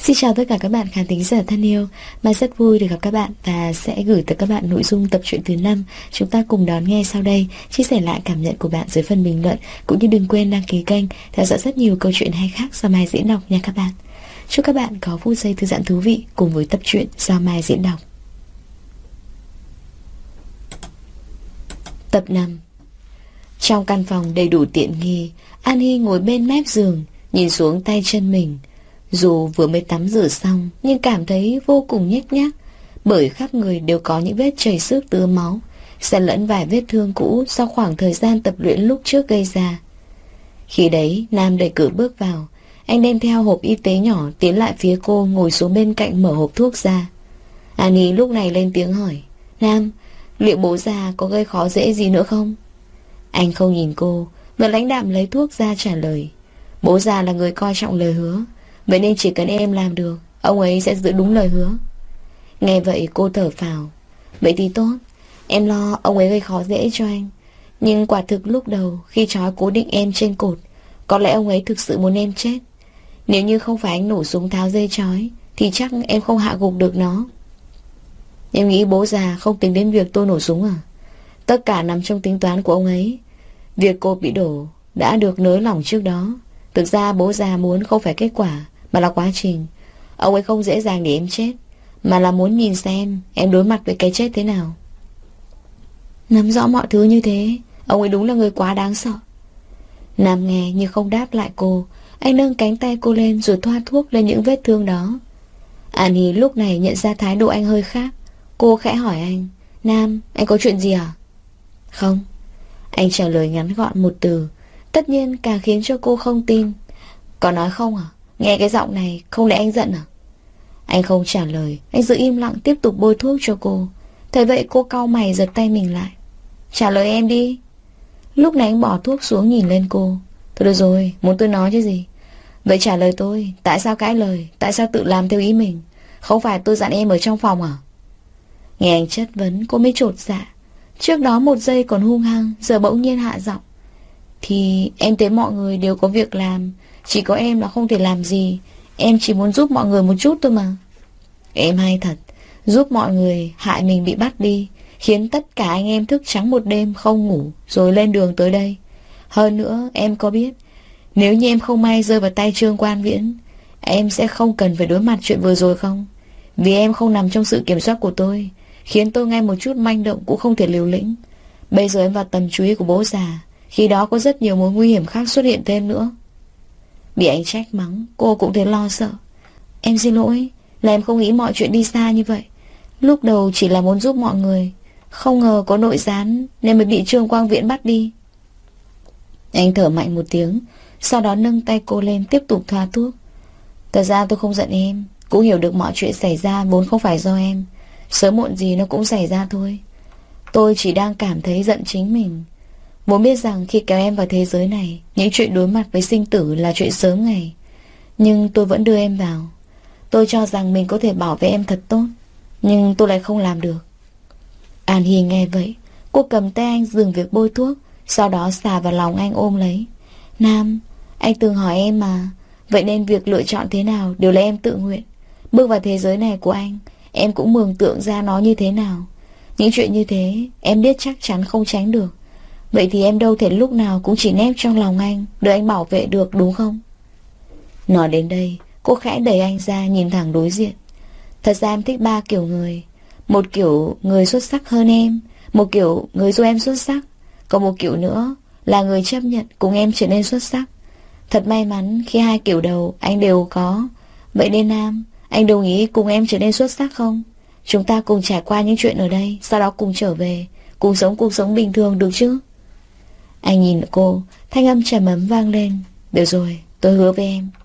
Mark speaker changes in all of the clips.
Speaker 1: Xin chào tất cả các bạn khán thính giả thân yêu. Mai rất vui được gặp các bạn và sẽ gửi tới các bạn nội dung tập truyện thứ 5. Chúng ta cùng đón nghe sau đây, chia sẻ lại cảm nhận của bạn dưới phần bình luận. Cũng như đừng quên đăng ký kênh, theo dõi rất nhiều câu chuyện hay khác do Mai diễn đọc nha các bạn. Chúc các bạn có phút giây thư giãn thú vị cùng với tập truyện do Mai diễn đọc. Tập 5. Trong căn phòng đầy đủ tiện nghi, An Hy ngồi bên mép giường, nhìn xuống tay chân mình. Dù vừa mới tắm rửa xong nhưng cảm thấy vô cùng nhếch nhác, bởi khắp người đều có những vết chảy xước tứa máu, xen lẫn vài vết thương cũ do khoảng thời gian tập luyện lúc trước gây ra. Khi đấy Nam đẩy cửa bước vào. Anh đem theo hộp y tế nhỏ tiến lại phía cô, ngồi xuống bên cạnh mở hộp thuốc ra. Annie lúc này lên tiếng hỏi: Nam, liệu bố già có gây khó dễ gì nữa không? Anh không nhìn cô, mà lãnh đạm lấy thuốc ra trả lời: Bố già là người coi trọng lời hứa, vậy nên chỉ cần em làm được, ông ấy sẽ giữ đúng lời hứa. Nghe vậy cô thở phào: Vậy thì tốt, em lo ông ấy gây khó dễ cho anh. Nhưng quả thực lúc đầu khi trói cố định em trên cột, có lẽ ông ấy thực sự muốn em chết. Nếu như không phải anh nổ súng tháo dây trói thì chắc em không hạ gục được nó. Em nghĩ bố già không tính đến việc tôi nổ súng à? Tất cả nằm trong tính toán của ông ấy. Việc cô bị đổ đã được nới lỏng trước đó. Thực ra bố già muốn không phải kết quả, mà là quá trình. Ông ấy không dễ dàng để em chết, mà là muốn nhìn xem em đối mặt với cái chết thế nào. Nắm rõ mọi thứ như thế, ông ấy đúng là người quá đáng sợ. Nam nghe nhưng không đáp lại cô. Anh nâng cánh tay cô lên rồi thoa thuốc lên những vết thương đó. Annie lúc này nhận ra thái độ anh hơi khác. Cô khẽ hỏi anh: Nam, anh có chuyện gì à? Không. Anh trả lời ngắn gọn một từ. Tất nhiên càng khiến cho cô không tin. Có nói không à? Nghe cái giọng này không lẽ anh giận à? Anh không trả lời. Anh giữ im lặng tiếp tục bôi thuốc cho cô. Thế vậy cô cau mày giật tay mình lại. Trả lời em đi. Lúc này anh bỏ thuốc xuống nhìn lên cô. Thôi được rồi, muốn tôi nói chứ gì. Vậy trả lời tôi, tại sao cãi lời? Tại sao tự làm theo ý mình? Không phải tôi dặn em ở trong phòng à? Nghe anh chất vấn, cô mới chột dạ. Trước đó một giây còn hung hăng, giờ bỗng nhiên hạ giọng. Thì em thấy mọi người đều có việc làm, chỉ có em là không thể làm gì. Em chỉ muốn giúp mọi người một chút thôi mà. Em hay thật. Giúp mọi người hại mình bị bắt đi, khiến tất cả anh em thức trắng một đêm không ngủ, rồi lên đường tới đây. Hơn nữa em có biết, nếu như em không may rơi vào tay Trương Quan Viễn, em sẽ không cần phải đối mặt chuyện vừa rồi không? Vì em không nằm trong sự kiểm soát của tôi, khiến tôi ngay một chút manh động cũng không thể liều lĩnh. Bây giờ em vào tầm chú ý của bố già, khi đó có rất nhiều mối nguy hiểm khác xuất hiện thêm nữa. Bị anh trách mắng, cô cũng thấy lo sợ. Em xin lỗi, là em không nghĩ mọi chuyện đi xa như vậy. Lúc đầu chỉ là muốn giúp mọi người, không ngờ có nội gián nên mới bị Trương Quang Viễn bắt đi. Anh thở mạnh một tiếng, sau đó nâng tay cô lên tiếp tục thoa thuốc. Thật ra tôi không giận em, cũng hiểu được mọi chuyện xảy ra vốn không phải do em. Sớm muộn gì nó cũng xảy ra thôi. Tôi chỉ đang cảm thấy giận chính mình. Vốn biết rằng khi kéo em vào thế giới này, những chuyện đối mặt với sinh tử là chuyện sớm ngày. Nhưng tôi vẫn đưa em vào. Tôi cho rằng mình có thể bảo vệ em thật tốt, nhưng tôi lại không làm được. An Hy nghe vậy, cô cầm tay anh dừng việc bôi thuốc, sau đó xà vào lòng anh ôm lấy. Nam, anh từng hỏi em mà, vậy nên việc lựa chọn thế nào đều là em tự nguyện. Bước vào thế giới này của anh, em cũng mường tượng ra nó như thế nào. Những chuyện như thế em biết chắc chắn không tránh được. Vậy thì em đâu thể lúc nào cũng chỉ nép trong lòng anh, đợi anh bảo vệ được, đúng không? Nói đến đây, cô khẽ đẩy anh ra nhìn thẳng đối diện. Thật ra em thích 3 kiểu người. Một kiểu người xuất sắc hơn em, một kiểu người giúp em xuất sắc, còn một kiểu nữa là người chấp nhận cùng em trở nên xuất sắc. Thật may mắn khi 2 kiểu đầu anh đều có. Vậy nên Nam, anh đồng ý cùng em trở nên xuất sắc không? Chúng ta cùng trải qua những chuyện ở đây, sau đó cùng trở về, cùng sống cuộc sống bình thường được chứ? Anh nhìn cô, thanh âm trầm ấm vang lên. Được rồi, tôi hứa với em.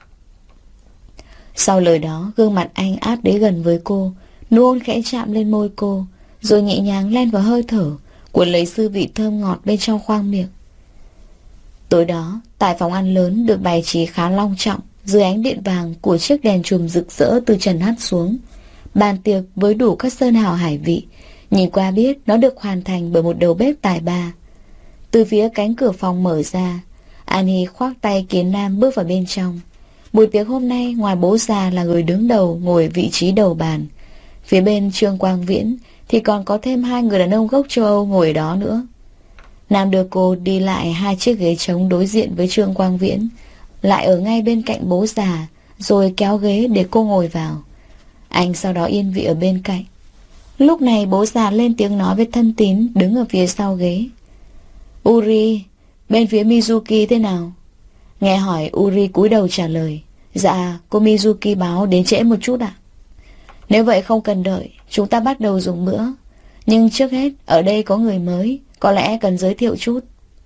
Speaker 1: Sau lời đó, gương mặt anh áp đến gần với cô, nụ hôn khẽ chạm lên môi cô, rồi nhẹ nhàng len vào hơi thở, cuốn lấy dư vị thơm ngọt bên trong khoang miệng. Tối đó, tại phòng ăn lớn được bày trí khá long trọng, dưới ánh điện vàng của chiếc đèn chùm rực rỡ từ trần hắt xuống. Bàn tiệc với đủ các sơn hào hải vị, nhìn qua biết nó được hoàn thành bởi một đầu bếp tài ba. Từ phía cánh cửa phòng mở ra, An Hy khoác tay Kiến Nam bước vào bên trong. Buổi tiệc hôm nay ngoài bố già là người đứng đầu ngồi vị trí đầu bàn, phía bên Trương Quang Viễn thì còn có thêm 2 người đàn ông gốc châu Âu ngồi ở đó nữa. Nam đưa cô đi lại 2 chiếc ghế trống đối diện với Trương Quang Viễn, lại ở ngay bên cạnh bố già, rồi kéo ghế để cô ngồi vào. Anh sau đó yên vị ở bên cạnh. Lúc này bố già lên tiếng nói với thân tín đứng ở phía sau ghế. Uri, bên phía Mizuki thế nào? Nghe hỏi, Uri cúi đầu trả lời. Dạ, cô Mizuki báo đến trễ một chút ạ. Nếu vậy không cần đợi, chúng ta bắt đầu dùng bữa. Nhưng trước hết, ở đây có người mới, có lẽ cần giới thiệu chút.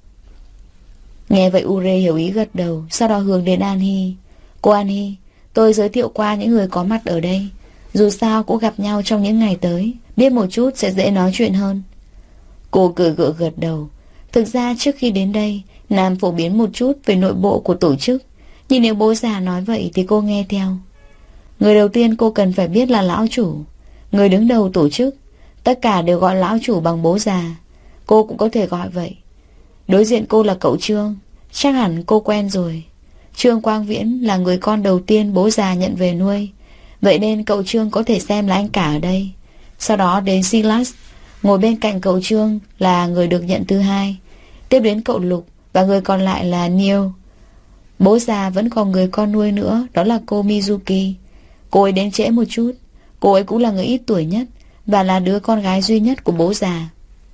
Speaker 1: Nghe vậy Uri hiểu ý gật đầu, sau đó hướng đến An Hy. Cô An Hy, tôi giới thiệu qua những người có mặt ở đây. Dù sao cũng gặp nhau trong những ngày tới, biết một chút sẽ dễ nói chuyện hơn. Cô cười gượng gật đầu. Thực ra trước khi đến đây, Nam phổ biến một chút về nội bộ của tổ chức, nhưng nếu bố già nói vậy thì cô nghe theo. Người đầu tiên cô cần phải biết là lão chủ, người đứng đầu tổ chức. Tất cả đều gọi lão chủ bằng bố già. Cô cũng có thể gọi vậy. Đối diện cô là cậu Trương, chắc hẳn cô quen rồi. Trương Quang Viễn là người con đầu tiên bố già nhận về nuôi, vậy nên cậu Trương có thể xem là anh cả ở đây. Sau đó đến Silas, ngồi bên cạnh cậu Trương là người được nhận thứ hai. Tiếp đến cậu Lục, và người còn lại là Neil. Bố già vẫn còn người con nuôi nữa, đó là cô Mizuki. Cô ấy đến trễ một chút. Cô ấy cũng là người ít tuổi nhất và là đứa con gái duy nhất của bố già.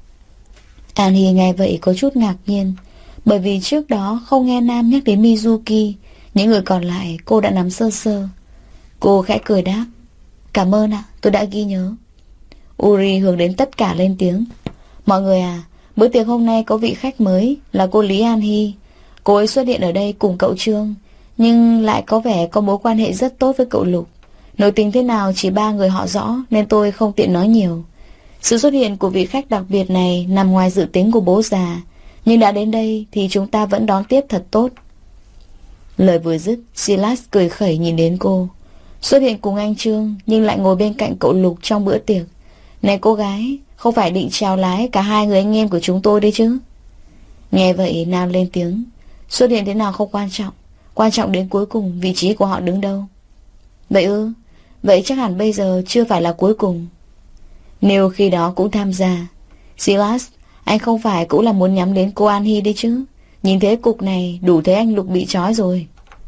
Speaker 1: An Hy nghe vậy có chút ngạc nhiên, bởi vì trước đó không nghe Nam nhắc đến Mizuki. Những người còn lại cô đã nắm sơ sơ. Cô khẽ cười đáp. Cảm ơn ạ, tôi đã ghi nhớ. Uri hướng đến tất cả lên tiếng. Mọi người à, bữa tiệc hôm nay có vị khách mới là cô Lý An Hy. Cô ấy xuất hiện ở đây cùng cậu Trương, nhưng lại có vẻ có mối quan hệ rất tốt với cậu Lục. Nội tình thế nào chỉ 3 người họ rõ, nên tôi không tiện nói nhiều. Sự xuất hiện của vị khách đặc biệt này nằm ngoài dự tính của bố già, nhưng đã đến đây thì chúng ta vẫn đón tiếp thật tốt. Lời vừa dứt, Silas cười khẩy nhìn đến cô. Xuất hiện cùng anh Trương nhưng lại ngồi bên cạnh cậu Lục trong bữa tiệc. Này cô gái, không phải định trèo lái cả 2 người anh em của chúng tôi đấy chứ? Nghe vậy Nam lên tiếng. Xuất hiện thế nào không quan trọng, quan trọng đến cuối cùng vị trí của họ đứng đâu. Vậy ư? Vậy chắc hẳn bây giờ chưa phải là cuối cùng. Nếu khi đó cũng tham gia. Silas, anh không phải cũng là muốn nhắm đến cô An Hy đấy chứ? Nhìn thế cục này đủ thấy anh Lục bị trói rồi.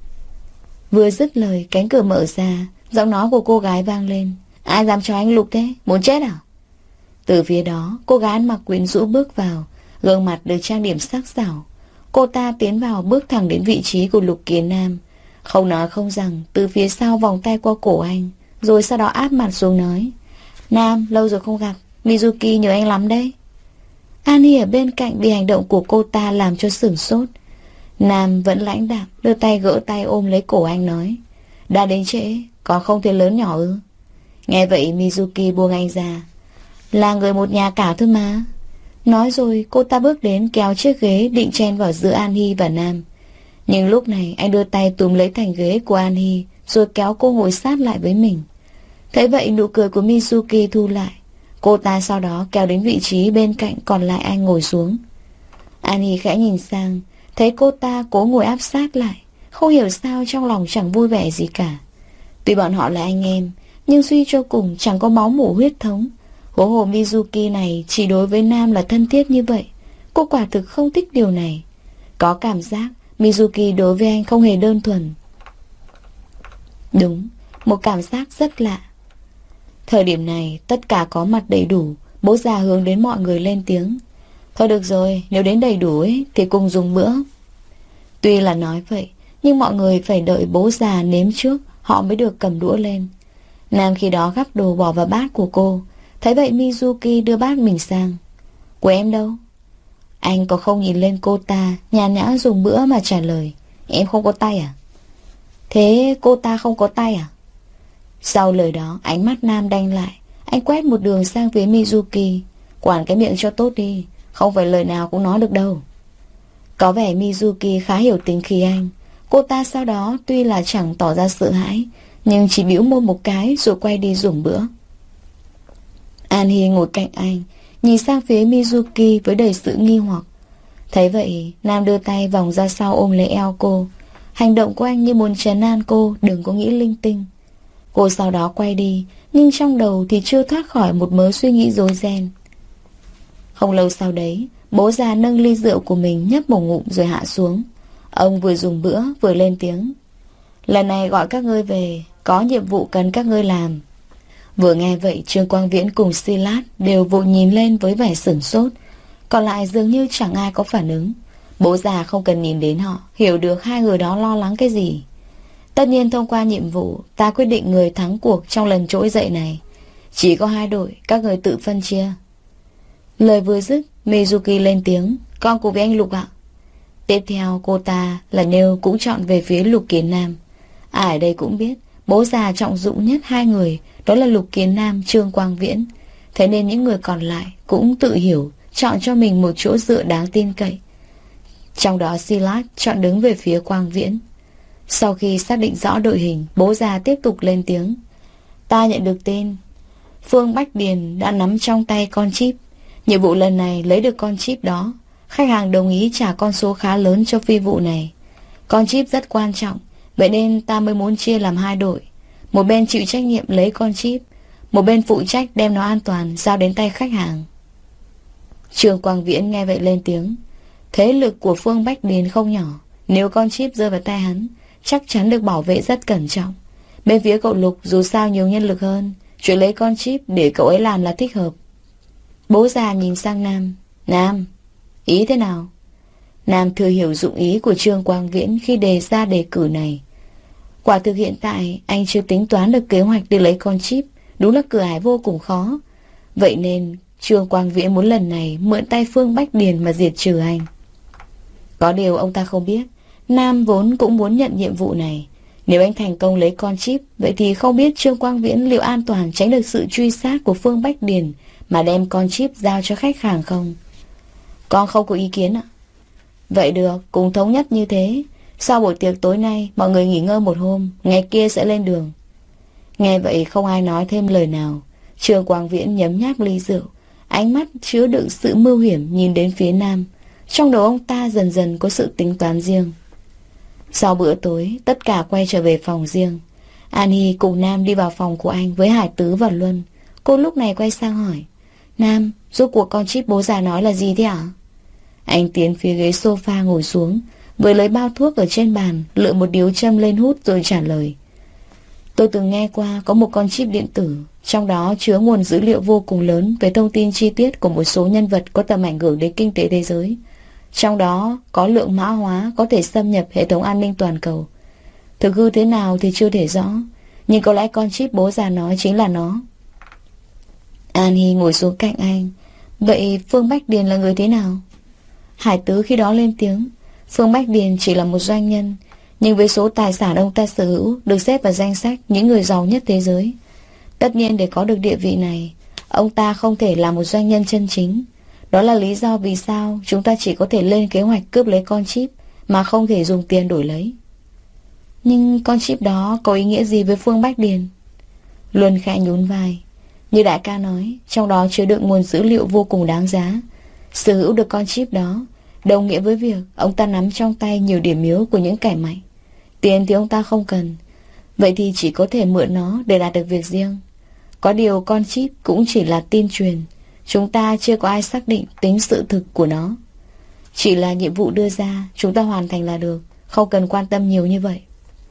Speaker 1: Vừa dứt lời, cánh cửa mở ra, giọng nói của cô gái vang lên. Ai dám cho anh Lục thế? Muốn chết à? Từ phía đó, cô gái ăn mặc quyến rũ bước vào, gương mặt được trang điểm sắc sảo. Cô ta tiến vào bước thẳng đến vị trí của Lục Kiến Nam. Không nói không rằng, từ phía sau vòng tay qua cổ anh, rồi sau đó áp mặt xuống nói. Nam, lâu rồi không gặp, Mizuki nhớ anh lắm đấy. Annie ở bên cạnh bị hành động của cô ta làm cho sửng sốt. Nam vẫn lãnh đạm, đưa tay gỡ tay ôm lấy cổ anh nói. Đã đến trễ, còn không thấy lớn nhỏ ư? Nghe vậy Mizuki buông anh ra. Là người một nhà cả thôi mà. Nói rồi cô ta bước đến kéo chiếc ghế định chen vào giữa An Hy và Nam. Nhưng lúc này anh đưa tay túm lấy thành ghế của An Hy, rồi kéo cô ngồi sát lại với mình. Thấy vậy nụ cười của Mizuki thu lại. Cô ta sau đó kéo đến vị trí bên cạnh còn lại anh ngồi xuống. An Hy khẽ nhìn sang, thấy cô ta cố ngồi áp sát lại. Không hiểu sao trong lòng chẳng vui vẻ gì cả. Tuy bọn họ là anh em, nhưng suy cho cùng chẳng có máu mủ huyết thống. Huống hồ Mizuki này chỉ đối với Nam là thân thiết như vậy. Cô quả thực không thích điều này. Có cảm giác Mizuki đối với anh không hề đơn thuần. Đúng, một cảm giác rất lạ. Thời điểm này tất cả có mặt đầy đủ. Bố già hướng đến mọi người lên tiếng. Thôi được rồi, nếu đến đầy đủ ấy, thì cùng dùng bữa. Tuy là nói vậy, nhưng mọi người phải đợi bố già nếm trước, họ mới được cầm đũa lên. Nam khi đó gắp đồ bỏ vào bát của cô. Thấy vậy Mizuki đưa bát mình sang. Của em đâu? Anh có không nhìn lên cô ta, nhàn nhã dùng bữa mà trả lời. Em không có tay à? Thế cô ta không có tay à? Sau lời đó ánh mắt Nam đanh lại. Anh quét một đường sang phía Mizuki. Quản cái miệng cho tốt đi, không phải lời nào cũng nói được đâu. Có vẻ Mizuki khá hiểu tính khí anh. Cô ta sau đó tuy là chẳng tỏ ra sợ hãi, nhưng chỉ bĩu môi một cái rồi quay đi dùng bữa. An Hy ngồi cạnh anh, nhìn sang phía Mizuki với đầy sự nghi hoặc. Thấy vậy Nam đưa tay vòng ra sau ôm lấy eo cô. Hành động của anh như muốn trấn an cô đừng có nghĩ linh tinh. Cô sau đó quay đi, nhưng trong đầu thì chưa thoát khỏi một mớ suy nghĩ rối ren. Không lâu sau đấy, bố già nâng ly rượu của mình nhấp một ngụm rồi hạ xuống. Ông vừa dùng bữa vừa lên tiếng. Lần này gọi các ngươi về, có nhiệm vụ cần các ngươi làm. Vừa nghe vậy, Trương Quang Viễn cùng Silas đều vội nhìn lên với vẻ sửng sốt. Còn lại dường như chẳng ai có phản ứng. Bố già không cần nhìn đến họ, hiểu được hai người đó lo lắng cái gì. Tất nhiên thông qua nhiệm vụ, ta quyết định người thắng cuộc trong lần trỗi dậy này. Chỉ có 2 đội, các người tự phân chia. Lời vừa dứt, Mizuki lên tiếng. Con cùng với anh Lục ạ. Tiếp theo cô ta là Nêu cũng chọn về phía Lục Kiến Nam. Ai ở đây cũng biết bố già trọng dụng nhất 2 người, đó là Lục Kiến Nam, Trương Quang Viễn. Thế nên những người còn lại cũng tự hiểu, chọn cho mình một chỗ dựa đáng tin cậy. Trong đó Silas chọn đứng về phía Quang Viễn. Sau khi xác định rõ đội hình, bố già tiếp tục lên tiếng. Ta nhận được tin Phương Bách Điền đã nắm trong tay con chip. Nhiệm vụ lần này lấy được con chip đó. Khách hàng đồng ý trả con số khá lớn cho phi vụ này. Con chip rất quan trọng, vậy nên ta mới muốn chia làm 2 đội. Một bên chịu trách nhiệm lấy con chip, một bên phụ trách đem nó an toàn giao đến tay khách hàng. Trương Quang Viễn nghe vậy lên tiếng. Thế lực của Phương Bách Điền không nhỏ. Nếu con chip rơi vào tay hắn, chắc chắn được bảo vệ rất cẩn trọng. Bên phía cậu Lục dù sao nhiều nhân lực hơn, chuyện lấy con chip để cậu ấy làm là thích hợp. Bố già nhìn sang Nam. Nam, ý thế nào? Nam thừa hiểu dụng ý của Trương Quang Viễn khi đề ra đề cử này. Quả thực hiện tại anh chưa tính toán được kế hoạch để lấy con chip. Đúng là cửa ải vô cùng khó. Vậy nên Trương Quang Viễn muốn lần này mượn tay Phương Bách Điền mà diệt trừ anh. Có điều ông ta không biết, Nam vốn cũng muốn nhận nhiệm vụ này. Nếu anh thành công lấy con chip, vậy thì không biết Trương Quang Viễn liệu an toàn tránh được sự truy sát của Phương Bách Điền mà đem con chip giao cho khách hàng không? Con không có ý kiến ạ. Vậy được, cùng thống nhất như thế. Sau buổi tiệc tối nay, mọi người nghỉ ngơi một hôm, ngày kia sẽ lên đường. Nghe vậy không ai nói thêm lời nào. Trương Quang Viễn nhấm nháp ly rượu, ánh mắt chứa đựng sự mưu hiểm nhìn đến phía Nam. Trong đầu ông ta dần dần có sự tính toán riêng. Sau bữa tối, tất cả quay trở về phòng riêng. An Hi cùng Nam đi vào phòng của anh với Hải Tứ và Luân. Cô lúc này quay sang hỏi. Nam, rốt cuộc con chip bố già nói là gì thế ạ? Anh tiến phía ghế sofa ngồi xuống, vừa lấy bao thuốc ở trên bàn, lựa một điếu châm lên hút rồi trả lời. Tôi từng nghe qua có một con chip điện tử, trong đó chứa nguồn dữ liệu vô cùng lớn về thông tin chi tiết của một số nhân vật có tầm ảnh hưởng đến kinh tế thế giới. Trong đó có lượng mã hóa có thể xâm nhập hệ thống an ninh toàn cầu. Thực hư thế nào thì chưa thể rõ, nhưng có lẽ con chip bố già nói chính là nó. An Hi ngồi xuống cạnh anh. Vậy Phương Bách Điền là người thế nào? Hải Tứ khi đó lên tiếng. Phương Bách Điền chỉ là một doanh nhân, nhưng với số tài sản ông ta sở hữu được xếp vào danh sách những người giàu nhất thế giới. Tất nhiên để có được địa vị này, ông ta không thể là một doanh nhân chân chính. Đó là lý do vì sao chúng ta chỉ có thể lên kế hoạch cướp lấy con chip mà không thể dùng tiền đổi lấy. Nhưng con chip đó có ý nghĩa gì với Phương Bách Điền? Luân khẽ nhún vai. Như đại ca nói, trong đó chứa đựng nguồn dữ liệu vô cùng đáng giá. Sở hữu được con chip đó đồng nghĩa với việc ông ta nắm trong tay nhiều điểm yếu của những kẻ mạnh. Tiền thì ông ta không cần, vậy thì chỉ có thể mượn nó để đạt được việc riêng. Có điều con chip cũng chỉ là tin truyền, chúng ta chưa có ai xác định tính sự thực của nó. Chỉ là nhiệm vụ đưa ra, chúng ta hoàn thành là được, không cần quan tâm nhiều như vậy.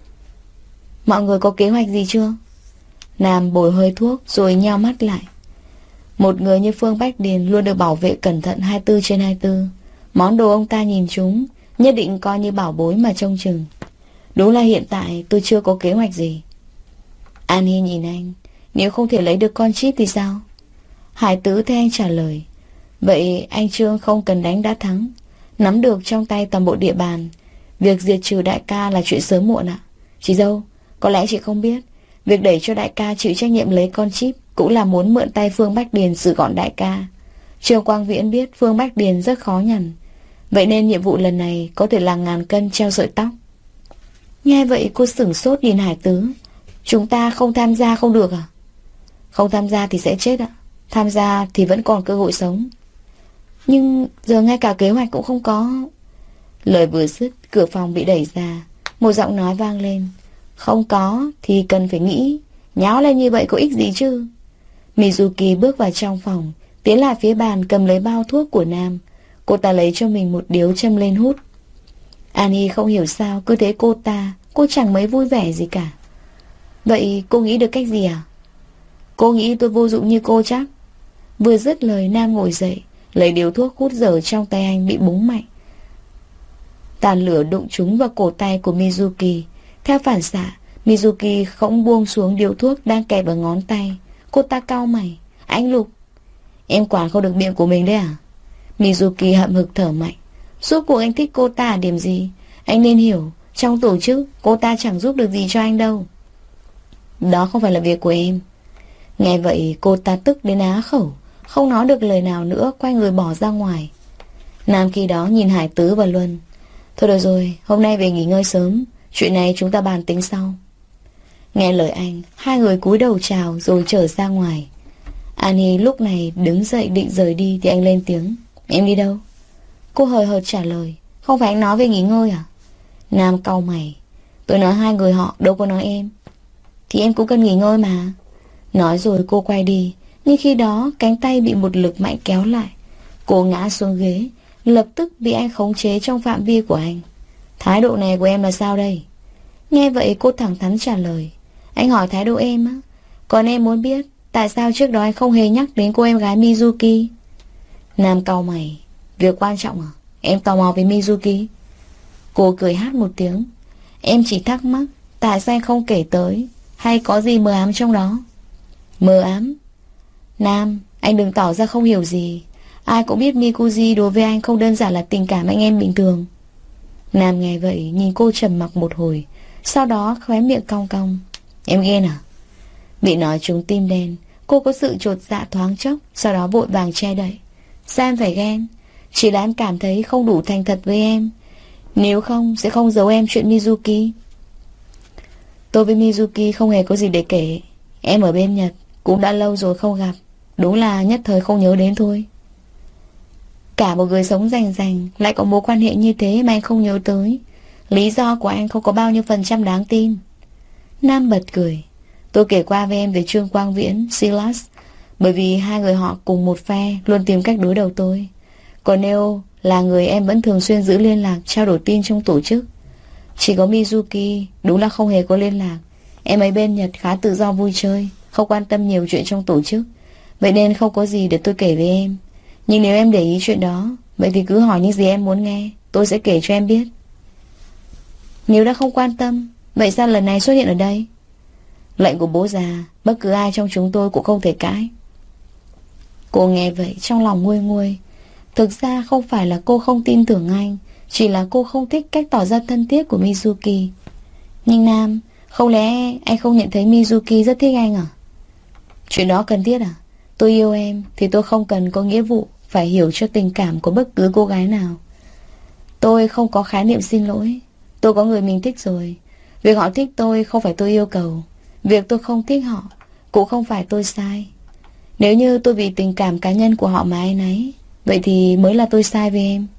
Speaker 1: Mọi người có kế hoạch gì chưa? Nam bồi hơi thuốc rồi nheo mắt lại. Một người như Phương Bách Điền luôn được bảo vệ cẩn thận 24/24. Món đồ ông ta nhìn chúng nhất định coi như bảo bối mà trông chừng. Đúng là hiện tại tôi chưa có kế hoạch gì. An Hi nhìn anh. Nếu không thể lấy được con chip thì sao? Hải Tứ theo anh trả lời. Vậy anh Trương không cần đánh đã thắng, nắm được trong tay toàn bộ địa bàn. Việc diệt trừ đại ca là chuyện sớm muộn ạ. Chị dâu, có lẽ chị không biết, việc đẩy cho đại ca chịu trách nhiệm lấy con chip cũng là muốn mượn tay Phương Bách Điền xử gọn đại ca. Trương Quang Viễn biết Phương Bách Điền rất khó nhằn, vậy nên nhiệm vụ lần này có thể là ngàn cân treo sợi tóc. Nghe vậy cô sửng sốt nhìn Hải Tứ. Chúng ta không tham gia không được à? Không tham gia thì sẽ chết ạ. Tham gia thì vẫn còn cơ hội sống. Nhưng giờ ngay cả kế hoạch cũng không có. Lời vừa dứt, cửa phòng bị đẩy ra. Một giọng nói vang lên. Không có thì cần phải nghĩ. Nháo lên như vậy có ích gì chứ? Mizuki bước vào trong phòng, tiến lại phía bàn cầm lấy bao thuốc của Nam. Cô ta lấy cho mình một điếu châm lên hút. Annie không hiểu sao cứ thế cô chẳng mấy vui vẻ gì cả. Vậy cô nghĩ được cách gì à? Cô nghĩ tôi vô dụng như cô chắc? Vừa dứt lời, Nam ngồi dậy, lấy điếu thuốc hút dở trong tay anh bị búng mạnh. Tàn lửa đụng trúng vào cổ tay của Mizuki. Theo phản xạ, Mizuki không buông xuống điếu thuốc đang kẹp vào ngón tay. Cô ta cau mày. Anh Lục, em quản không được miệng của mình đấy à? Mizuki hậm hực thở mạnh. Rốt cuộc anh thích cô ta điểm gì? Anh nên hiểu, trong tổ chức cô ta chẳng giúp được gì cho anh đâu. Đó không phải là việc của em. Nghe vậy cô ta tức đến á khẩu, không nói được lời nào nữa, quay người bỏ ra ngoài. Nam khi đó nhìn Hải Tứ và Luân. Thôi được rồi, hôm nay về nghỉ ngơi sớm, chuyện này chúng ta bàn tính sau. Nghe lời anh, hai người cúi đầu chào rồi trở ra ngoài. Annie lúc này đứng dậy định rời đi thì anh lên tiếng. Em đi đâu? Cô hời hợt trả lời. Không phải anh nói về nghỉ ngơi à? Nam cau mày. Tôi nói hai người họ, đâu có nói em. Thì em cũng cần nghỉ ngơi mà. Nói rồi cô quay đi. Nhưng khi đó cánh tay bị một lực mạnh kéo lại. Cô ngã xuống ghế, lập tức bị anh khống chế trong phạm vi của anh. Thái độ này của em là sao đây? Nghe vậy cô thẳng thắn trả lời. Anh hỏi thái độ em á. Còn em muốn biết tại sao trước đó anh không hề nhắc đến cô em gái Mizuki? Nam cau mày. Việc quan trọng à? Em tò mò với Mizuki. Cô cười hát một tiếng. Em chỉ thắc mắc tại sao anh không kể tới, hay có gì mờ ám trong đó? Mờ ám? Nam, anh đừng tỏ ra không hiểu gì. Ai cũng biết Mikuji đối với anh không đơn giản là tình cảm anh em bình thường. Nam nghe vậy nhìn cô trầm mặc một hồi, sau đó khóe miệng cong cong. Em ghen à? Bị nói trúng tim đen, cô có sự chột dạ thoáng chốc, sau đó vội vàng che đậy. Sao em phải ghen? Chỉ là em cảm thấy không đủ thành thật với em. Nếu không sẽ không giấu em chuyện Mizuki. Tôi với Mizuki không hề có gì để kể. Em ở bên Nhật cũng đã lâu rồi không gặp. Đúng là nhất thời không nhớ đến thôi. Cả một người sống rành rành lại có mối quan hệ như thế mà anh không nhớ tới. Lý do của anh không có bao nhiêu % đáng tin. Nam bật cười. Tôi kể qua với em về Trương Quang Viễn, Silas, bởi vì hai người họ cùng một phe, luôn tìm cách đối đầu tôi. Còn Neo là người em vẫn thường xuyên giữ liên lạc, trao đổi tin trong tổ chức. Chỉ có Mizuki đúng là không hề có liên lạc. Em ấy bên Nhật khá tự do vui chơi, không quan tâm nhiều chuyện trong tổ chức, vậy nên không có gì để tôi kể với em. Nhưng nếu em để ý chuyện đó, vậy thì cứ hỏi những gì em muốn nghe, tôi sẽ kể cho em biết. Nếu đã không quan tâm, vậy sao lần này xuất hiện ở đây? Lệnh của bố già, bất cứ ai trong chúng tôi cũng không thể cãi. Cô nghe vậy trong lòng nguôi nguôi. Thực ra không phải là cô không tin tưởng anh, chỉ là cô không thích cách tỏ ra thân thiết của Mizuki. Nhưng Nam, không lẽ anh không nhận thấy Mizuki rất thích anh à? Chuyện đó cần thiết à? Tôi yêu em thì tôi không cần có nghĩa vụ phải hiểu cho tình cảm của bất cứ cô gái nào. Tôi không có khái niệm xin lỗi. Tôi có người mình thích rồi. Việc họ thích tôi không phải tôi yêu cầu. Việc tôi không thích họ cũng không phải tôi sai. Nếu như tôi vì tình cảm cá nhân của họ mà ai nấy, vậy thì mới là tôi sai với em.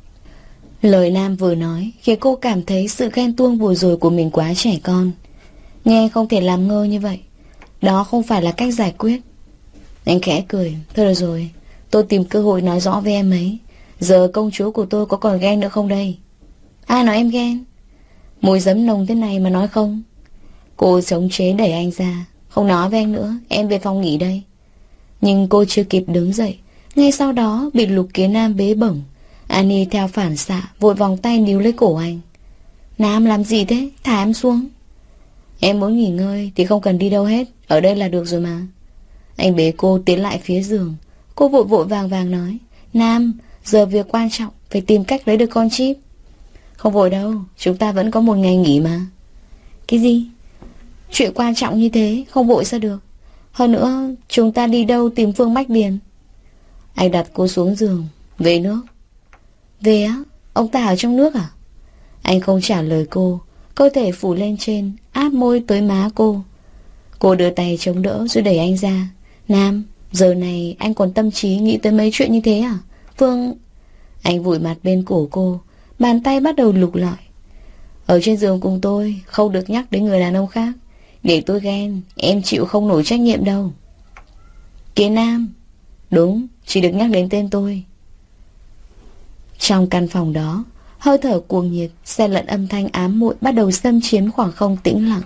Speaker 1: Lời Nam vừa nói khiến cô cảm thấy sự ghen tuông vừa rồi của mình quá trẻ con. Nghe không thể làm ngơ như vậy. Đó không phải là cách giải quyết. Anh khẽ cười. Thôi được rồi, tôi tìm cơ hội nói rõ với em ấy. Giờ công chúa của tôi có còn ghen nữa không đây? Ai nói em ghen? Mùi giấm nồng thế này mà nói không? Cô chống chế đẩy anh ra. Không nói với anh nữa, em về phòng nghỉ đây. Nhưng cô chưa kịp đứng dậy, ngay sau đó bị Lục Kiến Nam bế bổng. Annie theo phản xạ vội vòng tay níu lấy cổ anh. Nam làm gì thế? Thả em xuống. Em muốn nghỉ ngơi thì không cần đi đâu hết, ở đây là được rồi mà. Anh bế cô tiến lại phía giường. Cô vội vội vàng vàng nói. Nam, giờ việc quan trọng, phải tìm cách lấy được con chip. Không vội đâu, chúng ta vẫn có một ngày nghỉ mà. Cái gì? Chuyện quan trọng như thế, không vội sao được? Hơn nữa, chúng ta đi đâu tìm Phương Bách Điền? Anh đặt cô xuống giường. Về nước. Về á? Ông ta ở trong nước à? Anh không trả lời cô. Cơ thể phủ lên trên, áp môi tới má cô. Cô đưa tay chống đỡ rồi đẩy anh ra. Nam, giờ này anh còn tâm trí nghĩ tới mấy chuyện như thế à? Phương... Anh vùi mặt bên cổ cô, bàn tay bắt đầu lục lọi. Ở trên giường cùng tôi không được nhắc đến người đàn ông khác. Để tôi ghen, em chịu không nổi trách nhiệm đâu. Kiến Nam. Đúng, chỉ được nhắc đến tên tôi. Trong căn phòng đó, hơi thở cuồng nhiệt xen lẫn âm thanh ám muội bắt đầu xâm chiếm khoảng không tĩnh lặng.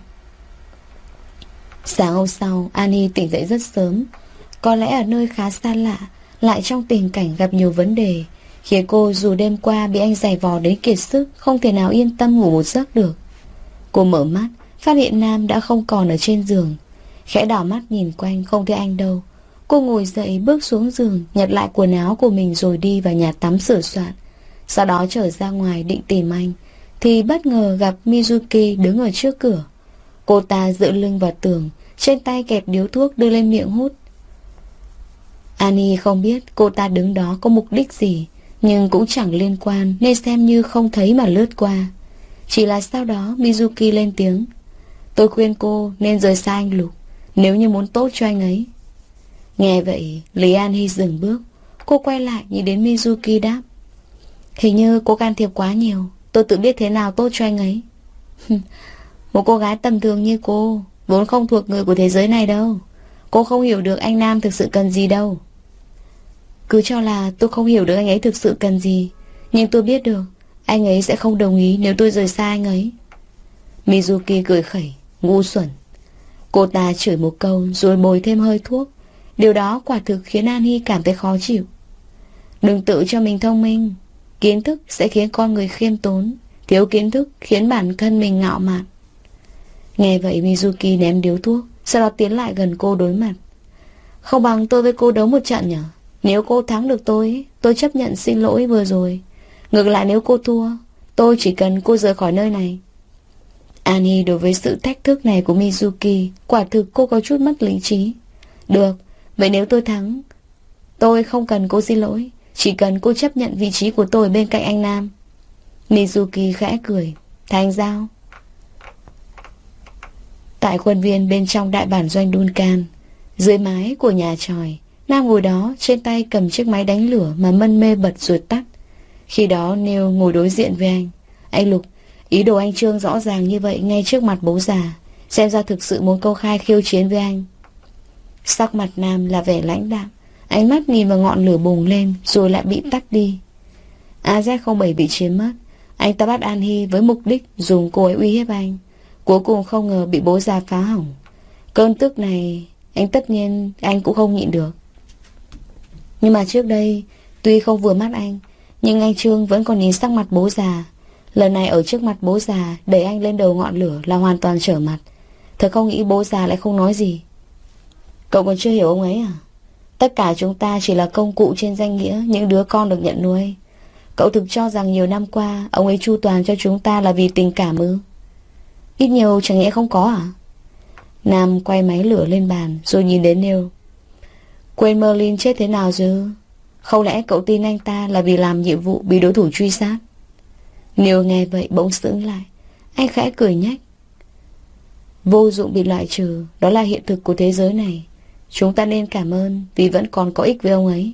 Speaker 1: Sáng hôm sau, Annie tỉnh dậy rất sớm. Có lẽ ở nơi khá xa lạ, lại trong tình cảnh gặp nhiều vấn đề, khiến cô dù đêm qua bị anh giày vò đến kiệt sức, không thể nào yên tâm ngủ một giấc được. Cô mở mắt, phát hiện Nam đã không còn ở trên giường. Khẽ đảo mắt nhìn quanh, không thấy anh đâu. Cô ngồi dậy bước xuống giường, nhặt lại quần áo của mình rồi đi vào nhà tắm sửa soạn. Sau đó trở ra ngoài định tìm anh, thì bất ngờ gặp Mizuki đứng ở trước cửa. Cô ta dựa lưng vào tường, trên tay kẹp điếu thuốc đưa lên miệng hút. Annie không biết cô ta đứng đó có mục đích gì, nhưng cũng chẳng liên quan nên xem như không thấy mà lướt qua. Chỉ là sau đó Mizuki lên tiếng: tôi khuyên cô nên rời xa anh Lục, nếu như muốn tốt cho anh ấy. Nghe vậy, Lý Annie dừng bước. Cô quay lại nhìn đến Mizuki đáp: hình như cô can thiệp quá nhiều, tôi tự biết thế nào tốt cho anh ấy. Một cô gái tầm thường như cô vốn không thuộc người của thế giới này đâu. Cô không hiểu được anh Nam thực sự cần gì đâu. Cứ cho là tôi không hiểu được anh ấy thực sự cần gì, nhưng tôi biết được anh ấy sẽ không đồng ý nếu tôi rời xa anh ấy. Mizuki cười khẩy: ngu xuẩn. Cô ta chửi một câu rồi bồi thêm hơi thuốc. Điều đó quả thực khiến Annie cảm thấy khó chịu. Đừng tự cho mình thông minh. Kiến thức sẽ khiến con người khiêm tốn, thiếu kiến thức khiến bản thân mình ngạo mạn. Nghe vậy Mizuki ném điếu thuốc, sau đó tiến lại gần cô đối mặt. Không bằng tôi với cô đấu một trận nhỉ? Nếu cô thắng được tôi chấp nhận xin lỗi vừa rồi. Ngược lại nếu cô thua, tôi chỉ cần cô rời khỏi nơi này. Annie đối với sự thách thức này của Mizuki, quả thực cô có chút mất lý trí. Được, vậy nếu tôi thắng, tôi không cần cô xin lỗi, chỉ cần cô chấp nhận vị trí của tôi bên cạnh anh Nam. Mizuki khẽ cười: thành giao. Tại khuôn viên bên trong đại bản doanh Duncan, dưới mái của nhà chòi, Nam ngồi đó trên tay cầm chiếc máy đánh lửa mà mân mê bật rồi tắt. Khi đó Neil ngồi đối diện với anh. Anh Lục, ý đồ anh Trương rõ ràng như vậy ngay trước mặt bố già, xem ra thực sự muốn công khai khiêu chiến với anh. Sắc mặt Nam là vẻ lãnh đạm, ánh mắt nhìn vào ngọn lửa bùng lên rồi lại bị tắt đi. AZ-07 bị chiếm mất. Anh ta bắt Annie với mục đích dùng cô ấy uy hiếp anh. Cuối cùng không ngờ bị bố già phá hỏng. Cơn tức này tất nhiên anh cũng không nhịn được. Nhưng mà trước đây tuy không vừa mắt anh, nhưng anh Trương vẫn còn nhìn sắc mặt bố già. Lần này ở trước mặt bố già đẩy anh lên đầu ngọn lửa là hoàn toàn trở mặt. Thật không nghĩ bố già lại không nói gì. Cậu còn chưa hiểu ông ấy à? Tất cả chúng ta chỉ là công cụ trên danh nghĩa những đứa con được nhận nuôi. Cậu thực cho rằng nhiều năm qua ông ấy chu toàn cho chúng ta là vì tình cảm ư? Ít nhiều chẳng nhẽ không có à? Nam quay máy lửa lên bàn rồi nhìn đến Neil. Quên Merlin chết thế nào chứ? Không lẽ cậu tin anh ta là vì làm nhiệm vụ bị đối thủ truy sát? Neil nghe vậy bỗng sững lại. Anh khẽ cười nhách. Vô dụng bị loại trừ, đó là hiện thực của thế giới này. Chúng ta nên cảm ơn vì vẫn còn có ích với ông ấy.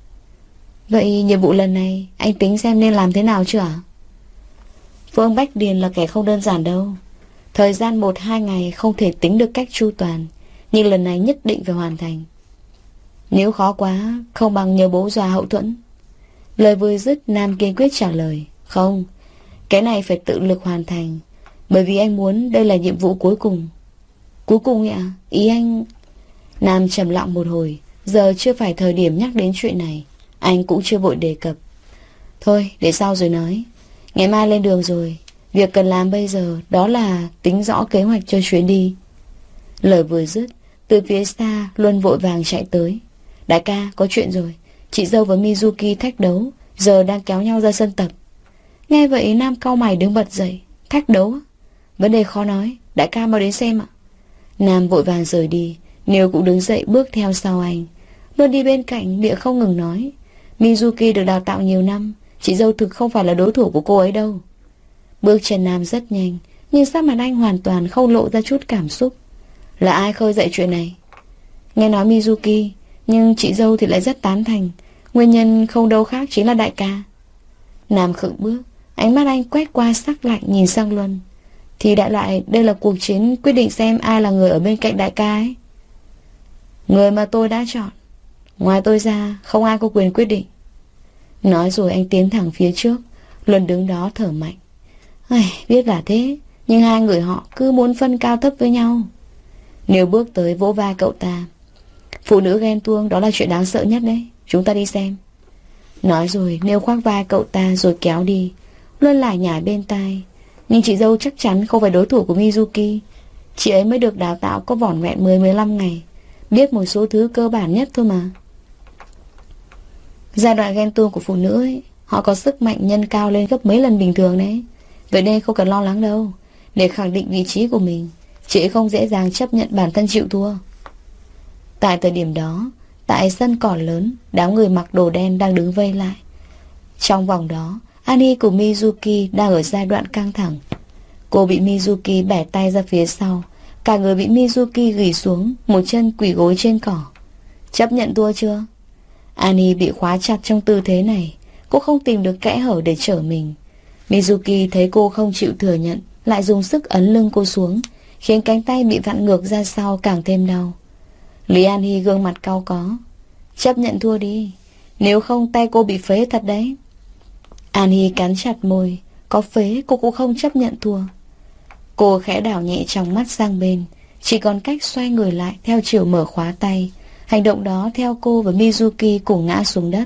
Speaker 1: Vậy nhiệm vụ lần này anh tính xem nên làm thế nào chưa ạ? Phương Bách Điền là kẻ không đơn giản đâu. Thời gian 1-2 ngày không thể tính được cách chu toàn, nhưng lần này nhất định phải hoàn thành. Nếu khó quá, không bằng nhờ bố già hậu thuẫn. Lời vừa dứt, Nam kiên quyết trả lời. Không, cái này phải tự lực hoàn thành, bởi vì anh muốn đây là nhiệm vụ cuối cùng. Cuối cùng ạ? Ý anh... Nam trầm lặng một hồi. Giờ chưa phải thời điểm nhắc đến chuyện này. Anh cũng chưa vội đề cập. Thôi để sau rồi nói. Ngày mai lên đường rồi. Việc cần làm bây giờ đó là tính rõ kế hoạch cho chuyến đi. Lời vừa dứt, từ phía xa Luân vội vàng chạy tới. Đại ca, có chuyện rồi. Chị dâu và Mizuki thách đấu, giờ đang kéo nhau ra sân tập. Nghe vậy Nam cau mày đứng bật dậy. Thách đấu? Vấn đề khó nói. Đại ca mau đến xem ạ. Nam vội vàng rời đi. Neil cũng đứng dậy bước theo sau anh. Luân đi bên cạnh miệng không ngừng nói. Mizuki được đào tạo nhiều năm, chị dâu thực không phải là đối thủ của cô ấy đâu. Bước chân Nam rất nhanh, nhưng sắc mặt anh hoàn toàn không lộ ra chút cảm xúc. Là ai khơi dậy chuyện này? Nghe nói Mizuki, nhưng chị dâu thì lại rất tán thành. Nguyên nhân không đâu khác chính là đại ca. Nam khựng bước, Ánh mắt anh quét qua sắc lạnh nhìn sang Luân. Thì đại loại đây là cuộc chiến quyết định xem ai là người ở bên cạnh đại ca ấy. Người mà tôi đã chọn, ngoài tôi ra không ai có quyền quyết định. Nói rồi anh tiến thẳng phía trước. Luân đứng đó thở mạnh. Biết là thế, nhưng hai người họ cứ muốn phân cao thấp với nhau. Nếu bước tới vỗ vai cậu ta. Phụ nữ ghen tuông đó là chuyện đáng sợ nhất đấy. Chúng ta đi xem. Nói rồi Nêu khoác vai cậu ta rồi kéo đi. Luân lại nhảy bên tai. Nhưng chị dâu chắc chắn không phải đối thủ của Mizuki. Chị ấy mới được đào tạo có vỏn vẹn 10-15 ngày. Biết một số thứ cơ bản nhất thôi mà. Giai đoạn ghen tuông của phụ nữ ấy, họ có sức mạnh nhân cao lên gấp mấy lần bình thường đấy. Vậy nên không cần lo lắng đâu. Để khẳng định vị trí của mình, chị ấy không dễ dàng chấp nhận bản thân chịu thua. Tại thời điểm đó, tại sân cỏ lớn, đám người mặc đồ đen đang đứng vây lại. Trong vòng đó, Annie của Mizuki đang ở giai đoạn căng thẳng. Cô bị Mizuki bẻ tay ra phía sau. Cả người bị Mizuki gỉ xuống, một chân quỳ gối trên cỏ. Chấp nhận thua chưa? Annie bị khóa chặt trong tư thế này. Cô không tìm được kẽ hở để trở mình. Mizuki thấy cô không chịu thừa nhận, lại dùng sức ấn lưng cô xuống, khiến cánh tay bị vặn ngược ra sau càng thêm đau. Lý An Hy gương mặt cau có. Chấp nhận thua đi, nếu không tay cô bị phế thật đấy. An Hy cắn chặt môi. Có phế cô cũng không chấp nhận thua. Cô khẽ đảo nhẹ trong mắt sang bên, chỉ còn cách xoay người lại theo chiều mở khóa tay. Hành động đó theo cô và Mizuki cùng ngã xuống đất.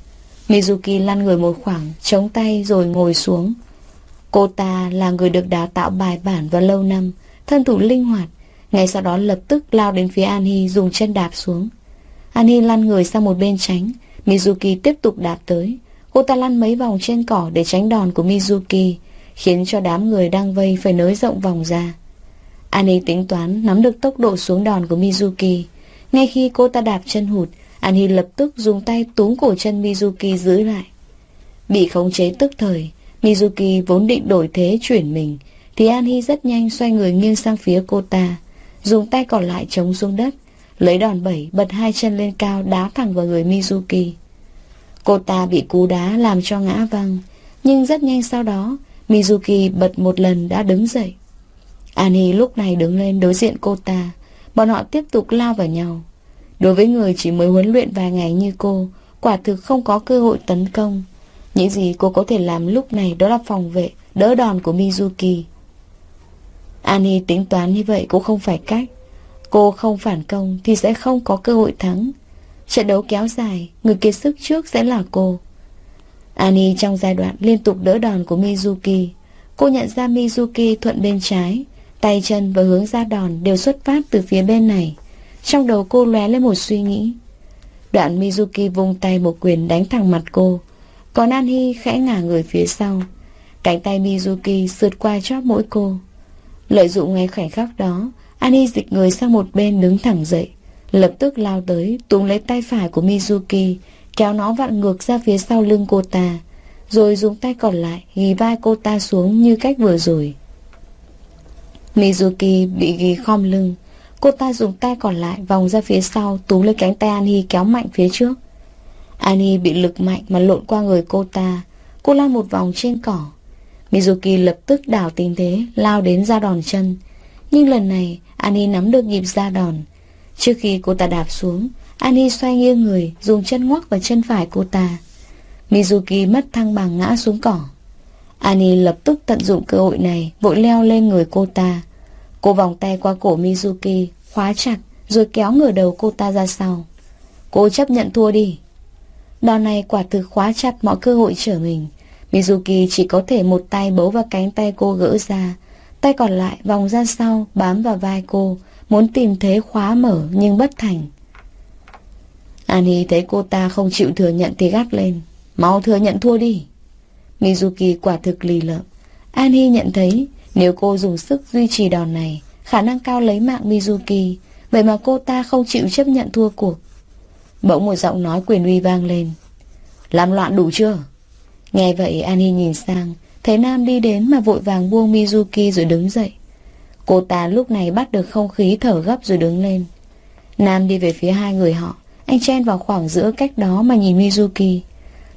Speaker 1: Mizuki lăn người một khoảng, chống tay rồi ngồi xuống. Cô ta là người được đào tạo bài bản và lâu năm, thân thủ linh hoạt. Ngay sau đó lập tức lao đến phía An Hy, dùng chân đạp xuống. An Hy lăn người sang một bên tránh. Mizuki tiếp tục đạp tới. Cô ta lăn mấy vòng trên cỏ để tránh đòn của Mizuki, khiến cho đám người đang vây phải nới rộng vòng ra. An Hy tính toán nắm được tốc độ xuống đòn của Mizuki. Ngay khi cô ta đạp chân hụt, An Hy lập tức dùng tay túm cổ chân Mizuki giữ lại. Bị khống chế tức thời, Mizuki vốn định đổi thế chuyển mình, thì An Hy rất nhanh xoay người nghiêng sang phía cô ta, dùng tay còn lại chống xuống đất, lấy đòn bẩy bật hai chân lên cao đá thẳng vào người Mizuki. Cô ta bị cú đá làm cho ngã văng, nhưng rất nhanh sau đó Mizuki bật một lần đã đứng dậy. An Hy lúc này đứng lên đối diện cô ta. Bọn họ tiếp tục lao vào nhau. Đối với người chỉ mới huấn luyện vài ngày như cô, quả thực không có cơ hội tấn công. Những gì cô có thể làm lúc này đó là phòng vệ, đỡ đòn của Mizuki. An Hy tính toán như vậy cũng không phải cách. Cô không phản công thì sẽ không có cơ hội thắng. Trận đấu kéo dài, người kiệt sức trước sẽ là cô. An Hy trong giai đoạn liên tục đỡ đòn của Mizuki. Cô nhận ra Mizuki thuận bên trái, tay chân và hướng ra đòn đều xuất phát từ phía bên này. Trong đầu cô lóe lên một suy nghĩ. Đoạn Mizuki vung tay một quyền đánh thẳng mặt cô, còn An Hy khẽ ngả người phía sau. Cánh tay Mizuki sượt qua chóp mũi cô. Lợi dụng ngay khoảnh khắc đó, An Hy dịch người sang một bên đứng thẳng dậy, lập tức lao tới túm lấy tay phải của Mizuki, kéo nó vặn ngược ra phía sau lưng cô ta, rồi dùng tay còn lại ghi vai cô ta xuống như cách vừa rồi. Mizuki bị ghi khom lưng. Cô ta dùng tay còn lại vòng ra phía sau, túm lấy cánh tay An Hy kéo mạnh phía trước. An Hy bị lực mạnh mà lộn qua người cô ta. Cô lăn một vòng trên cỏ. Mizuki lập tức đảo tình thế, lao đến ra đòn chân. Nhưng lần này An Hy nắm được nhịp ra đòn. Trước khi cô ta đạp xuống, An Hy xoay nghiêng người, dùng chân ngoắc vào chân phải cô ta. Mizuki mất thăng bằng ngã xuống cỏ. An Hy lập tức tận dụng cơ hội này, vội leo lên người cô ta. Cô vòng tay qua cổ Mizuki, khóa chặt, rồi kéo ngửa đầu cô ta ra sau. Cô chấp nhận thua đi. Đòn này quả thực khóa chặt mọi cơ hội trở mình. Mizuki chỉ có thể một tay bấu vào cánh tay cô gỡ ra, tay còn lại vòng ra sau, bám vào vai cô, muốn tìm thế khóa mở nhưng bất thành. An Hy thấy cô ta không chịu thừa nhận thì gắt lên. Mau thừa nhận thua đi. Mizuki quả thực lì lợm. An Hy nhận thấy nếu cô dùng sức duy trì đòn này, khả năng cao lấy mạng Mizuki. Vậy mà cô ta không chịu chấp nhận thua cuộc. Bỗng một giọng nói quyền uy vang lên. Làm loạn đủ chưa? Nghe vậy An Hy nhìn sang, thấy Nam đi đến mà vội vàng buông Mizuki rồi đứng dậy. Cô ta lúc này bắt được không khí thở gấp rồi đứng lên. Nam đi về phía hai người họ. Anh chen vào khoảng giữa cách đó mà nhìn Mizuki.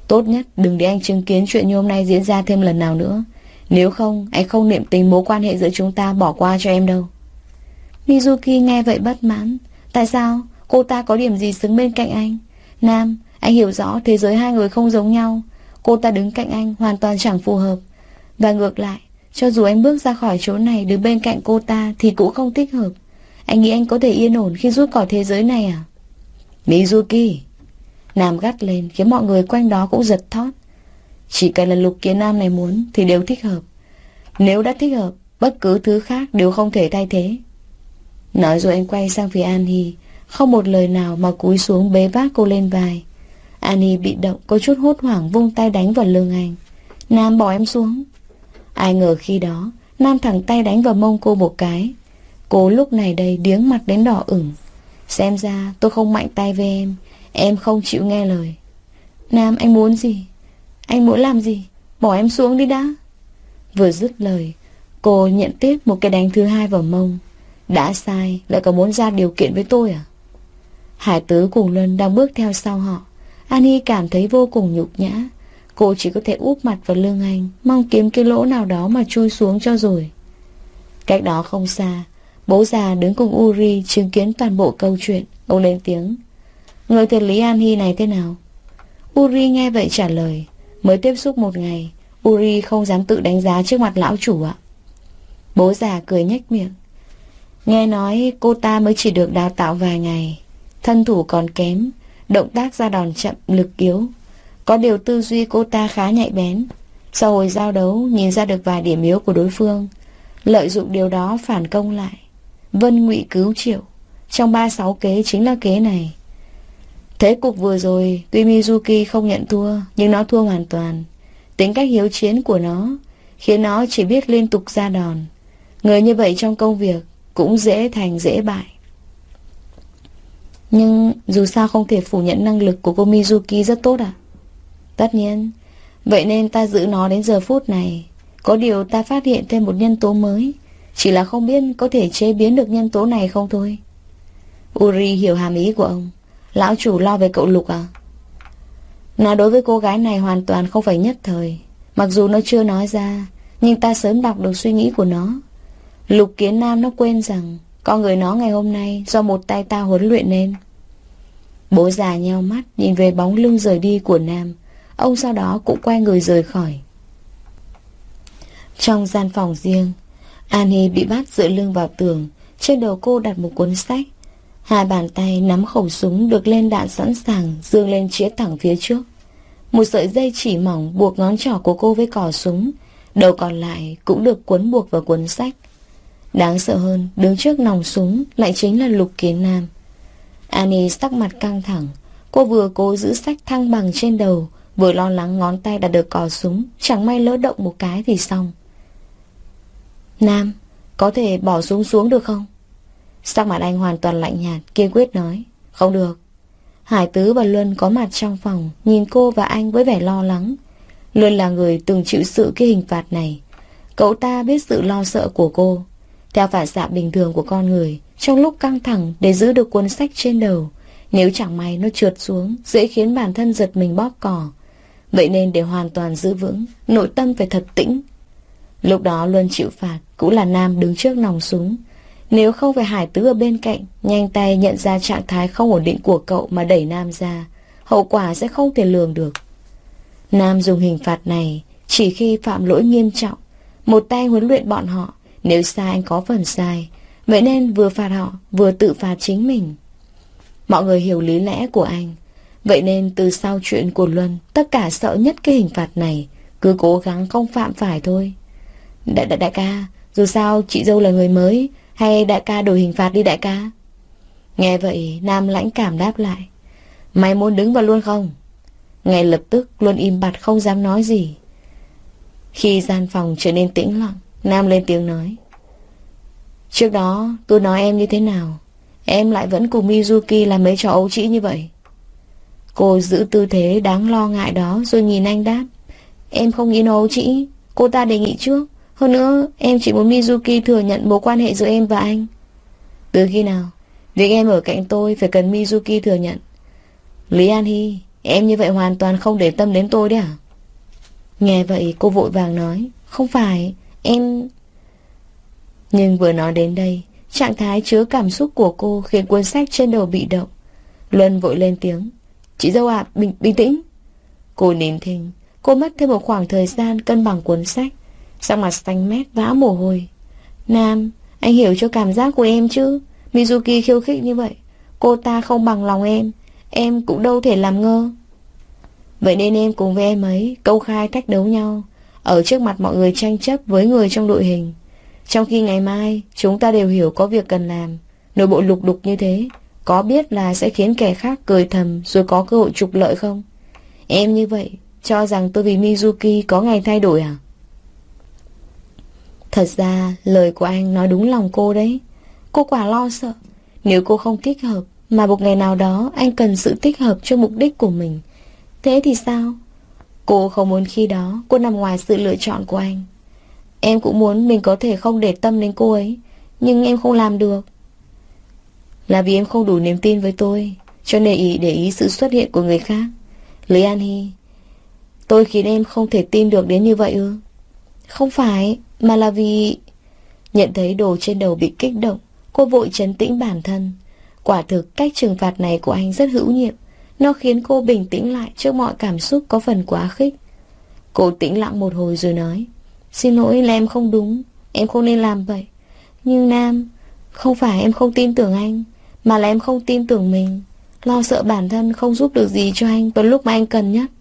Speaker 1: Tốt nhất đừng để anh chứng kiến chuyện như hôm nay diễn ra thêm lần nào nữa. Nếu không, anh không niệm tình mối quan hệ giữa chúng ta bỏ qua cho em đâu. Mizuki nghe vậy bất mãn. Tại sao? Cô ta có điểm gì xứng bên cạnh anh? Nam, anh hiểu rõ thế giới hai người không giống nhau. Cô ta đứng cạnh anh hoàn toàn chẳng phù hợp. Và ngược lại, cho dù anh bước ra khỏi chỗ này đứng bên cạnh cô ta thì cũng không thích hợp. Anh nghĩ anh có thể yên ổn khi rút khỏi thế giới này à? Mizuki! Nam gắt lên khiến mọi người quanh đó cũng giật thót. Chỉ cần là Lục Kiến Nam này muốn thì đều thích hợp. Nếu đã thích hợp, bất cứ thứ khác đều không thể thay thế. Nói rồi anh quay sang phía An Hi, không một lời nào mà cúi xuống bế vác cô lên vai. An Hi bị động, có chút hốt hoảng vung tay đánh vào lưng anh. Nam, bỏ em xuống. Ai ngờ khi đó Nam thẳng tay đánh vào mông cô một cái. Cô lúc này đây điếng mặt đến đỏ ửng. Xem ra tôi không mạnh tay với em. Em không chịu nghe lời. Nam, anh muốn gì? Anh muốn làm gì? Bỏ em xuống đi đã. Vừa dứt lời, cô nhận tiếp một cái đánh thứ hai vào mông. Đã sai lại còn muốn ra điều kiện với tôi à? Hải Tứ cùng Luân đang bước theo sau họ. An Hi cảm thấy vô cùng nhục nhã. Cô chỉ có thể úp mặt vào lưng anh, mong kiếm cái lỗ nào đó mà chui xuống cho rồi. Cách đó không xa, bố già đứng cùng Uri chứng kiến toàn bộ câu chuyện. Ông lên tiếng. Người thiệt lý An Hi này thế nào? Uri nghe vậy trả lời. Mới tiếp xúc một ngày, Uri không dám tự đánh giá trước mặt lão chủ ạ. Bố già cười nhếch miệng. Nghe nói cô ta mới chỉ được đào tạo vài ngày, thân thủ còn kém, động tác ra đòn chậm, lực yếu. Có điều tư duy cô ta khá nhạy bén. Sau hồi giao đấu nhìn ra được vài điểm yếu của đối phương, lợi dụng điều đó phản công lại. Vân ngụy cứu triệu. Trong 36 kế chính là kế này. Thế cục vừa rồi tuy Mizuki không nhận thua, nhưng nó thua hoàn toàn. Tính cách hiếu chiến của nó khiến nó chỉ biết liên tục ra đòn. Người như vậy trong công việc cũng dễ thành dễ bại. Nhưng dù sao không thể phủ nhận năng lực của cô Mizuki rất tốt à? Tất nhiên. Vậy nên ta giữ nó đến giờ phút này. Có điều ta phát hiện thêm một nhân tố mới, chỉ là không biết có thể chế biến được nhân tố này không thôi. Uri hiểu hàm ý của ông. Lão chủ lo về cậu Lục à? Nó đối với cô gái này hoàn toàn không phải nhất thời. Mặc dù nó chưa nói ra, nhưng ta sớm đọc được suy nghĩ của nó. Lục Kiến Nam nó quên rằng con người nó ngày hôm nay do một tay ta huấn luyện nên. Bố già nheo mắt nhìn về bóng lưng rời đi của Nam. Ông sau đó cũng quay người rời khỏi. Trong gian phòng riêng, An Hi bị bắt dựa lưng vào tường. Trên đầu cô đặt một cuốn sách. Hai bàn tay nắm khẩu súng được lên đạn sẵn sàng, giương lên chĩa thẳng phía trước. Một sợi dây chỉ mỏng buộc ngón trỏ của cô với cò súng. Đầu còn lại cũng được quấn buộc vào cuốn sách. Đáng sợ hơn, đứng trước nòng súng lại chính là Lục Kiến Nam. Annie sắc mặt căng thẳng. Cô vừa cố giữ sách thăng bằng trên đầu, vừa lo lắng ngón tay đặt được cò súng, chẳng may lỡ động một cái thì xong. Nam, có thể bỏ súng xuống được không? Sắc mặt anh hoàn toàn lạnh nhạt, kiên quyết nói. Không được. Hải Tứ và Luân có mặt trong phòng, nhìn cô và anh với vẻ lo lắng. Luân là người từng chịu sự cái hình phạt này. Cậu ta biết sự lo sợ của cô. Theo phản xạ bình thường của con người, trong lúc căng thẳng để giữ được cuốn sách trên đầu, nếu chẳng may nó trượt xuống, dễ khiến bản thân giật mình bóp cò. Vậy nên để hoàn toàn giữ vững, nội tâm phải thật tĩnh. Lúc đó Luân chịu phạt cũng là Nam đứng trước nòng súng. Nếu không phải Hải Tứ ở bên cạnh nhanh tay nhận ra trạng thái không ổn định của cậu mà đẩy Nam ra, hậu quả sẽ không thể lường được. Nam dùng hình phạt này chỉ khi phạm lỗi nghiêm trọng. Một tay huấn luyện bọn họ, nếu sai anh có phần sai, vậy nên vừa phạt họ vừa tự phạt chính mình. Mọi người hiểu lý lẽ của anh. Vậy nên từ sau chuyện của Luân, tất cả sợ nhất cái hình phạt này, cứ cố gắng không phạm phải thôi. Đại ca, dù sao chị dâu là người mới, hay đại ca đổi hình phạt đi đại ca? Nghe vậy Nam lãnh cảm đáp lại. Mày muốn đứng vào luôn không? Ngay lập tức Luân im bặt không dám nói gì. Khi gian phòng trở nên tĩnh lặng, Nam lên tiếng nói. Trước đó tôi nói em như thế nào, em lại vẫn cùng Mizuki làm mấy trò ấu trĩ như vậy? Cô giữ tư thế đáng lo ngại đó rồi nhìn anh đáp. Em không nghĩ nó ấu trĩ, cô ta đề nghị trước. Hơn nữa em chỉ muốn Mizuki thừa nhận mối quan hệ giữa em và anh. Từ khi nào việc em ở cạnh tôi phải cần Mizuki thừa nhận? Lý An Hi, Em như vậy hoàn toàn không để tâm đến tôi đấy à? Nghe vậy cô vội vàng nói, không phải, em... Nhưng vừa nói đến đây, trạng thái chứa cảm xúc của cô khiến cuốn sách trên đầu bị động. Luân vội lên tiếng, chị dâu ạ, bình tĩnh. Cô nín thinh, cô mất thêm một khoảng thời gian cân bằng cuốn sách, sắc mặt xanh mét vã mồ hôi. Nam, anh hiểu cho cảm giác của em chứ. Mizuki khiêu khích như vậy, cô ta không bằng lòng em cũng đâu thể làm ngơ. Vậy nên em cùng với em ấy công khai thách đấu nhau, ở trước mặt mọi người tranh chấp với người trong đội hình. Trong khi ngày mai chúng ta đều hiểu có việc cần làm, nội bộ lục đục như thế, có biết là sẽ khiến kẻ khác cười thầm rồi có cơ hội trục lợi không? Em như vậy cho rằng tôi vì Mizuki có ngày thay đổi à? Thật ra lời của anh nói đúng lòng cô đấy. Cô quả lo sợ, nếu cô không thích hợp, mà một ngày nào đó anh cần sự thích hợp cho mục đích của mình, thế thì sao? Cô không muốn khi đó cô nằm ngoài sự lựa chọn của anh. Em cũng muốn mình có thể không để tâm đến cô ấy, nhưng em không làm được. Là vì em không đủ niềm tin với tôi, cho nên để ý sự xuất hiện của người khác. Lý An Hy, tôi khiến em không thể tin được đến như vậy ư? Không phải, mà là vì... Nhận thấy đồ trên đầu bị kích động, cô vội trấn tĩnh bản thân. Quả thực cách trừng phạt này của anh rất hữu nhiệm. Nó khiến cô bình tĩnh lại trước mọi cảm xúc có phần quá khích. Cô tĩnh lặng một hồi rồi nói, xin lỗi là em không đúng, em không nên làm vậy. Nhưng Nam, không phải em không tin tưởng anh, mà là em không tin tưởng mình. Lo sợ bản thân không giúp được gì cho anh vào lúc mà anh cần nhất.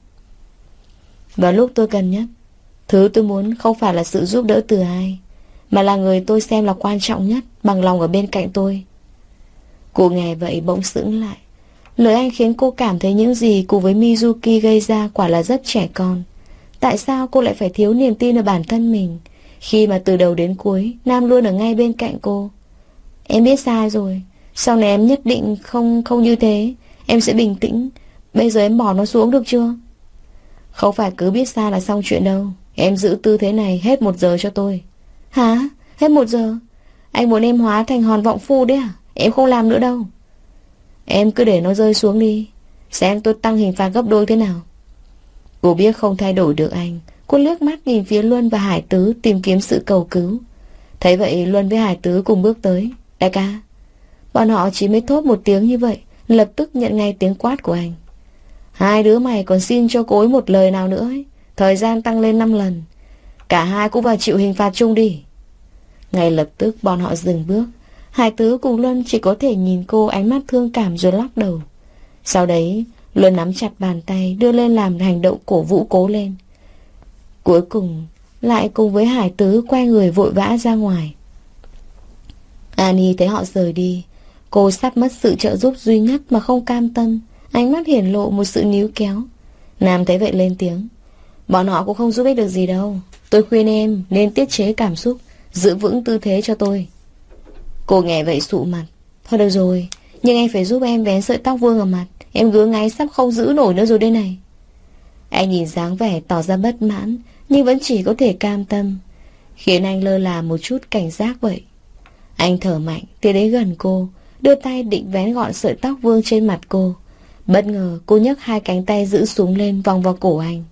Speaker 1: Vào lúc tôi cần nhất, thứ tôi muốn không phải là sự giúp đỡ từ ai, mà là người tôi xem là quan trọng nhất, bằng lòng ở bên cạnh tôi. Cô nghe vậy bỗng sững lại. Lời anh khiến cô cảm thấy những gì cùng với Mizuki gây ra quả là rất trẻ con. Tại sao cô lại phải thiếu niềm tin ở bản thân mình, khi mà từ đầu đến cuối Nam luôn ở ngay bên cạnh cô? Em biết sai rồi, sau này em nhất định không như thế. Em sẽ bình tĩnh. Bây giờ em bỏ nó xuống được chưa? Không phải cứ biết sai là xong chuyện đâu. Em giữ tư thế này hết 1 giờ cho tôi. Hả? Hết 1 giờ? Anh muốn em hóa thành hòn vọng phu đấy à? Em không làm nữa đâu. Em cứ để nó rơi xuống đi, xem tôi tăng hình phạt gấp đôi thế nào. Cô biết không thay đổi được anh. Cô liếc mắt nhìn phía Luân và Hải Tứ tìm kiếm sự cầu cứu. Thấy vậy Luân với Hải Tứ cùng bước tới. Đại ca. Bọn họ chỉ mới thốt một tiếng như vậy, lập tức nhận ngay tiếng quát của anh. Hai đứa mày còn xin cho cô ấy một lời nào nữa ấy. Thời gian tăng lên 5 lần. Cả hai cũng vào chịu hình phạt chung đi. Ngay lập tức bọn họ dừng bước. Hải Tứ cùng Luân chỉ có thể nhìn cô ánh mắt thương cảm rồi lắc đầu. Sau đấy Luân nắm chặt bàn tay đưa lên làm hành động cổ vũ cố lên. Cuối cùng lại cùng với Hải Tứ quay người vội vã ra ngoài. Annie thấy họ rời đi, cô sắp mất sự trợ giúp duy nhất mà không cam tâm, ánh mắt hiển lộ một sự níu kéo. Nam thấy vậy lên tiếng, bọn họ cũng không giúp ích được gì đâu. Tôi khuyên em nên tiết chế cảm xúc, giữ vững tư thế cho tôi. Cô nghe vậy sụ mặt. Thôi được rồi, nhưng anh phải giúp em vén sợi tóc vương ở mặt. Em ngứa ngáy sắp không giữ nổi nữa rồi đây này. Anh nhìn dáng vẻ tỏ ra bất mãn, nhưng vẫn chỉ có thể cam tâm, khiến anh lơ là một chút cảnh giác vậy. Anh thở mạnh tiến đến gần cô, đưa tay định vén gọn sợi tóc vương trên mặt cô. Bất ngờ cô nhấc hai cánh tay giữ súng lên vòng vào cổ anh.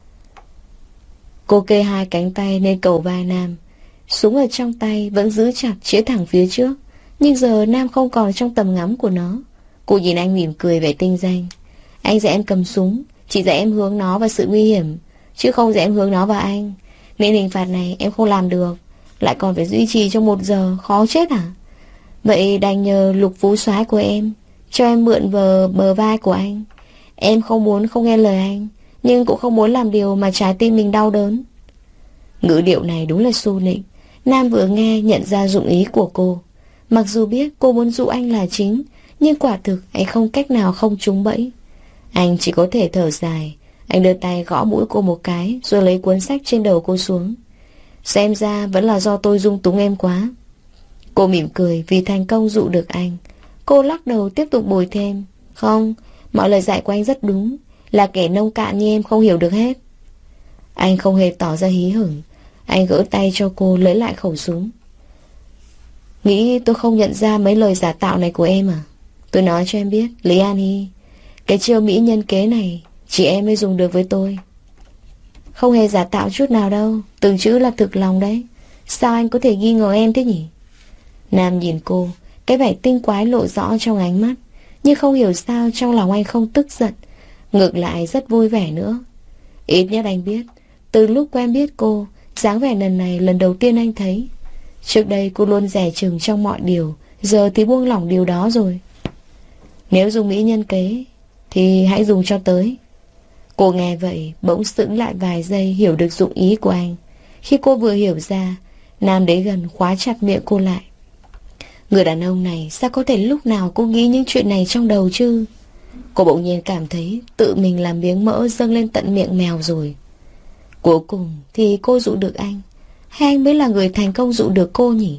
Speaker 1: Cô kê hai cánh tay lên cầu vai Nam. Súng ở trong tay vẫn giữ chặt chĩa thẳng phía trước, nhưng giờ Nam không còn trong tầm ngắm của nó. Cô nhìn anh mỉm cười vẻ tinh danh. Anh dạy em cầm súng, chỉ dạy em hướng nó vào sự nguy hiểm, chứ không dạy em hướng nó vào anh. Nên hình phạt này em không làm được, lại còn phải duy trì trong 1 giờ, khó chết à? Vậy đành nhờ Lục Phú soái của em cho em mượn bờ vai của anh. Em không muốn không nghe lời anh, nhưng cũng không muốn làm điều mà trái tim mình đau đớn. Ngữ điệu này đúng là xu nịnh. Nam vừa nghe nhận ra dụng ý của cô. Mặc dù biết cô muốn dụ anh là chính, nhưng quả thực anh không cách nào không trúng bẫy. Anh chỉ có thể thở dài. Anh đưa tay gõ mũi cô một cái, rồi lấy cuốn sách trên đầu cô xuống. Xem ra vẫn là do tôi dung túng em quá. Cô mỉm cười vì thành công dụ được anh. Cô lắc đầu tiếp tục bồi thêm. Không, mọi lời dạy của anh rất đúng. Là kẻ nông cạn như em không hiểu được hết. Anh không hề tỏ ra hí hửng. Anh gỡ tay cho cô lấy lại khẩu súng. Nghĩ tôi không nhận ra mấy lời giả tạo này của em à? Tôi nói cho em biết, Lý An Hy, cái chiêu mỹ nhân kế này Chỉ em mới dùng được với tôi. Không hề giả tạo chút nào đâu, từng chữ là thực lòng đấy. Sao anh có thể nghi ngờ em thế nhỉ? Nam nhìn cô, cái vẻ tinh quái lộ rõ trong ánh mắt. Nhưng không hiểu sao trong lòng anh không tức giận, ngược lại rất vui vẻ nữa. Ít nhất anh biết, từ lúc quen biết cô, dáng vẻ lần này lần đầu tiên anh thấy. Trước đây cô luôn dè chừng trong mọi điều, giờ thì buông lỏng điều đó rồi. Nếu dùng mỹ nhân kế thì hãy dùng cho tới. Cô nghe vậy bỗng sững lại vài giây, hiểu được dụng ý của anh. Khi cô vừa hiểu ra, Nam đến gần khóa chặt miệng cô lại. Người đàn ông này sao có thể lúc nào cũng nghĩ những chuyện này trong đầu chứ? Cô bỗng nhiên cảm thấy tự mình làm miếng mỡ dâng lên tận miệng mèo rồi. Cuối cùng thì cô dụ được anh, hay anh mới là người thành công dụ được cô nhỉ?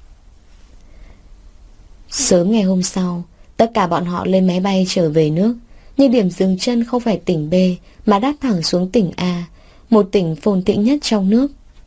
Speaker 1: Sớm ngày hôm sau, tất cả bọn họ lên máy bay trở về nước. Nhưng điểm dừng chân không phải tỉnh B, mà đáp thẳng xuống tỉnh A, một tỉnh phồn thịnh nhất trong nước.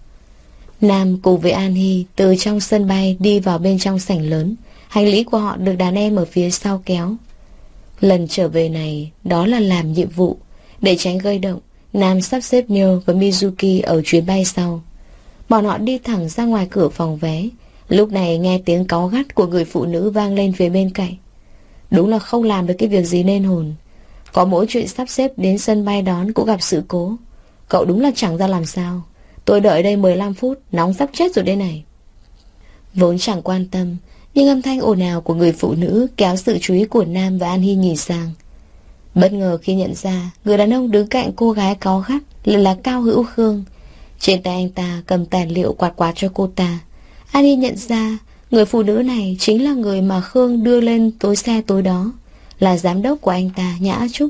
Speaker 1: Nam cùng với An Hy từ trong sân bay đi vào bên trong sảnh lớn. Hành lý của họ được đàn em ở phía sau kéo. Lần trở về này, đó là làm nhiệm vụ. Để tránh gây động, Nam sắp xếp Nyo và Mizuki ở chuyến bay sau. Bọn họ đi thẳng ra ngoài cửa phòng vé. Lúc này nghe tiếng cáu gắt của người phụ nữ vang lên phía bên cạnh. Đúng là không làm được cái việc gì nên hồn. Có mỗi chuyện sắp xếp đến sân bay đón cũng gặp sự cố. Cậu đúng là chẳng ra làm sao. Tôi đợi đây 15 phút, nóng sắp chết rồi đây này. Vốn chẳng quan tâm, nhưng âm thanh ồn ào của người phụ nữ kéo sự chú ý của Nam và An Hy nhìn sang. Bất ngờ khi nhận ra người đàn ông đứng cạnh cô gái cáu gắt lại là Cao Hữu Khương. Trên tay anh ta cầm tài liệu quạt quạt cho cô ta. An Hy nhận ra người phụ nữ này chính là người mà Khương đưa lên tối xe tối đó, là giám đốc của anh ta, Nhã Trúc.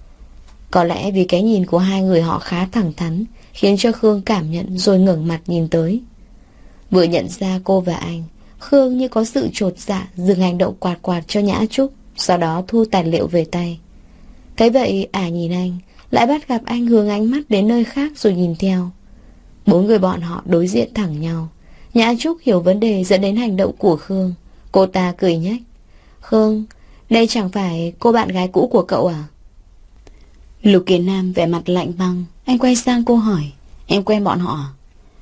Speaker 1: Có lẽ vì cái nhìn của hai người họ khá thẳng thắn, khiến cho Khương cảm nhận rồi ngẩng mặt nhìn tới. Vừa nhận ra cô và anh, Khương như có sự chột dạ dừng hành động quạt quạt cho Nhã Trúc, sau đó thu tài liệu về tay. Thế vậy nhìn anh, lại bắt gặp anh hướng ánh mắt đến nơi khác rồi nhìn theo. Bốn người bọn họ đối diện thẳng nhau. Nhã Trúc hiểu vấn đề dẫn đến hành động của Khương. Cô ta cười nhếch. Khương, đây chẳng phải cô bạn gái cũ của cậu à? Lục Kiến Nam vẻ mặt lạnh băng. Anh quay sang cô hỏi, em quen bọn họ à?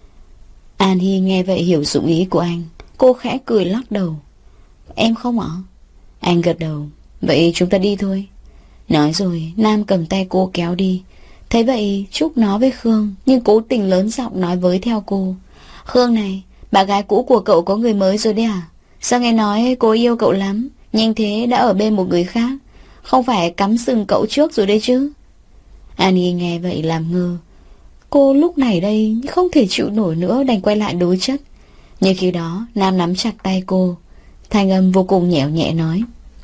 Speaker 1: An Hy nghe vậy hiểu dụng ý của anh. Cô khẽ cười lắc đầu. Em không ạ? Anh gật đầu. Vậy chúng ta đi thôi. Nói rồi Nam cầm tay cô kéo đi. Thế vậy Trúc nói với Khương, nhưng cố tình lớn giọng nói với theo cô. Khương này, bạn gái cũ của cậu có người mới rồi đấy à? Sao nghe nói cô yêu cậu lắm, nhanh thế đã ở bên một người khác. Không phải cắm sừng cậu trước rồi đấy chứ? Annie nghe vậy làm ngơ. Cô lúc này đây không thể chịu nổi nữa, đành quay lại đối chất. Nhưng khi đó Nam nắm chặt tay cô, thanh âm vô cùng nhẽo nhẹ nói,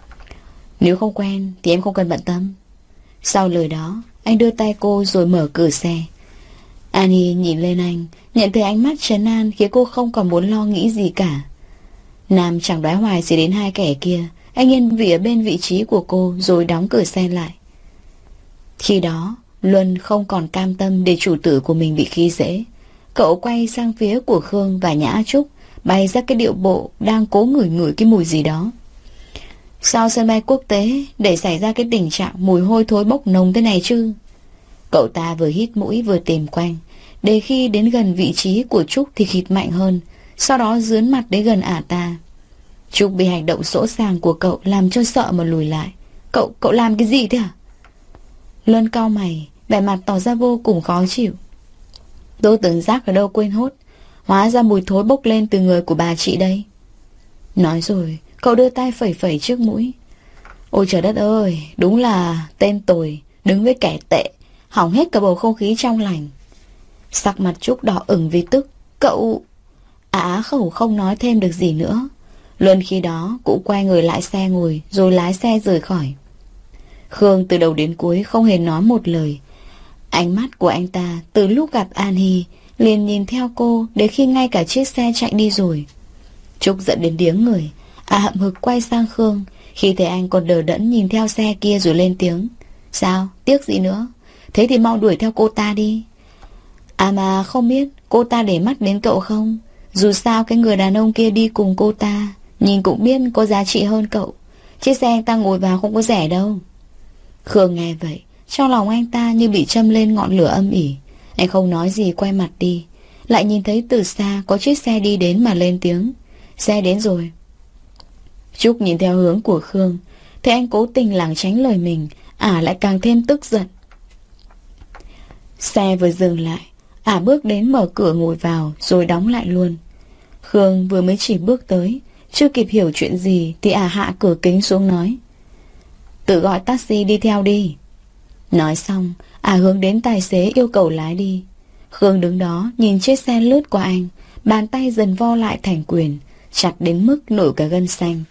Speaker 1: nếu không quen thì em không cần bận tâm. Sau lời đó anh đưa tay cô rồi mở cửa xe. Annie nhìn lên anh, nhận thấy ánh mắt trấn an khiến cô không còn muốn lo nghĩ gì cả. Nam chẳng đoái hoài gì đến hai kẻ kia. Anh yên vị ở bên vị trí của cô rồi đóng cửa xe lại. Khi đó Luân không còn cam tâm để chủ tử của mình bị khi dễ. Cậu quay sang phía của Khương và Nhã Trúc, bày ra cái điệu bộ đang cố ngửi ngửi cái mùi gì đó. Sao sân bay quốc tế để xảy ra cái tình trạng mùi hôi thối bốc nồng thế này chứ? Cậu ta vừa hít mũi vừa tìm quanh, để khi đến gần vị trí của Trúc thì khịt mạnh hơn, sau đó dướn mặt đến gần ả ta. Trúc bị hành động sỗ sàng của cậu làm cho sợ mà lùi lại. Cậu làm cái gì thế hả? Luân cau mày, vẻ mặt tỏ ra vô cùng khó chịu. Tôi tưởng rác ở đâu quên hốt, hóa ra mùi thối bốc lên từ người của bà chị đây. Nói rồi cậu đưa tay phẩy phẩy trước mũi. Ôi trời đất ơi, đúng là tên tồi đứng với kẻ tệ, hỏng hết cả bầu không khí trong lành. Sắc mặt Trúc đỏ ửng vì tức. Cậu... Á khẩu không nói thêm được gì nữa. Luân khi đó cũng quay người lại xe ngồi rồi lái xe rời khỏi. Khương từ đầu đến cuối không hề nói một lời. Ánh mắt của anh ta từ lúc gặp An Hy liền nhìn theo cô đến khi ngay cả chiếc xe chạy đi rồi. Trúc giận đến điếng người. Hậm hực quay sang Khương, khi thấy anh còn đờ đẫn nhìn theo xe kia rồi lên tiếng. Sao, tiếc gì nữa? Thế thì mau đuổi theo cô ta đi. Mà không biết cô ta để mắt đến cậu không? Dù sao cái người đàn ông kia đi cùng cô ta nhìn cũng biết có giá trị hơn cậu. Chiếc xe anh ta ngồi vào không có rẻ đâu. Khương nghe vậy Trong lòng anh ta như bị châm lên ngọn lửa âm ỉ. Anh không nói gì, quay mặt đi. Lại nhìn thấy từ xa có chiếc xe đi đến mà lên tiếng. Xe đến rồi. Trúc nhìn theo hướng của Khương, thấy anh cố tình lảng tránh lời mình, lại càng thêm tức giận. Xe vừa dừng lại, bước đến mở cửa ngồi vào rồi đóng lại luôn. Khương vừa mới chỉ bước tới, chưa kịp hiểu chuyện gì thì hạ cửa kính xuống nói. Tự gọi taxi đi theo đi. Nói xong, hướng đến tài xế yêu cầu lái đi. Khương đứng đó nhìn chiếc xe lướt qua anh, bàn tay dần vo lại thành quyền, chặt đến mức nổi cả gân xanh.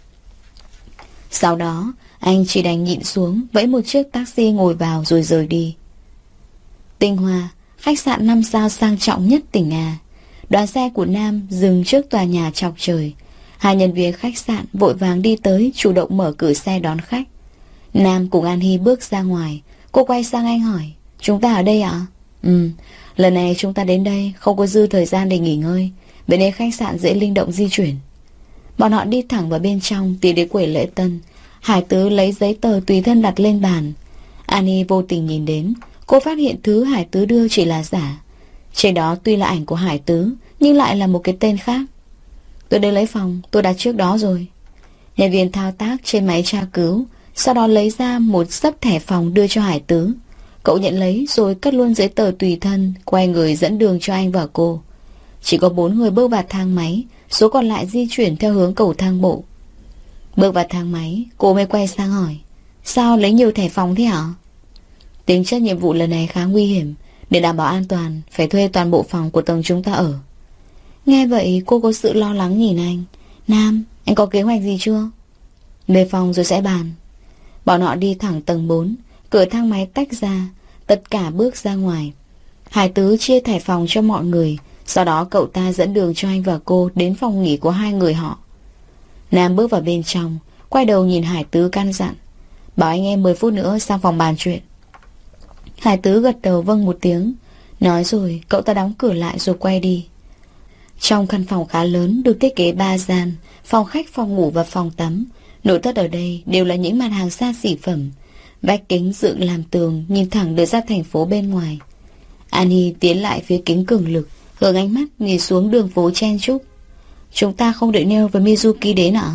Speaker 1: Sau đó, anh chỉ đành nhịn xuống, vẫy một chiếc taxi ngồi vào rồi rời đi. Tinh Hoa, khách sạn 5 sao sang trọng nhất tỉnh A. Đoàn xe của Nam dừng trước tòa nhà chọc trời. Hai nhân viên khách sạn vội vàng đi tới, chủ động mở cửa xe đón khách. Nam cùng An Hy bước ra ngoài. Cô quay sang anh hỏi, chúng ta ở đây ạ? Lần này chúng ta đến đây không có dư thời gian để nghỉ ngơi, bên đây khách sạn dễ linh động di chuyển. Bọn họ đi thẳng vào bên trong, tiến đến quầy lễ tân. Hải Tứ lấy giấy tờ tùy thân đặt lên bàn. An Hy vô tình nhìn đến, cô phát hiện thứ Hải Tứ đưa chỉ là giả. Trên đó tuy là ảnh của Hải Tứ, nhưng lại là một cái tên khác. Tôi đến lấy phòng, tôi đặt trước đó rồi. Nhân viên thao tác trên máy tra cứu, sau đó lấy ra một xấp thẻ phòng đưa cho Hải Tứ. Cậu nhận lấy rồi cất luôn giấy tờ tùy thân, quay người dẫn đường cho anh và cô. Chỉ có 4 người bước vào thang máy, số còn lại di chuyển theo hướng cầu thang bộ. Bước vào thang máy, cô mới quay sang hỏi, sao lấy nhiều thẻ phòng thế hả? Tính chất nhiệm vụ lần này khá nguy hiểm, để đảm bảo an toàn phải thuê toàn bộ phòng của tầng chúng ta ở. Nghe vậy cô có sự lo lắng nhìn anh. Nam, anh có kế hoạch gì chưa? Về phòng rồi sẽ bàn. Bọn họ đi thẳng tầng 4, cửa thang máy tách ra, tất cả bước ra ngoài. Hải Tứ chia thẻ phòng cho mọi người, sau đó cậu ta dẫn đường cho anh và cô đến phòng nghỉ của hai người họ. Nam bước vào bên trong, quay đầu nhìn Hải Tứ căn dặn, bảo anh em 10 phút nữa sang phòng bàn chuyện. Hải Tứ gật đầu vâng một tiếng. Nói rồi cậu ta đóng cửa lại rồi quay đi. Trong căn phòng khá lớn, được thiết kế 3 gian, phòng khách, phòng ngủ và phòng tắm. Nội thất ở đây đều là những mặt hàng xa xỉ phẩm. Vách kính dựng làm tường, nhìn thẳng được ra thành phố bên ngoài. An Hy tiến lại phía kính cường lực, hướng ánh mắt nhìn xuống đường phố chen chúc. Chúng ta không đợi Neo và Mizuki đến ạ?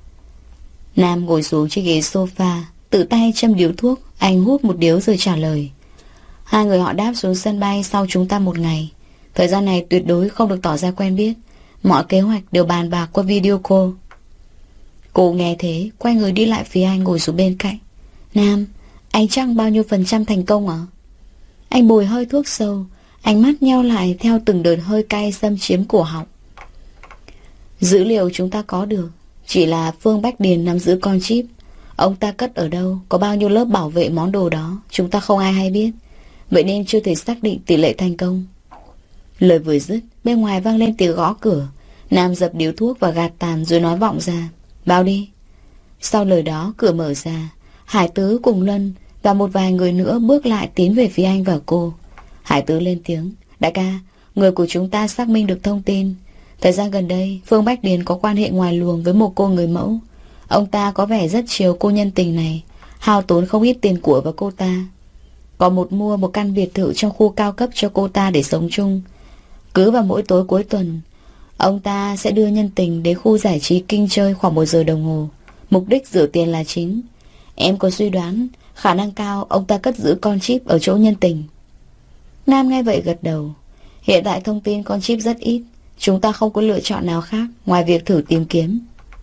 Speaker 1: Nam ngồi xuống trên ghế sofa, tự tay châm điếu thuốc. Anh hút một điếu rồi trả lời. Hai người họ đáp xuống sân bay sau chúng ta 1 ngày. Thời gian này tuyệt đối không được tỏ ra quen biết. Mọi kế hoạch đều bàn bạc qua video call. Cô nghe thế, quay người đi lại phía anh, ngồi xuống bên cạnh. Nam, anh chắc bao nhiêu % thành công ạ? Anh bồi hơi thuốc sâu, ánh mắt nheo lại theo từng đợt hơi cay xâm chiếm cổ họng. Dữ liệu chúng ta có được chỉ là Phương Bách Điền nắm giữ con chip. Ông ta cất ở đâu, có bao nhiêu lớp bảo vệ món đồ đó, chúng ta không ai hay biết. Vậy nên chưa thể xác định tỷ lệ thành công. Lời vừa dứt, bên ngoài vang lên tiếng gõ cửa. Nam dập điếu thuốc và gạt tàn rồi nói vọng ra, vào đi. Sau lời đó cửa mở ra. Hải Tứ cùng Lân và một vài người nữa bước lại tiến về phía anh và cô. Hải Tứ lên tiếng, đại ca, người của chúng ta xác minh được thông tin. Thời gian gần đây Phương Bách Điền có quan hệ ngoài luồng với một cô người mẫu. Ông ta có vẻ rất chiều cô nhân tình này, hao tốn không ít tiền của vào cô ta. Còn mua một căn biệt thự trong khu cao cấp cho cô ta để sống chung. Cứ vào mỗi tối cuối tuần, ông ta sẽ đưa nhân tình đến khu giải trí kinh chơi khoảng 1 giờ đồng hồ. Mục đích rửa tiền là chính. Em có suy đoán khả năng cao ông ta cất giữ con chip ở chỗ nhân tình. Nam nghe vậy gật đầu. Hiện tại thông tin con chip rất ít, chúng ta không có lựa chọn nào khác ngoài việc thử tìm kiếm.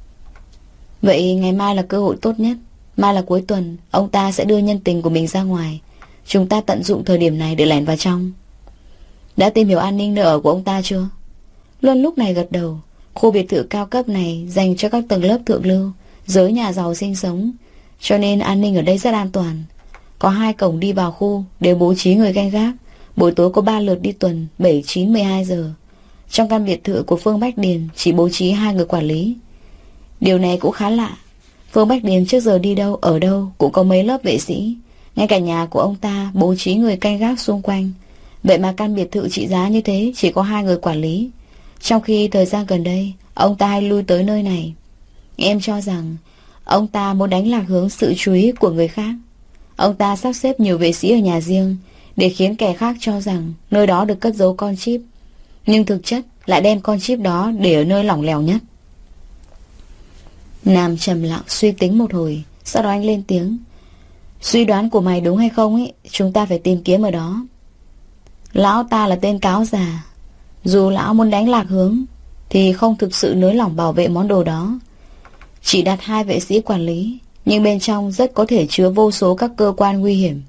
Speaker 1: Vậy ngày mai là cơ hội tốt nhất. Mai là cuối tuần, ông ta sẽ đưa nhân tình của mình ra ngoài. Chúng ta tận dụng thời điểm này để lẻn vào trong. Đã tìm hiểu an ninh nơi ở của ông ta chưa? Luân lúc này gật đầu. Khu biệt thự cao cấp này dành cho các tầng lớp thượng lưu, giới nhà giàu sinh sống, cho nên an ninh ở đây rất an toàn. Có 2 cổng đi vào khu, đều bố trí người canh gác. Buổi tối có 3 lượt đi tuần, 7, 9, 12 giờ. Trong căn biệt thự của Phương Bách Điền chỉ bố trí 2 người quản lý. Điều này cũng khá lạ. Phương Bách Điền trước giờ đi đâu, ở đâu cũng có mấy lớp vệ sĩ. Ngay cả nhà của ông ta bố trí người canh gác xung quanh. Vậy mà căn biệt thự trị giá như thế chỉ có 2 người quản lý. Trong khi thời gian gần đây ông ta hay lui tới nơi này. Em cho rằng ông ta muốn đánh lạc hướng sự chú ý của người khác. Ông ta sắp xếp nhiều vệ sĩ ở nhà riêng để khiến kẻ khác cho rằng nơi đó được cất giấu con chip, nhưng thực chất lại đem con chip đó để ở nơi lỏng lẻo nhất. Nam trầm lặng suy tính một hồi, sau đó anh lên tiếng. Suy đoán của mày đúng hay không ấy, chúng ta phải tìm kiếm ở đó. Lão ta là tên cáo già. Dù lão muốn đánh lạc hướng thì không thực sự nới lỏng bảo vệ món đồ đó. Chỉ đặt 2 vệ sĩ quản lý, nhưng bên trong rất có thể chứa vô số các cơ quan nguy hiểm.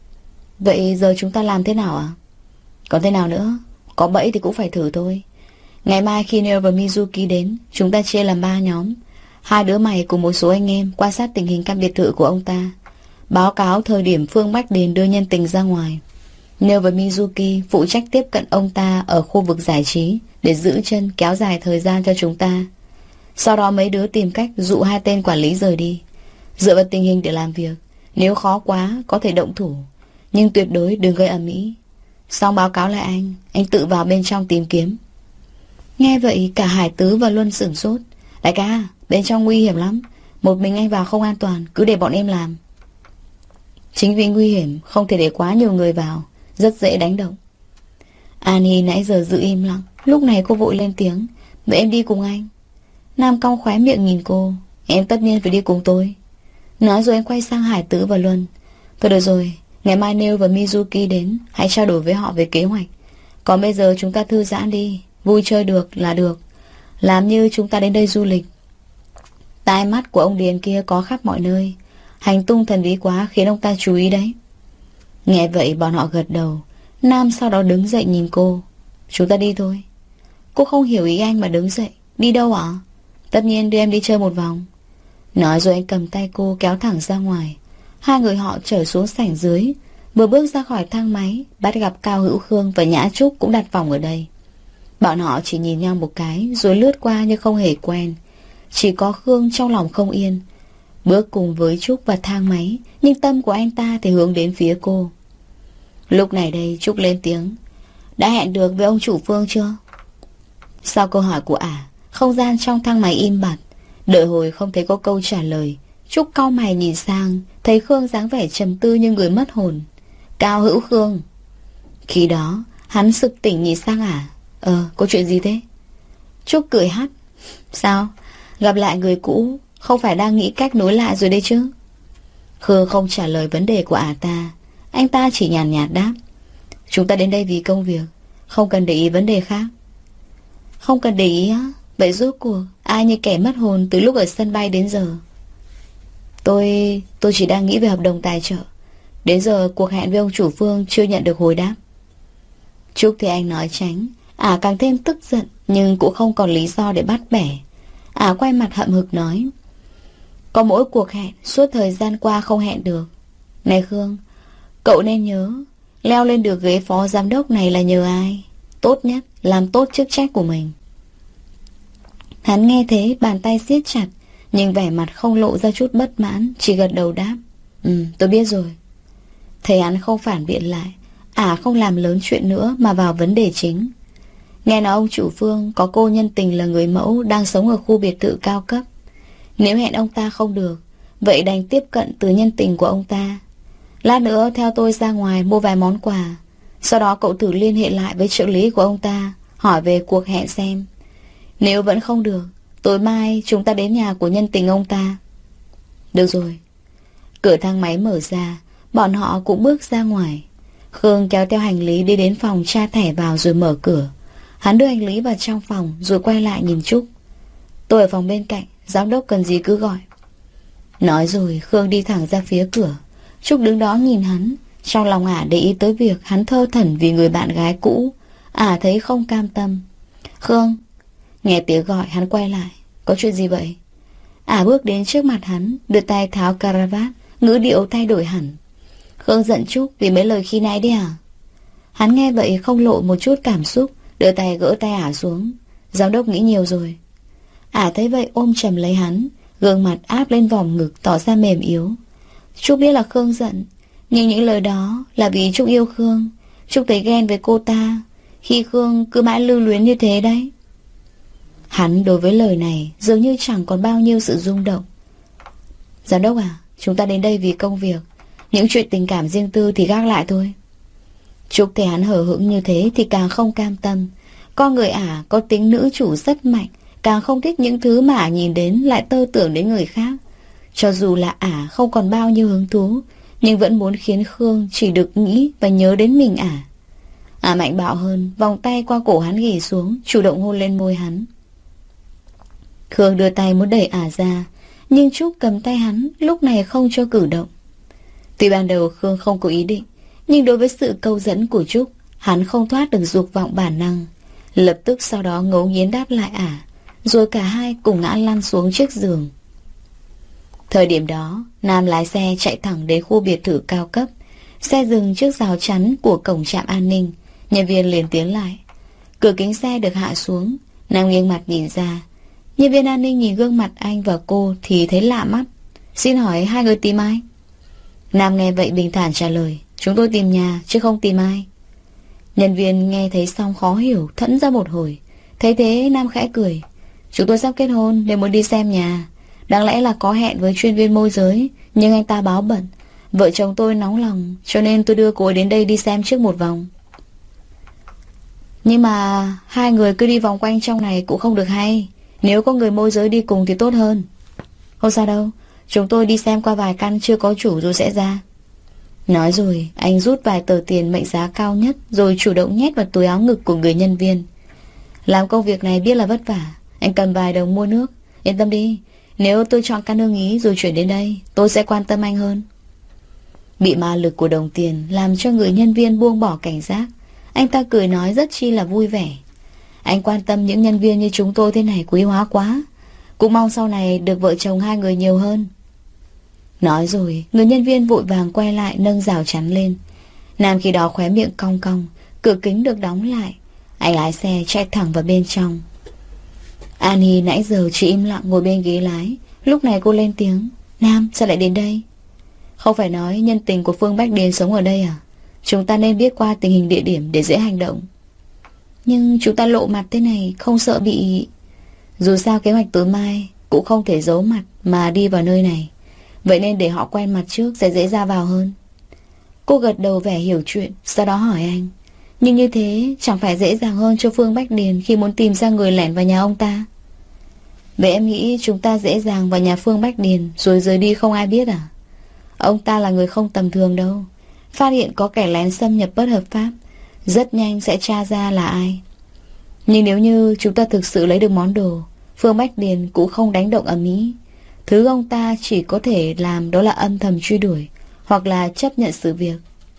Speaker 1: Vậy giờ chúng ta làm thế nào ạ? Còn thế nào nữa? Có bẫy thì cũng phải thử thôi. Ngày mai khi Neil và Mizuki đến, chúng ta chia làm 3 nhóm. 2 đứa mày cùng một số anh em quan sát tình hình căn biệt thự của ông ta, báo cáo thời điểm Phương Bách Điền đưa nhân tình ra ngoài. Neil và Mizuki phụ trách tiếp cận ông ta ở khu vực giải trí để giữ chân kéo dài thời gian cho chúng ta. Sau đó mấy đứa tìm cách dụ 2 tên quản lý rời đi, dựa vào tình hình để làm việc. Nếu khó quá có thể động thủ, nhưng tuyệt đối đừng gây ầm ĩ. Xong báo cáo lại anh tự vào bên trong tìm kiếm. Nghe vậy cả Hải Tứ và Luân sửng sốt. Đại ca, bên trong nguy hiểm lắm, một mình anh vào không an toàn, cứ để bọn em làm. Chính vì nguy hiểm không thể để quá nhiều người vào, rất dễ đánh động. Annie nãy giờ giữ im lặng, lúc này cô vội lên tiếng. Vậy em đi cùng anh. Nam cong khóe miệng nhìn cô. Em tất nhiên phải đi cùng tôi. Nói rồi anh quay sang Hải Tứ và Luân. Thôi được rồi, ngày mai Neil và Mizuki đến, hãy trao đổi với họ về kế hoạch. Còn bây giờ chúng ta thư giãn đi, vui chơi được là được, làm như chúng ta đến đây du lịch. Tai mắt của ông Điền kia có khắp mọi nơi, hành tung thần bí quá khiến ông ta chú ý đấy. Nghe vậy bọn họ gật đầu. Nam sau đó đứng dậy nhìn cô. Chúng ta đi thôi. Cô không hiểu ý anh mà đứng dậy. Đi đâu ạ? Tất nhiên đưa em đi chơi một vòng. Nói rồi anh cầm tay cô kéo thẳng ra ngoài. 2 người họ trở xuống sảnh dưới. Vừa bước ra khỏi thang máy, bắt gặp Cao Hữu Khương và Nhã Trúc cũng đặt phòng ở đây. Bọn họ chỉ nhìn nhau một cái rồi lướt qua như không hề quen. Chỉ có Khương trong lòng không yên, bước cùng với Trúc vào thang máy, nhưng tâm của anh ta thì hướng đến phía cô. Lúc này đây Trúc lên tiếng. Đã hẹn được với ông chủ Phương chưa? Sau câu hỏi của ả, không gian trong thang máy im bặt. Đợi hồi không thấy có câu trả lời, Trúc cau mày nhìn sang, thấy Khương dáng vẻ trầm tư như người mất hồn. Cao Hữu Khương. Khi đó hắn sực tỉnh nhìn sang ả. Có chuyện gì thế? Trúc cười hắt. Sao? Gặp lại người cũ, không phải đang nghĩ cách nối lại rồi đấy chứ? Khương không trả lời vấn đề của ả ta. Anh ta chỉ nhàn nhạt đáp. Chúng ta đến đây vì công việc, không cần để ý vấn đề khác. Không cần để ý á? Vậy rốt cuộc ai như kẻ mất hồn từ lúc ở sân bay đến giờ? Tôi chỉ đang nghĩ về hợp đồng tài trợ. Đến giờ cuộc hẹn với ông chủ Phương chưa nhận được hồi đáp. Trúc thì anh nói tránh. Ả càng thêm tức giận, nhưng cũng không còn lý do để bắt bẻ. Ả quay mặt hậm hực nói. Có mỗi cuộc hẹn suốt thời gian qua không hẹn được. Này Khương, cậu nên nhớ, leo lên được ghế phó giám đốc này là nhờ ai? Tốt nhất làm tốt chức trách của mình. Hắn nghe thế bàn tay siết chặt, nhưng vẻ mặt không lộ ra chút bất mãn, chỉ gật đầu đáp. Tôi biết rồi. Thấy hắn không phản biện lại, ả không làm lớn chuyện nữa mà vào vấn đề chính. Nghe nói ông chủ Phương có cô nhân tình là người mẫu đang sống ở khu biệt thự cao cấp. Nếu hẹn ông ta không được, vậy đành tiếp cận từ nhân tình của ông ta. Lát nữa theo tôi ra ngoài mua vài món quà. Sau đó cậu thử liên hệ lại với trợ lý của ông ta, hỏi về cuộc hẹn xem. Nếu vẫn không được, tối mai chúng ta đến nhà của nhân tình ông ta. Được rồi. Cửa thang máy mở ra, bọn họ cũng bước ra ngoài. Khương kéo theo hành lý đi đến phòng tra thẻ vào rồi mở cửa. Hắn đưa hành lý vào trong phòng rồi quay lại nhìn Trúc. Tôi ở phòng bên cạnh, giám đốc cần gì cứ gọi. Nói rồi Khương đi thẳng ra phía cửa. Trúc đứng đó nhìn hắn. Trong lòng ả để ý tới việc hắn thơ thẩn vì người bạn gái cũ. Ả thấy không cam tâm. Khương. Nghe tiếng gọi hắn quay lại. Có chuyện gì vậy? Ả bước đến trước mặt hắn, đưa tay tháo caravat, ngữ điệu thay đổi hẳn. Khương giận Trúc vì mấy lời khi nãy đi à? Hắn nghe vậy không lộ một chút cảm xúc, đưa tay gỡ tay ả xuống. Giám đốc nghĩ nhiều rồi. Ả thấy vậy ôm chầm lấy hắn, gương mặt áp lên vòng ngực tỏ ra mềm yếu. Trúc biết là Khương giận, nhưng những lời đó là vì Trúc yêu Khương. Trúc thấy ghen với cô ta khi Khương cứ mãi lưu luyến như thế đấy. Hắn đối với lời này dường như chẳng còn bao nhiêu sự rung động. Giám đốc à, chúng ta đến đây vì công việc. Những chuyện tình cảm riêng tư thì gác lại thôi. Trúc thấy hắn hờ hững như thế thì càng không cam tâm. Con người ả có tính nữ chủ rất mạnh, càng không thích những thứ mà ả nhìn đến lại tơ tưởng đến người khác. Cho dù là ả không còn bao nhiêu hứng thú, nhưng vẫn muốn khiến Khương chỉ được nghĩ và nhớ đến mình ả. Ả mạnh bạo hơn, vòng tay qua cổ hắn ghì xuống, chủ động hôn lên môi hắn. Khương đưa tay muốn đẩy ả ra, nhưng Trúc cầm tay hắn, lúc này không cho cử động. Tuy ban đầu Khương không có ý định, nhưng đối với sự câu dẫn của Trúc, hắn không thoát được dục vọng bản năng. Lập tức sau đó ngấu nghiến đáp lại ả, rồi cả hai cùng ngã lăn xuống chiếc giường. Thời điểm đó, Nam lái xe chạy thẳng đến khu biệt thự cao cấp. Xe dừng trước rào chắn của cổng trạm an ninh. Nhân viên liền tiến lại. Cửa kính xe được hạ xuống. Nam nghiêng mặt nhìn ra. Nhân viên an ninh nhìn gương mặt anh và cô thì thấy lạ mắt. Xin hỏi hai người tìm ai? Nam nghe vậy bình thản trả lời, chúng tôi tìm nhà chứ không tìm ai. Nhân viên nghe thấy xong khó hiểu, thẫn ra một hồi. Thấy thế Nam khẽ cười, chúng tôi sắp kết hôn nên muốn đi xem nhà. Đáng lẽ là có hẹn với chuyên viên môi giới, nhưng anh ta báo bận. Vợ chồng tôi nóng lòng, cho nên tôi đưa cô ấy đến đây đi xem trước một vòng. Nhưng mà hai người cứ đi vòng quanh trong này cũng không được hay. Nếu có người môi giới đi cùng thì tốt hơn. Không sao đâu, chúng tôi đi xem qua vài căn chưa có chủ rồi sẽ ra. Nói rồi anh rút vài tờ tiền mệnh giá cao nhất, rồi chủ động nhét vào túi áo ngực của người nhân viên. Làm công việc này biết là vất vả, anh cần vài đồng mua nước. Yên tâm đi, nếu tôi chọn căn ưng ý rồi chuyển đến đây, tôi sẽ quan tâm anh hơn. Bị ma lực của đồng tiền làm cho người nhân viên buông bỏ cảnh giác. Anh ta cười nói rất chi là vui vẻ. Anh quan tâm những nhân viên như chúng tôi thế này quý hóa quá. Cũng mong sau này được vợ chồng hai người nhiều hơn. Nói rồi người nhân viên vội vàng quay lại nâng rào chắn lên. Nam khi đó khóe miệng cong cong. Cửa kính được đóng lại. Anh lái xe chạy thẳng vào bên trong. Annie nãy giờ chỉ im lặng ngồi bên ghế lái. Lúc này cô lên tiếng, Nam sao lại đến đây? Không phải nói nhân tình của Phương Bách Điền sống ở đây à? Chúng ta nên biết qua tình hình địa điểm để dễ hành động. Nhưng chúng ta lộ mặt thế này không sợ bị... Dù sao kế hoạch tối mai cũng không thể giấu mặt mà đi vào nơi này. Vậy nên để họ quen mặt trước sẽ dễ ra vào hơn. Cô gật đầu vẻ hiểu chuyện, sau đó hỏi anh, nhưng như thế chẳng phải dễ dàng hơn cho Phương Bách Điền khi muốn tìm ra người lẻn vào nhà ông ta? Vậy em nghĩ chúng ta dễ dàng vào nhà Phương Bách Điền rồi rời đi không ai biết à? Ông ta là người không tầm thường đâu. Phát hiện có kẻ lén xâm nhập bất hợp pháp, rất nhanh sẽ tra ra là ai. Nhưng nếu như chúng ta thực sự lấy được món đồ, Phương Bách Điền cũng không đánh động ầm ĩ. Thứ ông ta chỉ có thể làm đó là âm thầm truy đuổi, hoặc là chấp nhận sự việc.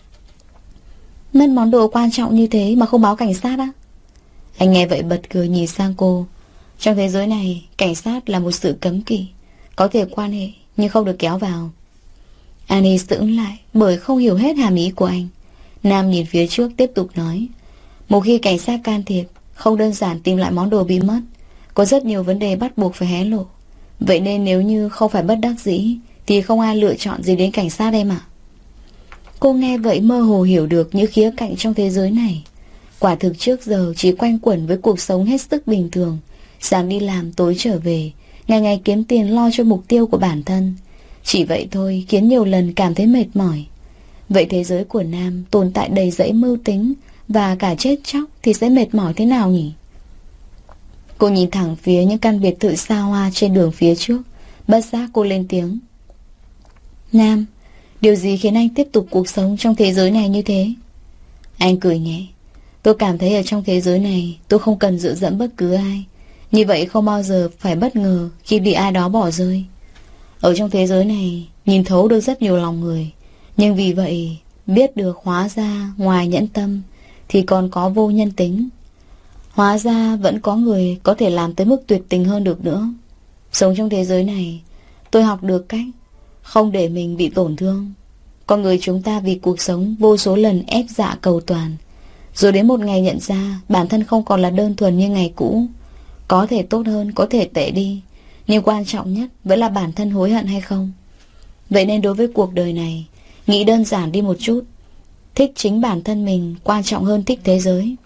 Speaker 1: Mất món đồ quan trọng như thế mà không báo cảnh sát á? Anh nghe vậy bật cười nhìn sang cô. Trong thế giới này, cảnh sát là một sự cấm kỵ. Có thể quan hệ nhưng không được kéo vào. Annie sững lại bởi không hiểu hết hàm ý của anh. Nam nhìn phía trước tiếp tục nói, một khi cảnh sát can thiệp, không đơn giản tìm lại món đồ bị mất, có rất nhiều vấn đề bắt buộc phải hé lộ. Vậy nên nếu như không phải bất đắc dĩ thì không ai lựa chọn gì đến cảnh sát em ạ. Cô nghe vậy mơ hồ hiểu được những khía cạnh trong thế giới này. Quả thực trước giờ chỉ quanh quẩn với cuộc sống hết sức bình thường. Sáng đi làm tối trở về, ngày ngày kiếm tiền lo cho mục tiêu của bản thân. Chỉ vậy thôi khiến nhiều lần cảm thấy mệt mỏi. Vậy thế giới của Nam tồn tại đầy rẫy mưu tính và cả chết chóc thì sẽ mệt mỏi thế nào nhỉ? Cô nhìn thẳng phía những căn biệt thự xa hoa trên đường phía trước. Bất giác cô lên tiếng, Nam, điều gì khiến anh tiếp tục cuộc sống trong thế giới này như thế? Anh cười nhẹ, tôi cảm thấy ở trong thế giới này tôi không cần dựa dẫm bất cứ ai. Như vậy không bao giờ phải bất ngờ khi bị ai đó bỏ rơi. Ở trong thế giới này nhìn thấu được rất nhiều lòng người, nhưng vì vậy biết được hóa ra ngoài nhẫn tâm thì còn có vô nhân tính. Hóa ra vẫn có người có thể làm tới mức tuyệt tình hơn được nữa. Sống trong thế giới này, tôi học được cách không để mình bị tổn thương. Con người chúng ta vì cuộc sống vô số lần ép dạ cầu toàn, rồi đến một ngày nhận ra bản thân không còn là đơn thuần như ngày cũ. Có thể tốt hơn, có thể tệ đi, nhưng quan trọng nhất vẫn là bản thân hối hận hay không. Vậy nên đối với cuộc đời này, nghĩ đơn giản đi một chút. Thích chính bản thân mình quan trọng hơn thích thế giới.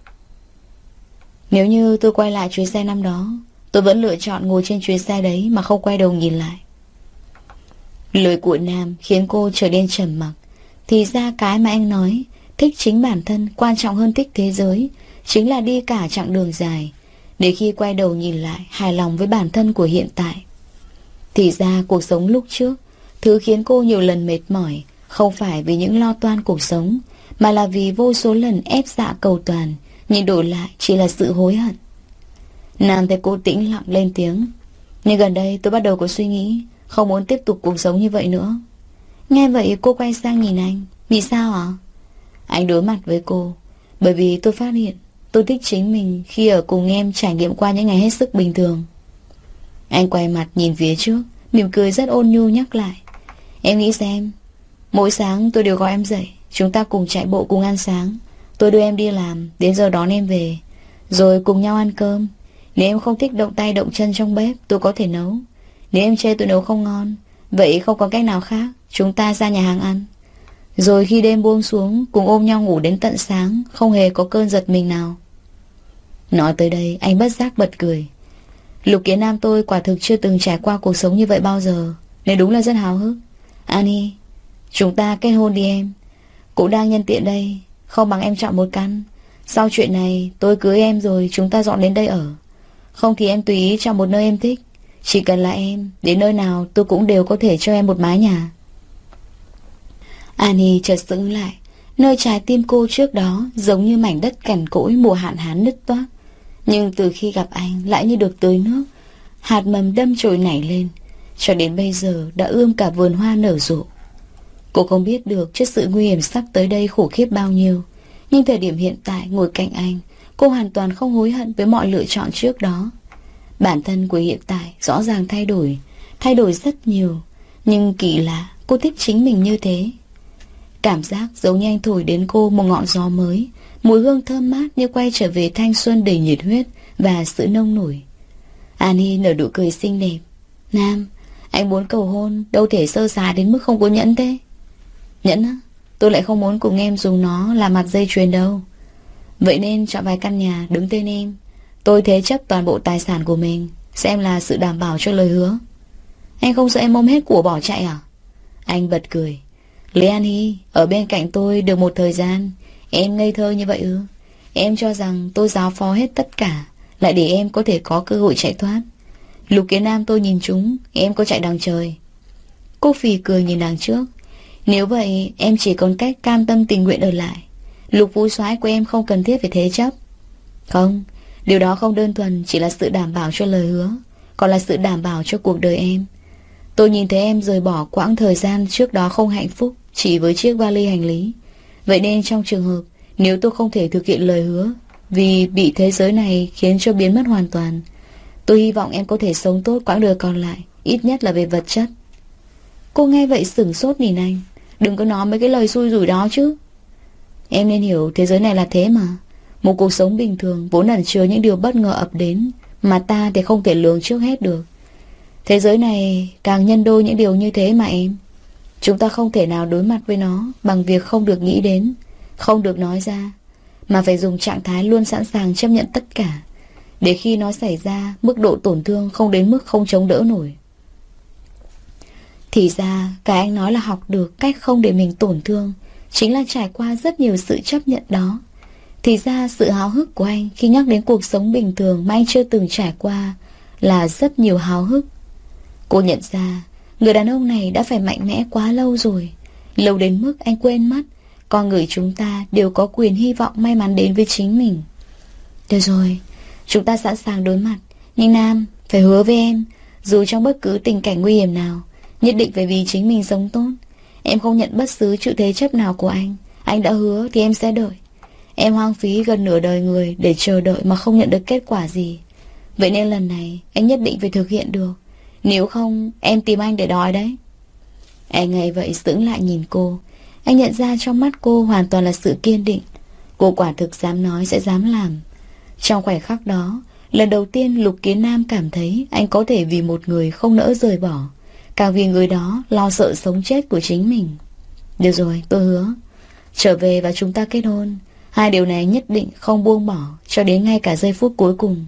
Speaker 1: Nếu như tôi quay lại chuyến xe năm đó, tôi vẫn lựa chọn ngồi trên chuyến xe đấy mà không quay đầu nhìn lại. Lời của Nam khiến cô trở nên trầm mặc. Thì ra cái mà anh nói, thích chính bản thân quan trọng hơn thích thế giới, chính là đi cả chặng đường dài, để khi quay đầu nhìn lại hài lòng với bản thân của hiện tại. Thì ra cuộc sống lúc trước, thứ khiến cô nhiều lần mệt mỏi không phải vì những lo toan cuộc sống, mà là vì vô số lần ép dạ cầu toàn, nhưng đổi lại chỉ là sự hối hận. Nam thấy cô tĩnh lặng lên tiếng. Nhưng gần đây tôi bắt đầu có suy nghĩ không muốn tiếp tục cuộc sống như vậy nữa. Nghe vậy cô quay sang nhìn anh. Vì sao ạ? Anh đối mặt với cô. Bởi vì tôi phát hiện tôi thích chính mình khi ở cùng em trải nghiệm qua những ngày hết sức bình thường. Anh quay mặt nhìn phía trước, mỉm cười rất ôn nhu nhắc lại. Em nghĩ xem, mỗi sáng tôi đều gọi em dậy, chúng ta cùng chạy bộ cùng ăn sáng. Tôi đưa em đi làm, đến giờ đón em về, rồi cùng nhau ăn cơm. Nếu em không thích động tay động chân trong bếp, tôi có thể nấu. Nếu em chê tôi nấu không ngon, vậy không có cách nào khác, chúng ta ra nhà hàng ăn. Rồi khi đêm buông xuống, cùng ôm nhau ngủ đến tận sáng, không hề có cơn giật mình nào. Nói tới đây, anh bất giác bật cười. Lục Kiến Nam tôi quả thực chưa từng trải qua cuộc sống như vậy bao giờ, nên đúng là rất háo hức. Annie, chúng ta kết hôn đi em. Cũng đang nhân tiện đây, không bằng em chọn một căn. Sau chuyện này, tôi cưới em rồi chúng ta dọn đến đây ở. Không thì em tùy ý chọn một nơi em thích. Chỉ cần là em, đến nơi nào tôi cũng đều có thể cho em một mái nhà. Annie chợt sững lại. Nơi trái tim cô trước đó giống như mảnh đất cằn cỗi mùa hạn hán nứt toác. Nhưng từ khi gặp anh lại như được tưới nước. Hạt mầm đâm chồi nảy lên, cho đến bây giờ đã ươm cả vườn hoa nở rộ. Cô không biết được trước sự nguy hiểm sắp tới đây khủng khiếp bao nhiêu. Nhưng thời điểm hiện tại ngồi cạnh anh, cô hoàn toàn không hối hận với mọi lựa chọn trước đó. Bản thân của hiện tại rõ ràng thay đổi rất nhiều. Nhưng kỳ lạ, cô thích chính mình như thế. Cảm giác giống như anh thổi đến cô một ngọn gió mới, mùi hương thơm mát như quay trở về thanh xuân đầy nhiệt huyết và sự nông nổi. Annie nở nụ cười xinh đẹp. Nam, anh muốn cầu hôn, đâu thể sơ sài đến mức không có nhẫn thế. Nhẫn á? Tôi lại không muốn cùng em dùng nó làm mặt dây chuyền đâu. Vậy nên chọn vài căn nhà đứng tên em. Tôi thế chấp toàn bộ tài sản của mình, xem là sự đảm bảo cho lời hứa. Anh không sợ em ôm hết của bỏ chạy à? Anh bật cười. Lý An Hy, ở bên cạnh tôi được một thời gian, em ngây thơ như vậy ư? Em cho rằng tôi giao phó hết tất cả, lại để em có thể có cơ hội chạy thoát. Lục Kiến Nam tôi nhìn chúng, em có chạy đằng trời. Cô phì cười nhìn đằng trước. Nếu vậy, em chỉ còn cách cam tâm tình nguyện ở lại. Lục Vũ Soái của em không cần thiết phải thế chấp. Không, điều đó không đơn thuần chỉ là sự đảm bảo cho lời hứa, còn là sự đảm bảo cho cuộc đời em. Tôi nhìn thấy em rời bỏ quãng thời gian trước đó không hạnh phúc chỉ với chiếc vali hành lý. Vậy nên trong trường hợp nếu tôi không thể thực hiện lời hứa vì bị thế giới này khiến cho biến mất hoàn toàn, tôi hy vọng em có thể sống tốt quãng đời còn lại, ít nhất là về vật chất. Cô nghe vậy sửng sốt nhìn anh. Đừng có nói mấy cái lời xui rủi đó chứ. Em nên hiểu thế giới này là thế mà. Một cuộc sống bình thường vốn ẩn chứa những điều bất ngờ ập đến mà ta thì không thể lường trước hết được. Thế giới này càng nhân đôi những điều như thế mà em. Chúng ta không thể nào đối mặt với nó bằng việc không được nghĩ đến, không được nói ra, mà phải dùng trạng thái luôn sẵn sàng chấp nhận tất cả, để khi nó xảy ra, mức độ tổn thương không đến mức không chống đỡ nổi. Thì ra, cái anh nói là học được cách không để mình tổn thương chính là trải qua rất nhiều sự chấp nhận đó. Thì ra sự háo hức của anh khi nhắc đến cuộc sống bình thường mà anh chưa từng trải qua là rất nhiều háo hức. Cô nhận ra người đàn ông này đã phải mạnh mẽ quá lâu rồi, lâu đến mức anh quên mất con người chúng ta đều có quyền hy vọng may mắn đến với chính mình. Được rồi, chúng ta sẵn sàng đối mặt. Nhưng Nam, phải hứa với em, dù trong bất cứ tình cảnh nguy hiểm nào, nhất định phải vì chính mình sống tốt. Em không nhận bất cứ sự thế chấp nào của anh. Anh đã hứa thì em sẽ đợi. Em hoang phí gần nửa đời người để chờ đợi mà không nhận được kết quả gì. Vậy nên lần này anh nhất định phải thực hiện được. Nếu không em tìm anh để đòi đấy. Anh nghe vậy sững lại nhìn cô. Anh nhận ra trong mắt cô hoàn toàn là sự kiên định. Cô quả thực dám nói sẽ dám làm. Trong khoảnh khắc đó, lần đầu tiên Lục Kiến Nam cảm thấy anh có thể vì một người không nỡ rời bỏ, càng vì người đó lo sợ sống chết của chính mình. Được rồi, tôi hứa. Trở về và chúng ta kết hôn. Hai điều này nhất định không buông bỏ cho đến ngay cả giây phút cuối cùng.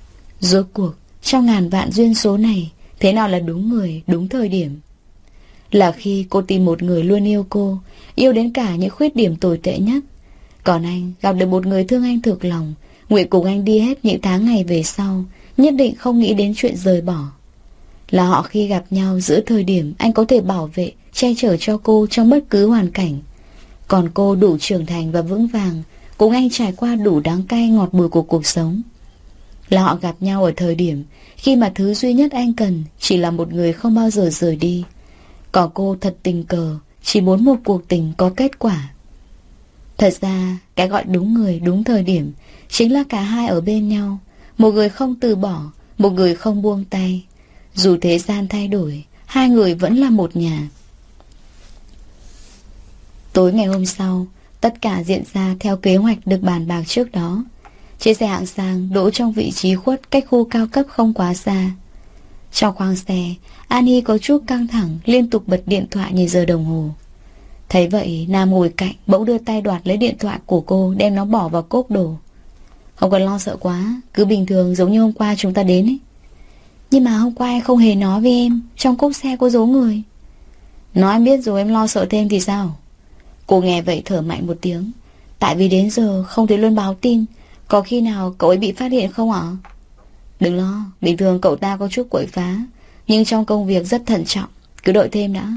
Speaker 1: Rốt cuộc trong ngàn vạn duyên số này, thế nào là đúng người, đúng thời điểm? là khi cô tìm một người luôn yêu cô, yêu đến cả những khuyết điểm tồi tệ nhất. Còn anh gặp được một người thương anh thực lòng, nguyện cùng anh đi hết những tháng ngày về sau, nhất định không nghĩ đến chuyện rời bỏ. Là họ khi gặp nhau giữa thời điểm anh có thể bảo vệ, che chở cho cô trong bất cứ hoàn cảnh. Còn cô đủ trưởng thành và vững vàng, cùng anh trải qua đủ đắng cay ngọt bùi của cuộc sống. Là họ gặp nhau ở thời điểm khi mà thứ duy nhất anh cần chỉ là một người không bao giờ rời đi. Còn cô thật tình cờ, chỉ muốn một cuộc tình có kết quả. Thật ra, cái gọi đúng người, đúng thời điểm chính là cả hai ở bên nhau. Một người không từ bỏ, một người không buông tay. Dù thế gian thay đổi, hai người vẫn là một nhà. Tối ngày hôm sau, tất cả diễn ra theo kế hoạch được bàn bạc trước đó. Chiếc xe hạng sang đỗ trong vị trí khuất cách khu cao cấp không quá xa. Trong khoang xe, Annie có chút căng thẳng, liên tục bật điện thoại nhìn giờ đồng hồ. Thấy vậy, Nam ngồi cạnh bỗng đưa tay đoạt lấy điện thoại của cô, đem nó bỏ vào cốp đồ. Không cần lo sợ quá, cứ bình thường giống như hôm qua chúng ta đến ấy. Nhưng mà hôm qua em không hề nói với em, trong cốp xe có giấu người. Nói em biết rồi, em lo sợ thêm thì sao? Cô nghe vậy thở mạnh một tiếng. Tại vì đến giờ không thấy Luân báo tin. Có khi nào cậu ấy bị phát hiện không ạ? Đừng lo, bình thường cậu ta có chút quậy phá, nhưng trong công việc rất thận trọng. Cứ đợi thêm đã.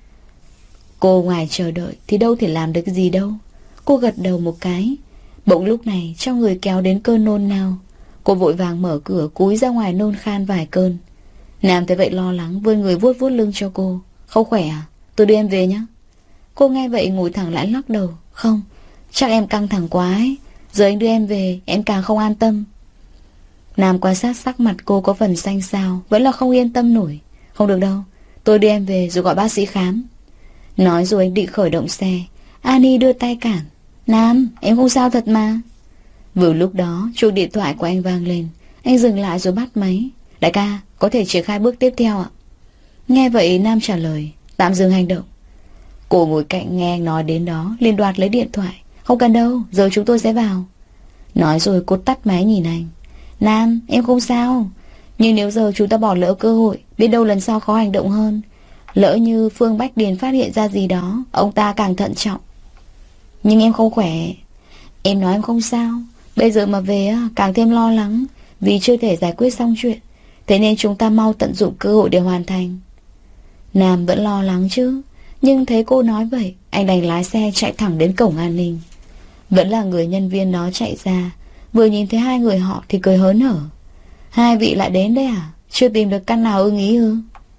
Speaker 1: Cô ngoài chờ đợi thì đâu thể làm được gì đâu. Cô gật đầu một cái. Bỗng lúc này trong người kéo đến cơn nôn nao. Cô vội vàng mở cửa cúi ra ngoài nôn khan vài cơn. Nam thấy vậy lo lắng vươn người vuốt vuốt lưng cho cô. Không khỏe à? Tôi đưa em về nhé. Cô nghe vậy ngồi thẳng lại lắc đầu. Không, chắc em căng thẳng quá ấy. Giờ anh đưa em về em càng không an tâm. Nam quan sát sắc mặt cô có phần xanh xao, vẫn là không yên tâm nổi. Không được đâu, tôi đưa em về rồi gọi bác sĩ khám. Nói rồi anh định khởi động xe. Annie đưa tay cản. Nam, em không sao thật mà. Vừa lúc đó chuông điện thoại của anh vang lên. Anh dừng lại rồi bắt máy. Đại ca, có thể triển khai bước tiếp theo ạ? Nghe vậy Nam trả lời. Tạm dừng hành động. Cô ngồi cạnh nghe anh nói đến đó, liền đoạt lấy điện thoại. Không cần đâu, giờ chúng tôi sẽ vào. Nói rồi cô tắt máy nhìn anh. Nam, em không sao. Nhưng nếu giờ chúng ta bỏ lỡ cơ hội, biết đâu lần sau khó hành động hơn. Lỡ như Phương Bách Điền phát hiện ra gì đó, ông ta càng thận trọng. Nhưng em không khỏe. Em nói em không sao. Bây giờ mà về càng thêm lo lắng, vì chưa thể giải quyết xong chuyện. Thế nên chúng ta mau tận dụng cơ hội để hoàn thành. Nam vẫn lo lắng chứ. Nhưng thấy cô nói vậy, anh đành lái xe chạy thẳng đến cổng an ninh. Vẫn là người nhân viên đó chạy ra. Vừa nhìn thấy hai người họ thì cười hớn hở. Hai vị lại đến đấy à? Chưa tìm được căn nào ưng ý ư?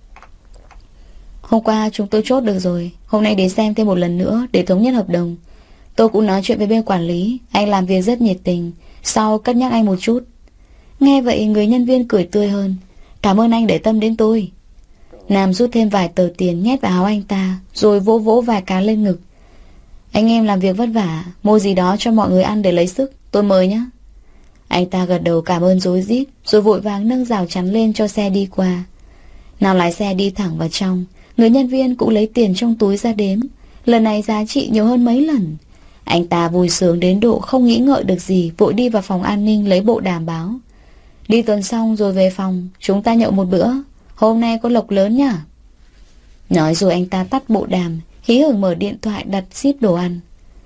Speaker 1: Hôm qua chúng tôi chốt được rồi. Hôm nay đến xem thêm một lần nữa để thống nhất hợp đồng. Tôi cũng nói chuyện với bên quản lý. Anh làm việc rất nhiệt tình. Sau cất nhắc anh một chút. Nghe vậy người nhân viên cười tươi hơn. Cảm ơn anh để tâm đến tôi. Nam rút thêm vài tờ tiền nhét vào áo anh ta, rồi vỗ vỗ vài cái lên ngực. Anh em làm việc vất vả, mua gì đó cho mọi người ăn để lấy sức. Tôi mời nhé. Anh ta gật đầu cảm ơn rối rít, rồi vội vàng nâng rào chắn lên cho xe đi qua. Nào lái xe đi thẳng vào trong. Người nhân viên cũng lấy tiền trong túi ra đếm. Lần này giá trị nhiều hơn mấy lần. Anh ta vui sướng đến độ không nghĩ ngợi được gì, vội đi vào phòng an ninh lấy bộ đàm báo. Đi tuần xong rồi về phòng, chúng ta nhậu một bữa. Hôm nay có lộc lớn nhá. Nói rồi anh ta tắt bộ đàm, hí hửng mở điện thoại đặt ship đồ ăn.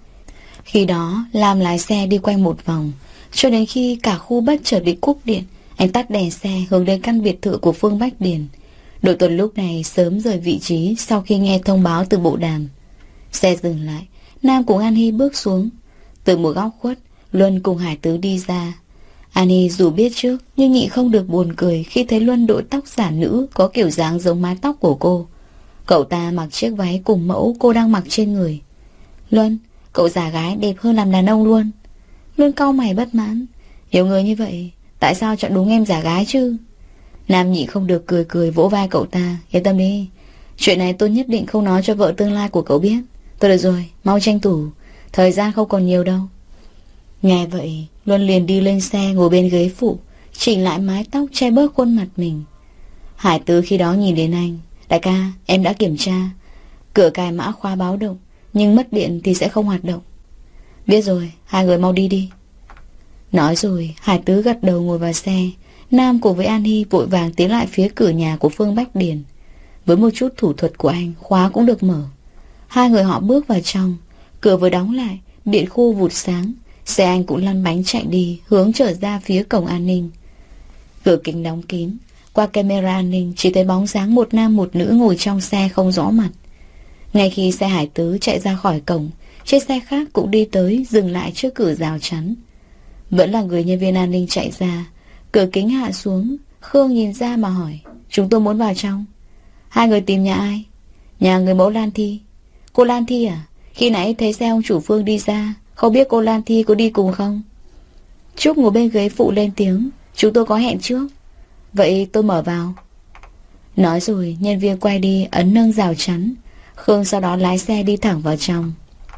Speaker 1: Khi đó Lam lái xe đi quanh một vòng, cho đến khi cả khu bất chợt bị cúp điện. Anh tắt đèn xe hướng đến căn biệt thự của Phương Bách Điền. Đội tuần lúc này sớm rời vị trí sau khi nghe thông báo từ bộ đàm. Xe dừng lại, Nam cùng An Hy bước xuống. Từ một góc khuất, Luân cùng Hải Tứ đi ra. Annie dù biết trước nhưng nhị không được buồn cười khi thấy Luân đội tóc giả nữ có kiểu dáng giống mái tóc của cô. Cậu ta mặc chiếc váy cùng mẫu cô đang mặc trên người. Luân, cậu giả gái đẹp hơn làm đàn ông luôn. Luân cau mày bất mãn. Nhiều người như vậy, tại sao chọn đúng em giả gái chứ? Nam nhị không được cười cười vỗ vai cậu ta. Yên tâm đi, chuyện này tôi nhất định không nói cho vợ tương lai của cậu biết. Tôi được rồi, mau tranh thủ, thời gian không còn nhiều đâu. Nghe vậy, Luân liền đi lên xe ngồi bên ghế phụ, chỉnh lại mái tóc che bớt khuôn mặt mình. Hải Tứ khi đó nhìn đến anh. Đại ca, em đã kiểm tra. Cửa cài mã khóa báo động, nhưng mất điện thì sẽ không hoạt động. Biết rồi, hai người mau đi đi. Nói rồi, Hải Tứ gật đầu ngồi vào xe. Nam cùng với An Hy vội vàng tiến lại phía cửa nhà của Phương Bách Điền. Với một chút thủ thuật của anh, khóa cũng được mở. Hai người họ bước vào trong. Cửa vừa đóng lại, điện khu vụt sáng. Xe anh cũng lăn bánh chạy đi, hướng trở ra phía cổng an ninh. Cửa kính đóng kín. Qua camera an ninh chỉ thấy bóng dáng một nam một nữ ngồi trong xe không rõ mặt. Ngay khi xe Hải Tứ chạy ra khỏi cổng, chiếc xe khác cũng đi tới, dừng lại trước cửa rào chắn. Vẫn là người nhân viên an ninh chạy ra. Cửa kính hạ xuống. Khương nhìn ra mà hỏi: chúng tôi muốn vào trong. Hai người tìm nhà ai? Nhà người mẫu Lan Thi. Cô Lan Thi à? Khi nãy thấy xe ông chủ Phương đi ra, không biết cô Lan Thi có đi cùng không? Trúc ngồi bên ghế phụ lên tiếng: chúng tôi có hẹn trước. Vậy tôi mở vào. Nói rồi nhân viên quay đi ấn nâng rào chắn. Khương sau đó lái xe đi thẳng vào trong.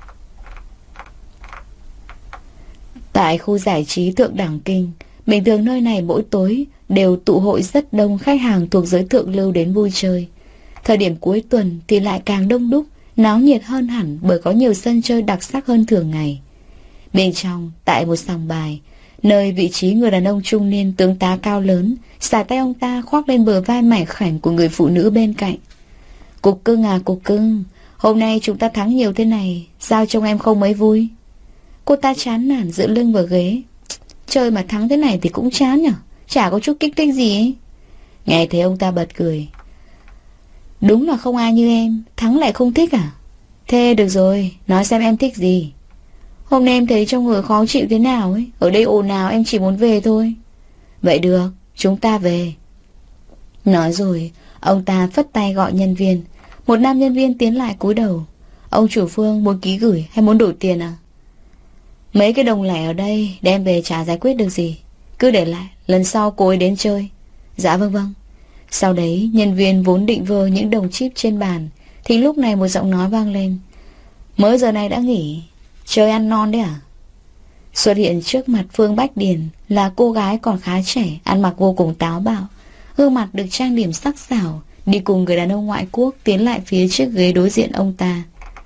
Speaker 1: Tại khu giải trí Thượng Đẳng Kinh, bình thường nơi này mỗi tối đều tụ hội rất đông khách hàng thuộc giới thượng lưu đến vui chơi. Thời điểm cuối tuần thì lại càng đông đúc, náo nhiệt hơn hẳn bởi có nhiều sân chơi đặc sắc hơn thường ngày. Bên trong, tại một sòng bài, nơi vị trí người đàn ông trung niên tướng tá cao lớn, xả tay ông ta khoác lên bờ vai mảnh khảnh của người phụ nữ bên cạnh. Cục cưng à cục cưng, hôm nay chúng ta thắng nhiều thế này, sao trông em không mấy vui? Cô ta chán nản dựa lưng vào ghế. Chơi mà thắng thế này thì cũng chán nhở, chả có chút kích thích gì ấy. Nghe thấy ông ta bật cười. Đúng là không ai như em, thắng lại không thích à? Thế được rồi, nói xem em thích gì. Hôm nay em thấy trong người khó chịu thế nào ấy, ở đây ồn ào em chỉ muốn về thôi. Vậy được, chúng ta về. Nói rồi, ông ta phất tay gọi nhân viên. Một nam nhân viên tiến lại cúi đầu. Ông chủ Phương muốn ký gửi hay muốn đổi tiền à? Mấy cái đồng lẻ ở đây đem về chả giải quyết được gì, cứ để lại, lần sau cô ấy đến chơi. Dạ vâng vâng. Sau đấy nhân viên vốn định vơ những đồng chip trên bàn, thì lúc này một giọng nói vang lên: mới giờ này đã nghỉ, chơi ăn non đấy à? Xuất hiện trước mặt Phương Bách Điền là cô gái còn khá trẻ, ăn mặc vô cùng táo bạo, gương mặt được trang điểm sắc sảo, đi cùng người đàn ông ngoại quốc tiến lại phía chiếc ghế đối diện ông ta.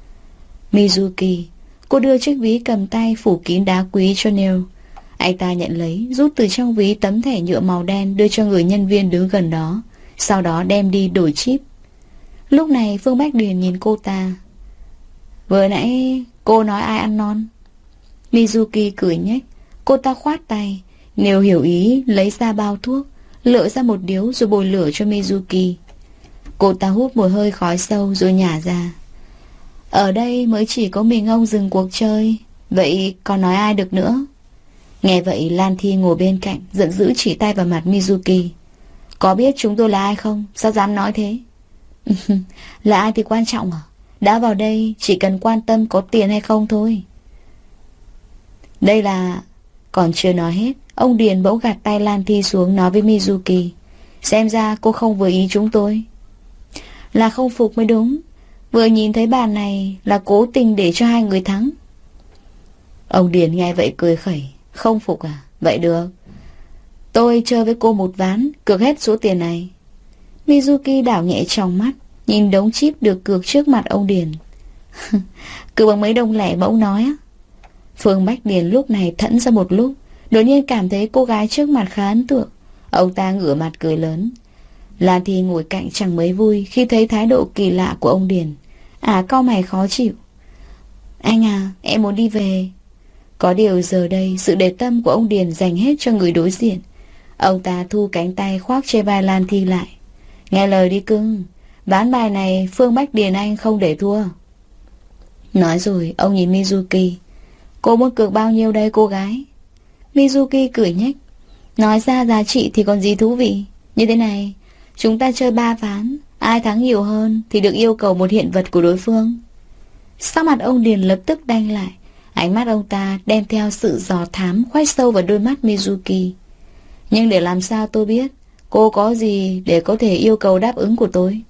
Speaker 1: Mizuki. Cô đưa chiếc ví cầm tay phủ kín đá quý cho Neil. Anh ta nhận lấy, rút từ trong ví tấm thẻ nhựa màu đen đưa cho người nhân viên đứng gần đó, sau đó đem đi đổi chip. Lúc này Phương Bách Điền nhìn cô ta. Vừa nãy cô nói ai ăn non? Mizuki cười nhếch. Cô ta khoát tay. Neil hiểu ý lấy ra bao thuốc, lựa ra một điếu rồi bồi lửa cho Mizuki. Cô ta hút một hơi khói sâu rồi nhả ra. Ở đây mới chỉ có mình ông dừng cuộc chơi, vậy còn nói ai được nữa? Nghe vậy Lan Thi ngồi bên cạnh giận dữ chỉ tay vào mặt Mizuki. Có biết chúng tôi là ai không? Sao dám nói thế? Là ai thì quan trọng à? Đã vào đây chỉ cần quan tâm có tiền hay không thôi. Đây là... Còn chưa nói hết, ông Điền bỗng gạt tay Lan Thi xuống nói với Mizuki. Xem ra cô không vừa ý chúng tôi. Là không phục mới đúng. Vừa nhìn thấy bàn này là cố tình để cho hai người thắng. Ông Điền nghe vậy cười khẩy. Không phục à? Vậy được, tôi chơi với cô một ván, cược hết số tiền này. Mizuki đảo nhẹ trong mắt, nhìn đống chip được cược trước mặt ông Điền. Cược bằng mấy đồng lẻ mà ông nói á? Phương Bách Điền lúc này thẫn ra một lúc, đột nhiên cảm thấy cô gái trước mặt khá ấn tượng. Ông ta ngửa mặt cười lớn. Lan Thi ngồi cạnh chẳng mấy vui khi thấy thái độ kỳ lạ của ông Điền. Cau mày khó chịu. Anh à, em muốn đi về. Có điều giờ đây sự để tâm của ông Điền dành hết cho người đối diện. Ông ta thu cánh tay khoác trên vai Lan Thi lại. Nghe lời đi cưng, ván bài này Phương Bách Điền anh không để thua. Nói rồi ông nhìn Mizuki. Cô muốn cược bao nhiêu đây cô gái? Mizuki cười nhếch. Nói ra giá trị thì còn gì thú vị. Như thế này, chúng ta chơi 3 ván, ai thắng nhiều hơn thì được yêu cầu một hiện vật của đối phương. Sắc mặt ông Điền lập tức đanh lại. Ánh mắt ông ta đem theo sự dò thám khoét sâu vào đôi mắt Mizuki. Nhưng để làm sao tôi biết cô có gì để có thể yêu cầu đáp ứng của tôi?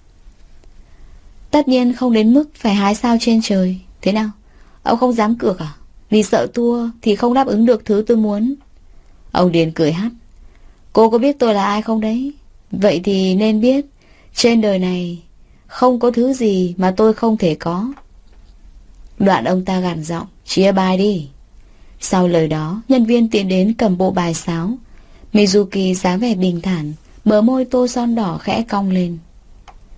Speaker 1: Tất nhiên không đến mức phải hái sao trên trời. Thế nào? Ông không dám cược à? Vì sợ thua thì không đáp ứng được thứ tôi muốn. Ông Điền cười hắt. Cô có biết tôi là ai không đấy? Vậy thì nên biết trên đời này không có thứ gì mà tôi không thể có. Đoạn ông ta gằn giọng. Chia bài đi. Sau lời đó nhân viên tiến đến cầm bộ bài sáo. Mizuki dáng vẻ bình thản, bờ môi tô son đỏ khẽ cong lên.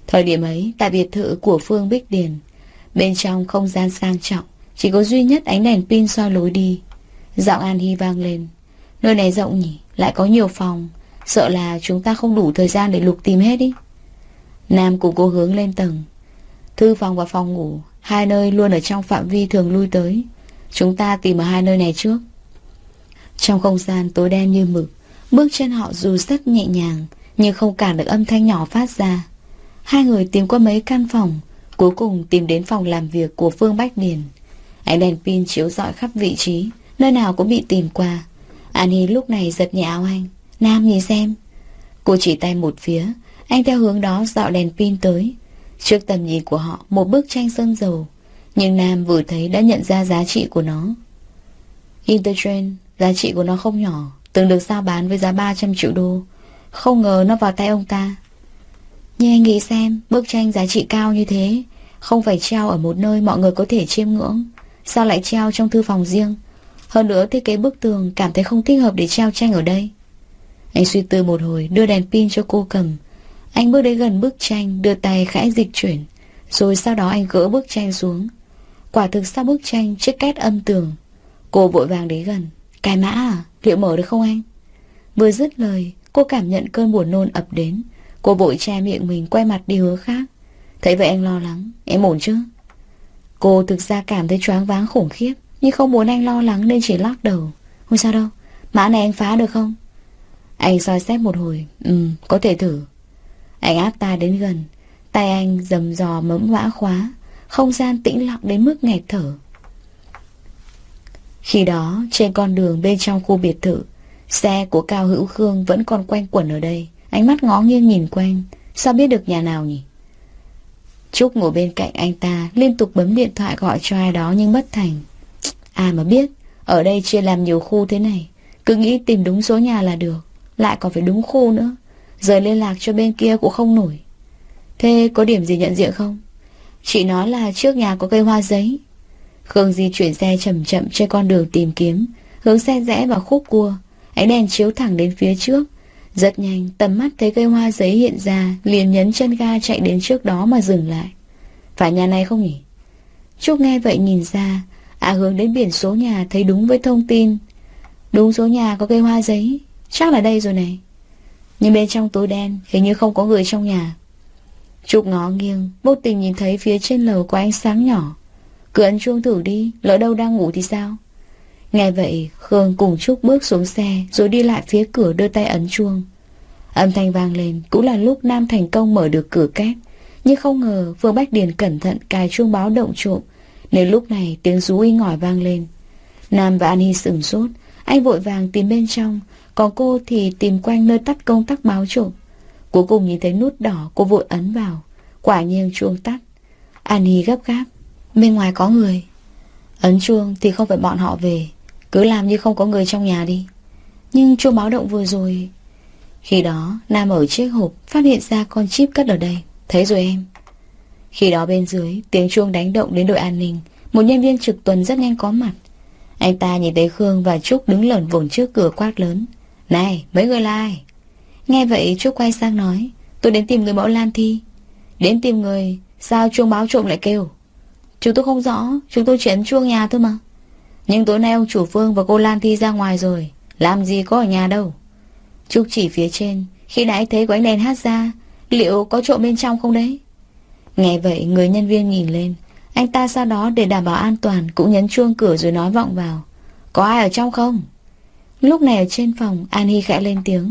Speaker 1: Thời điểm ấy, tại biệt thự của Phương Bích Điền, bên trong không gian sang trọng, chỉ có duy nhất ánh đèn pin soi lối đi. Giọng An Hy vang lên. Nơi này rộng nhỉ, lại có nhiều phòng, sợ là chúng ta không đủ thời gian để lục tìm hết đi. Nam cùng cô hướng lên tầng. Thư phòng và phòng ngủ, hai nơi luôn ở trong phạm vi thường lui tới. Chúng ta tìm ở hai nơi này trước. Trong không gian tối đen như mực, bước chân họ dù rất nhẹ nhàng, nhưng không cản được âm thanh nhỏ phát ra. Hai người tìm qua mấy căn phòng, cuối cùng tìm đến phòng làm việc của Phương Bách Điền. Ánh đèn pin chiếu rọi khắp vị trí, nơi nào cũng bị tìm qua. An Hy lúc này giật nhẹ áo anh. Nam nhìn xem. Cô chỉ tay một phía, anh theo hướng đó dạo đèn pin tới. Trước tầm nhìn của họ, một bức tranh sơn dầu, nhưng Nam vừa thấy đã nhận ra giá trị của nó. Intertrend, giá trị của nó không nhỏ, từng được giao bán với giá 300 triệu đô. Không ngờ nó vào tay ông ta. Nhưng anh nghĩ xem, bức tranh giá trị cao như thế không phải treo ở một nơi mọi người có thể chiêm ngưỡng, sao lại treo trong thư phòng riêng? Hơn nữa thiết kế bức tường cảm thấy không thích hợp để treo tranh ở đây. Anh suy tư một hồi, đưa đèn pin cho cô cầm. Anh bước đến gần bức tranh, đưa tay khẽ dịch chuyển, rồi sau đó anh gỡ bức tranh xuống. Quả thực sau bức tranh chiếc két âm tường. Cô vội vàng đến gần. Cái mã à? Liệu mở được không anh? Vừa dứt lời, cô cảm nhận cơn buồn nôn ập đến. Cô vội che miệng mình, quay mặt đi hướng khác. Thấy vậy anh lo lắng. Em ổn chứ? Cô thực ra cảm thấy choáng váng khủng khiếp, nhưng không muốn anh lo lắng nên chỉ lắc đầu. Không sao đâu, mã này anh phá được không? Anh soi xét một hồi. Có thể thử. Anh áp tai đến gần, tay anh dầm dò mẫm mã khóa. Không gian tĩnh lặng đến mức nghẹt thở. Khi đó trên con đường bên trong khu biệt thự, xe của Cao Hữu Khương vẫn còn quanh quẩn ở đây. Ánh mắt ngó nghiêng nhìn quanh. Sao biết được nhà nào nhỉ? Trúc ngồi bên cạnh anh ta, liên tục bấm điện thoại gọi cho ai đó nhưng bất thành. Ai mà biết, ở đây chia làm nhiều khu thế này, cứ nghĩ tìm đúng số nhà là được, lại còn phải đúng khu nữa. Giờ liên lạc cho bên kia cũng không nổi. Thế có điểm gì nhận diện không? Chị nói là trước nhà có cây hoa giấy. Khương di chuyển xe chậm chậm trên con đường tìm kiếm, hướng xe rẽ vào khúc cua. Ánh đèn chiếu thẳng đến phía trước. Rất nhanh, tầm mắt thấy cây hoa giấy hiện ra, liền nhấn chân ga chạy đến trước đó mà dừng lại. Phải nhà này không nhỉ? Trúc nghe vậy nhìn ra. Hướng đến biển số nhà thấy đúng với thông tin. Đúng số nhà có cây hoa giấy, chắc là đây rồi này. Nhưng bên trong tối đen, hình như không có người trong nhà. Trúc ngó nghiêng, vô tình nhìn thấy phía trên lầu có ánh sáng nhỏ. Cứ ấn chuông thử đi, lỡ đâu đang ngủ thì sao? Nghe vậy, Khương cùng Trúc bước xuống xe, rồi đi lại phía cửa đưa tay ấn chuông. Âm thanh vang lên, cũng là lúc Nam thành công mở được cửa két. Nhưng không ngờ Phương Bách Điền cẩn thận cài chuông báo động trộm, nên lúc này tiếng rú inh ỏi vang lên. Nam và An Hy sửng sốt. Anh vội vàng tìm bên trong, còn cô thì tìm quanh nơi tắt công tắc báo trộm. Cuối cùng nhìn thấy nút đỏ, cô vội ấn vào. Quả nhiên chuông tắt. An Hy gấp gáp. Bên ngoài có người. Ấn chuông thì không phải bọn họ về, cứ làm như không có người trong nhà đi. Nhưng chuông báo động vừa rồi. Khi đó Nam ở chiếc hộp phát hiện ra con chip cất ở đây. Thấy rồi em. Khi đó bên dưới tiếng chuông đánh động đến đội an ninh. Một nhân viên trực tuần rất nhanh có mặt. Anh ta nhìn thấy Khương và Trúc đứng lởn vởn trước cửa quát lớn. Này, mấy người là ai? Nghe vậy Trúc quay sang nói. Tôi đến tìm người mẫu Lan Thi. Đến tìm người? Sao chuông báo trộm lại kêu? Chúng tôi không rõ, chúng tôi chỉ ấn chuông nhà thôi mà. Nhưng tối nay ông chủ Phương và cô Lan Thi ra ngoài rồi, làm gì có ở nhà đâu. Trúc chỉ phía trên. Khi nãy thấy có ánh đèn hát ra, liệu có trộm bên trong không đấy? Nghe vậy người nhân viên nhìn lên. Anh ta sau đó để đảm bảo an toàn cũng nhấn chuông cửa rồi nói vọng vào. Có ai ở trong không? Lúc này ở trên phòng An Hy khẽ lên tiếng.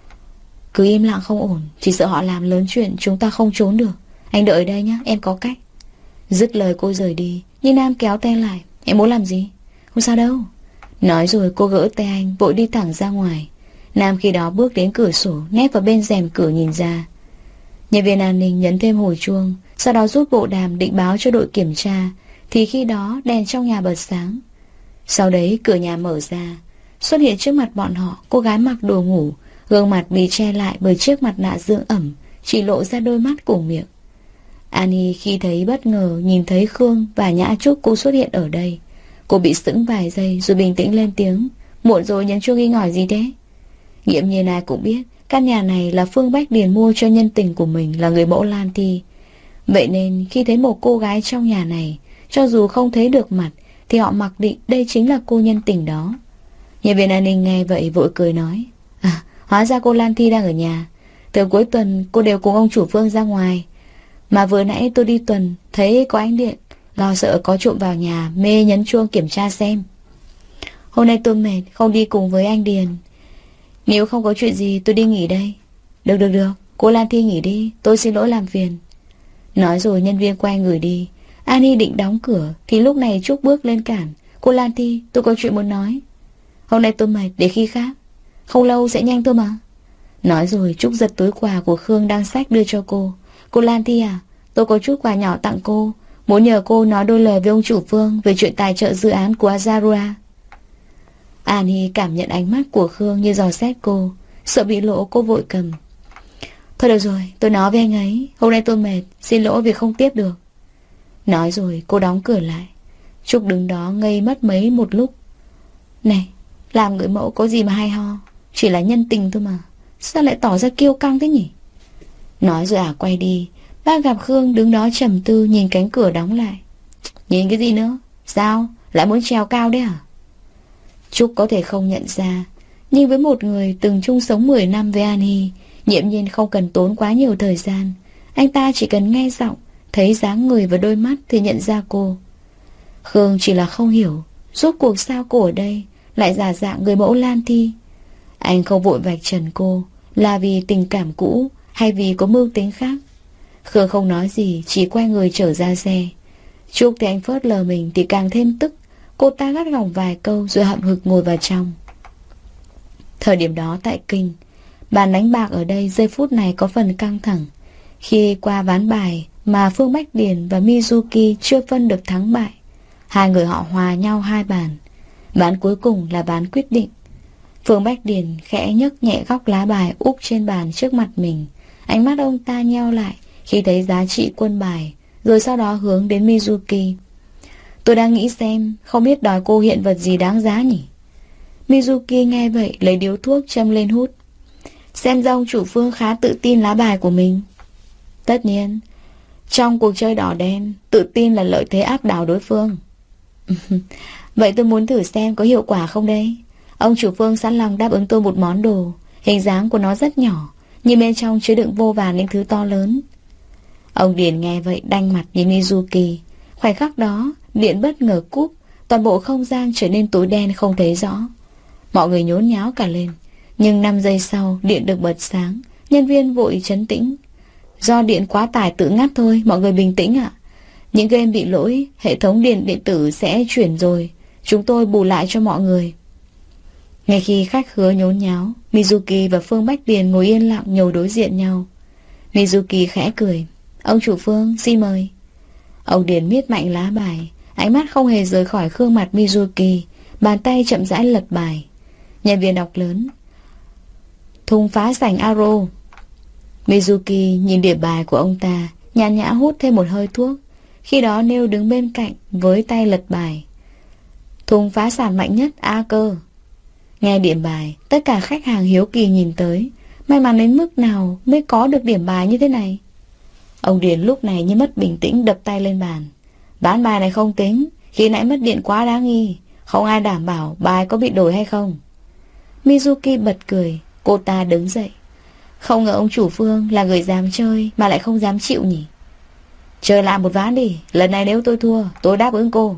Speaker 1: Cứ im lặng không ổn, chỉ sợ họ làm lớn chuyện chúng ta không trốn được. Anh đợi đây nhé, em có cách. Dứt lời cô rời đi, nhưng Nam kéo tay lại. Em muốn làm gì? Không sao đâu. Nói rồi cô gỡ tay anh, vội đi thẳng ra ngoài. Nam khi đó bước đến cửa sổ, nép vào bên rèm cửa nhìn ra. Nhân viên an ninh nhấn thêm hồi chuông, sau đó rút bộ đàm định báo cho đội kiểm tra. Thì khi đó đèn trong nhà bật sáng. Sau đấy cửa nhà mở ra. Xuất hiện trước mặt bọn họ cô gái mặc đồ ngủ, gương mặt bị che lại bởi chiếc mặt nạ dưỡng ẩm, chỉ lộ ra đôi mắt cùng miệng. Annie khi thấy bất ngờ nhìn thấy Khương và Nhã Trúc cô xuất hiện ở đây. Cô bị sững vài giây rồi bình tĩnh lên tiếng. Muộn rồi nhấn chuông nghi ngỏi gì thế? Nghiễm nhiên ai cũng biết Căn nhà này là Phương Bách Điền mua cho nhân tình của mình là người mẫu Lan Thi. Vậy nên khi thấy một cô gái trong nhà này, cho dù không thấy được mặt, thì họ mặc định đây chính là cô nhân tình đó. Nhân viên an ninh nghe vậy vội cười nói: À, hóa ra cô Lan Thi đang ở nhà. Từ cuối tuần cô đều cùng ông chủ Phương ra ngoài. Mà vừa nãy tôi đi tuần thấy có ánh điện, lo sợ có trộm vào nhà, mê nhấn chuông kiểm tra xem. Hôm nay tôi mệt, không đi cùng với anh Điền. Nếu không có chuyện gì tôi đi nghỉ đây. Được, cô Lan Thi nghỉ đi, tôi xin lỗi làm phiền. Nói rồi nhân viên quay người đi. Annie định đóng cửa thì lúc này Trúc bước lên cản: Cô Lan Thi, tôi có chuyện muốn nói. Hôm nay tôi mệt, để khi khác. Không lâu sẽ nhanh thôi mà. Nói rồi Trúc giật túi quà của Khương đang xách đưa cho cô. Cô Lan Thi à, tôi có chút quà nhỏ tặng cô, muốn nhờ cô nói đôi lời với ông chủ Phương về chuyện tài trợ dự án của Azarua. Annie cảm nhận ánh mắt của Khương như dò xét cô, sợ bị lộ cô vội cầm. Thôi được rồi, tôi nói với anh ấy, hôm nay tôi mệt, xin lỗi vì không tiếp được. Nói rồi cô đóng cửa lại. Trúc đứng đó ngây mất một lúc. Này, làm người mẫu có gì mà hay ho, chỉ là nhân tình thôi mà, sao lại tỏ ra kiêu căng thế nhỉ? Nói rồi quay đi. Bác gặp Khương đứng đó trầm tư nhìn cánh cửa đóng lại. Nhìn cái gì nữa? Sao? Lại muốn trèo cao đấy à? Trúc có thể không nhận ra, nhưng với một người từng chung sống 10 năm với Annie, Nhiễm Nhiên không cần tốn quá nhiều thời gian. Anh ta chỉ cần nghe giọng, thấy dáng người và đôi mắt thì nhận ra cô. Khương chỉ là không hiểu rốt cuộc sao cô ở đây lại giả dạng người mẫu Lan Thi. Anh không vội vạch trần cô là vì tình cảm cũ hay vì có mưu tính khác. Khương không nói gì, chỉ quay người trở ra xe. Trúc thì anh phớt lờ mình thì càng thêm tức. Cô ta gắt gỏng vài câu rồi hậm hực ngồi vào trong. Thời điểm đó tại Kinh, bàn đánh bạc ở đây giây phút này có phần căng thẳng. Khi qua ván bài mà Phương Bách Điền và Mizuki chưa phân được thắng bại, hai người họ hòa nhau 2 bàn. Ván cuối cùng là ván quyết định. Phương Bách Điền khẽ nhấc nhẹ góc lá bài úp trên bàn trước mặt mình. Ánh mắt ông ta nheo lại khi thấy giá trị quân bài, rồi sau đó hướng đến Mizuki. Tôi đang nghĩ xem không biết đòi cô hiện vật gì đáng giá nhỉ? Mizuki nghe vậy lấy điếu thuốc châm lên hút. Xem ra ông chủ Phương khá tự tin lá bài của mình. Tất nhiên, trong cuộc chơi đỏ đen, tự tin là lợi thế áp đảo đối phương. Vậy tôi muốn thử xem có hiệu quả không đây. Ông chủ Phương sẵn lòng đáp ứng tôi một món đồ. Hình dáng của nó rất nhỏ, nhưng bên trong chứa đựng vô vàn những thứ to lớn. Ông Điền nghe vậy đanh mặt nhìn Mizuki. Khoảnh khắc đó, điện bất ngờ cúp, toàn bộ không gian trở nên tối đen không thấy rõ. Mọi người nhốn nháo cả lên. Nhưng 5 giây sau, điện được bật sáng. Nhân viên vội trấn tĩnh. Do điện quá tải tự ngắt thôi, mọi người bình tĩnh ạ. Những game bị lỗi, hệ thống điện tử sẽ chuyển rồi. Chúng tôi bù lại cho mọi người. Ngay khi khách khứa nhốn nháo, Mizuki và Phương Bách Điền ngồi yên lặng ngồi đối diện nhau. Mizuki khẽ cười. Ông chủ Phương, xin mời. Ông Điền miết mạnh lá bài, ánh mắt không hề rời khỏi gương mặt Mizuki, bàn tay chậm rãi lật bài. Nhân viên đọc lớn. Thùng phá sảnh Aro. Mizuki nhìn điểm bài của ông ta, nhàn nhã hút thêm một hơi thuốc. Khi đó Nêu đứng bên cạnh với tay lật bài. Thùng phá sản mạnh nhất A cơ. Nghe điểm bài, tất cả khách hàng hiếu kỳ nhìn tới. May mắn đến mức nào mới có được điểm bài như thế này. Ông Điền lúc này như mất bình tĩnh đập tay lên bàn. Ván bài này không tính, khi nãy mất điện quá đáng nghi. Không ai đảm bảo bài có bị đổi hay không. Mizuki bật cười. Cô ta đứng dậy. Không ngờ ông chủ Phương là người dám chơi mà lại không dám chịu nhỉ. Chơi lại một ván đi. Lần này nếu tôi thua, tôi đáp ứng cô.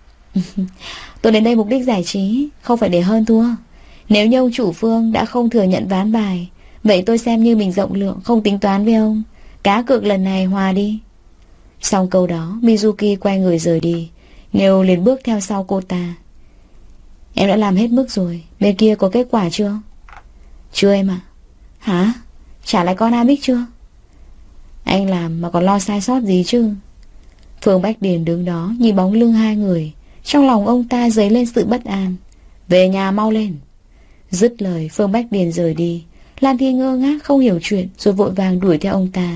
Speaker 1: Tôi đến đây mục đích giải trí, không phải để hơn thua. Nếu như ông chủ Phương đã không thừa nhận ván bài, vậy tôi xem như mình rộng lượng, không tính toán với ông. Cá cược lần này hòa đi. Xong câu đó, Mizuki quay người rời đi. Nêu liền bước theo sau cô ta. Em đã làm hết mức rồi. Bên kia có kết quả chưa? Chưa em ạ. Hả? Trả lại con Amic chưa? Anh làm mà còn lo sai sót gì chứ? Phương Bách Điền đứng đó nhìn bóng lưng hai người. Trong lòng ông ta dấy lên sự bất an. Về nhà mau lên. Dứt lời Phương Bách Điền rời đi. Lan Thi ngơ ngác không hiểu chuyện, rồi vội vàng đuổi theo ông ta.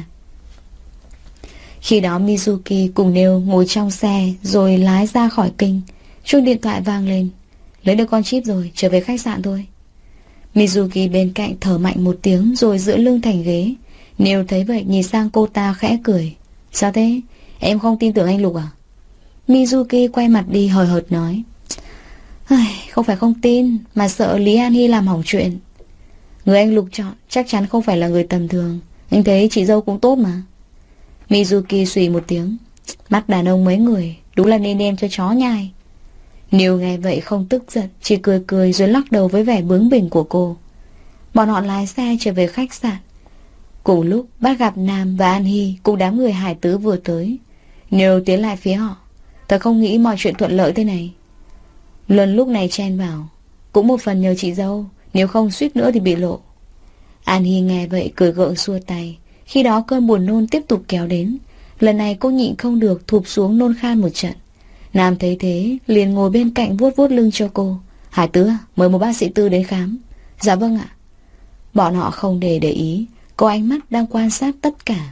Speaker 1: Khi đó Mizuki cùng Nêu ngồi trong xe rồi lái ra khỏi Kinh. Chuông điện thoại vang lên. Lấy được con chip rồi, trở về khách sạn thôi. Mizuki bên cạnh thở mạnh một tiếng rồi dựa lưng thành ghế. Nếu thấy vậy nhìn sang cô ta khẽ cười. Sao thế? Em không tin tưởng anh Lục à? Mizuki quay mặt đi hời hợt nói. Không phải không tin, mà sợ Lý An Hy làm hỏng chuyện. Người anh Lục chọn chắc chắn không phải là người tầm thường. Anh thấy chị dâu cũng tốt mà. Mizuki xùy một tiếng. Mắt đàn ông mấy người, đúng là nên đem cho chó nhai. Nếu nghe vậy không tức giận, chỉ cười cười rồi lắc đầu với vẻ bướng bỉnh của cô. Bọn họ lái xe trở về khách sạn. Cùng lúc bắt gặp Nam và An Hy cùng đám người hải tứ vừa tới. Nếu tiến lại phía họ, thật không nghĩ mọi chuyện thuận lợi thế này. Luân lúc này chen vào. Cũng một phần nhờ chị dâu, nếu không suýt nữa thì bị lộ. An Hy nghe vậy cười gượng xua tay. Khi đó cơn buồn nôn tiếp tục kéo đến. Lần này cô nhịn không được thụp xuống nôn khan một trận. Nam thấy thế liền ngồi bên cạnh vuốt vuốt lưng cho cô. Hải tứ à, mời một bác sĩ tư đến khám. Dạ vâng ạ. Bọn họ không để ý, có ánh mắt đang quan sát tất cả.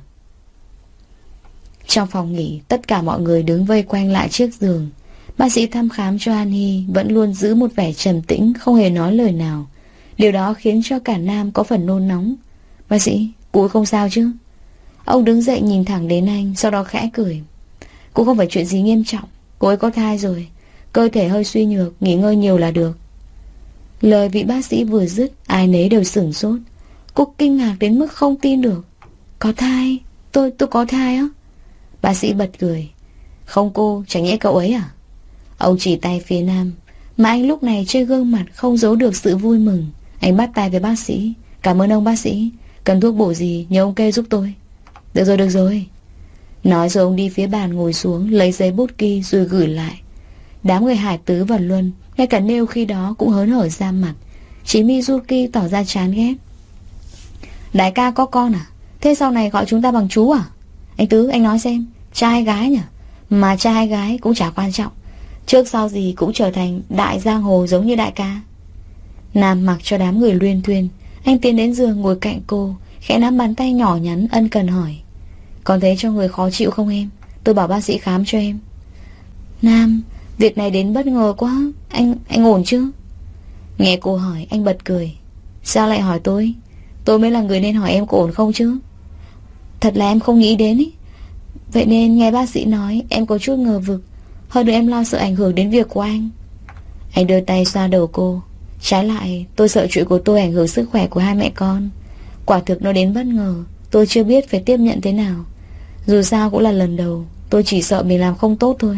Speaker 1: Trong phòng nghỉ, tất cả mọi người đứng vây quanh lại chiếc giường. Bác sĩ thăm khám cho An Hy vẫn luôn giữ một vẻ trầm tĩnh, không hề nói lời nào. Điều đó khiến cho cả Nam có phần nôn nóng. Bác sĩ, cô ấy không sao chứ? Ông đứng dậy nhìn thẳng đến anh, sau đó khẽ cười. Cũng không phải chuyện gì nghiêm trọng. Cô ấy có thai rồi, cơ thể hơi suy nhược, nghỉ ngơi nhiều là được. Lời vị bác sĩ vừa dứt, ai nấy đều sửng sốt. Cô kinh ngạc đến mức không tin được. Có thai? Tôi có thai á? Bác sĩ bật cười. Không cô, chẳng nhẽ cậu ấy à? Ông chỉ tay phía Nam, mà anh lúc này trên gương mặt không giấu được sự vui mừng. Anh bắt tay với bác sĩ. Cảm ơn ông bác sĩ. Cần thuốc bổ gì nhờ ông kê giúp tôi. Được rồi. Nói rồi ông đi phía bàn ngồi xuống, lấy giấy bút ghi rồi gửi lại. Đám người Hải Tứ và Luân, ngay cả Nêu khi đó cũng hớn hở ra mặt. Chỉ Mizuki tỏ ra chán ghét. Đại ca có con à? Thế sau này gọi chúng ta bằng chú à? Anh Tứ, anh nói xem, trai hay gái nhỉ? Mà trai hay gái cũng chả quan trọng. Trước sau gì cũng trở thành đại giang hồ giống như đại ca. Nam mặc cho đám người luyên thuyên. Anh tiến đến giường ngồi cạnh cô, khẽ nắm bàn tay nhỏ nhắn ân cần hỏi. Còn thấy cho người khó chịu không em? Tôi bảo bác sĩ khám cho em. Nam, việc này đến bất ngờ quá. Anh ổn chứ? Nghe cô hỏi anh bật cười. Sao lại hỏi tôi? Tôi mới là người nên hỏi em có ổn không chứ. Thật là em không nghĩ đến ý. Vậy nên nghe bác sĩ nói em có chút ngờ vực. Hơn nữa em lo sợ ảnh hưởng đến việc của anh. Anh đưa tay xoa đầu cô. Trái lại tôi sợ chuyện của tôi ảnh hưởng sức khỏe của hai mẹ con. Quả thực nó đến bất ngờ. Tôi chưa biết phải tiếp nhận thế nào. Dù sao cũng là lần đầu. Tôi chỉ sợ mình làm không tốt thôi.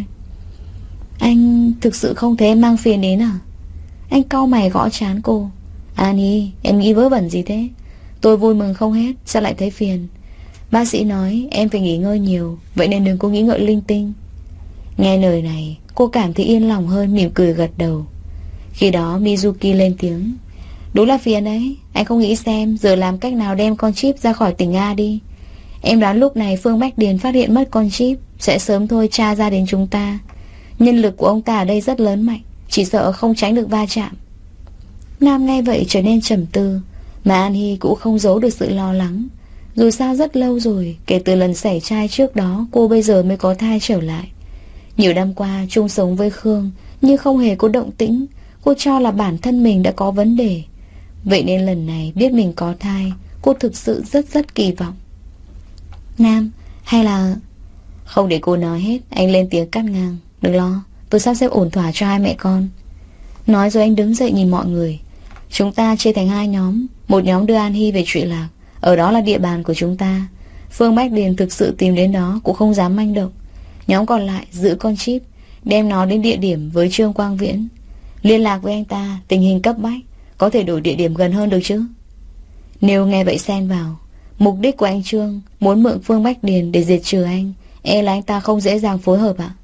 Speaker 1: Anh thực sự không thấy em mang phiền đến à? Anh cau mày gõ trán cô. Annie, em nghĩ vớ vẩn gì thế? Tôi vui mừng không hết, sao lại thấy phiền? Bác sĩ nói em phải nghỉ ngơi nhiều, vậy nên đừng có nghĩ ngợi linh tinh. Nghe lời này, cô cảm thấy yên lòng hơn, mỉm cười gật đầu. Khi đó Mizuki lên tiếng. Đúng là phiền đấy. Anh không nghĩ xem giờ làm cách nào đem con chip ra khỏi tỉnh A đi. Em đoán lúc này Phương Bách Điền phát hiện mất con chip sẽ sớm thôi tra ra đến chúng ta. Nhân lực của ông ta ở đây rất lớn mạnh, chỉ sợ không tránh được va chạm. Nam nghe vậy trở nên trầm tư. Mà An Hy cũng không giấu được sự lo lắng. Dù sao rất lâu rồi, kể từ lần xảy trai trước đó, cô bây giờ mới có thai trở lại. Nhiều năm qua chung sống với Khương, nhưng không hề có động tĩnh. Cô cho là bản thân mình đã có vấn đề. Vậy nên lần này biết mình có thai, cô thực sự rất kỳ vọng. Nam, hay là... Không để cô nói hết, anh lên tiếng cắt ngang. Đừng lo, tôi sắp xếp ổn thỏa cho hai mẹ con. Nói rồi anh đứng dậy nhìn mọi người. Chúng ta chia thành hai nhóm. Một nhóm đưa An Hy về Trụy Lạc. Ở đó là địa bàn của chúng ta. Phương Bách Điền thực sự tìm đến đó cũng không dám manh động. Nhóm còn lại giữ con chip, đem nó đến địa điểm với Trương Quang Viễn. Liên lạc với anh ta, tình hình cấp bách, có thể đổi địa điểm gần hơn được chứ? Nếu nghe vậy xen vào. Mục đích của anh Trương muốn mượn Phương Bách Điền để diệt trừ anh. E là anh ta không dễ dàng phối hợp ạ.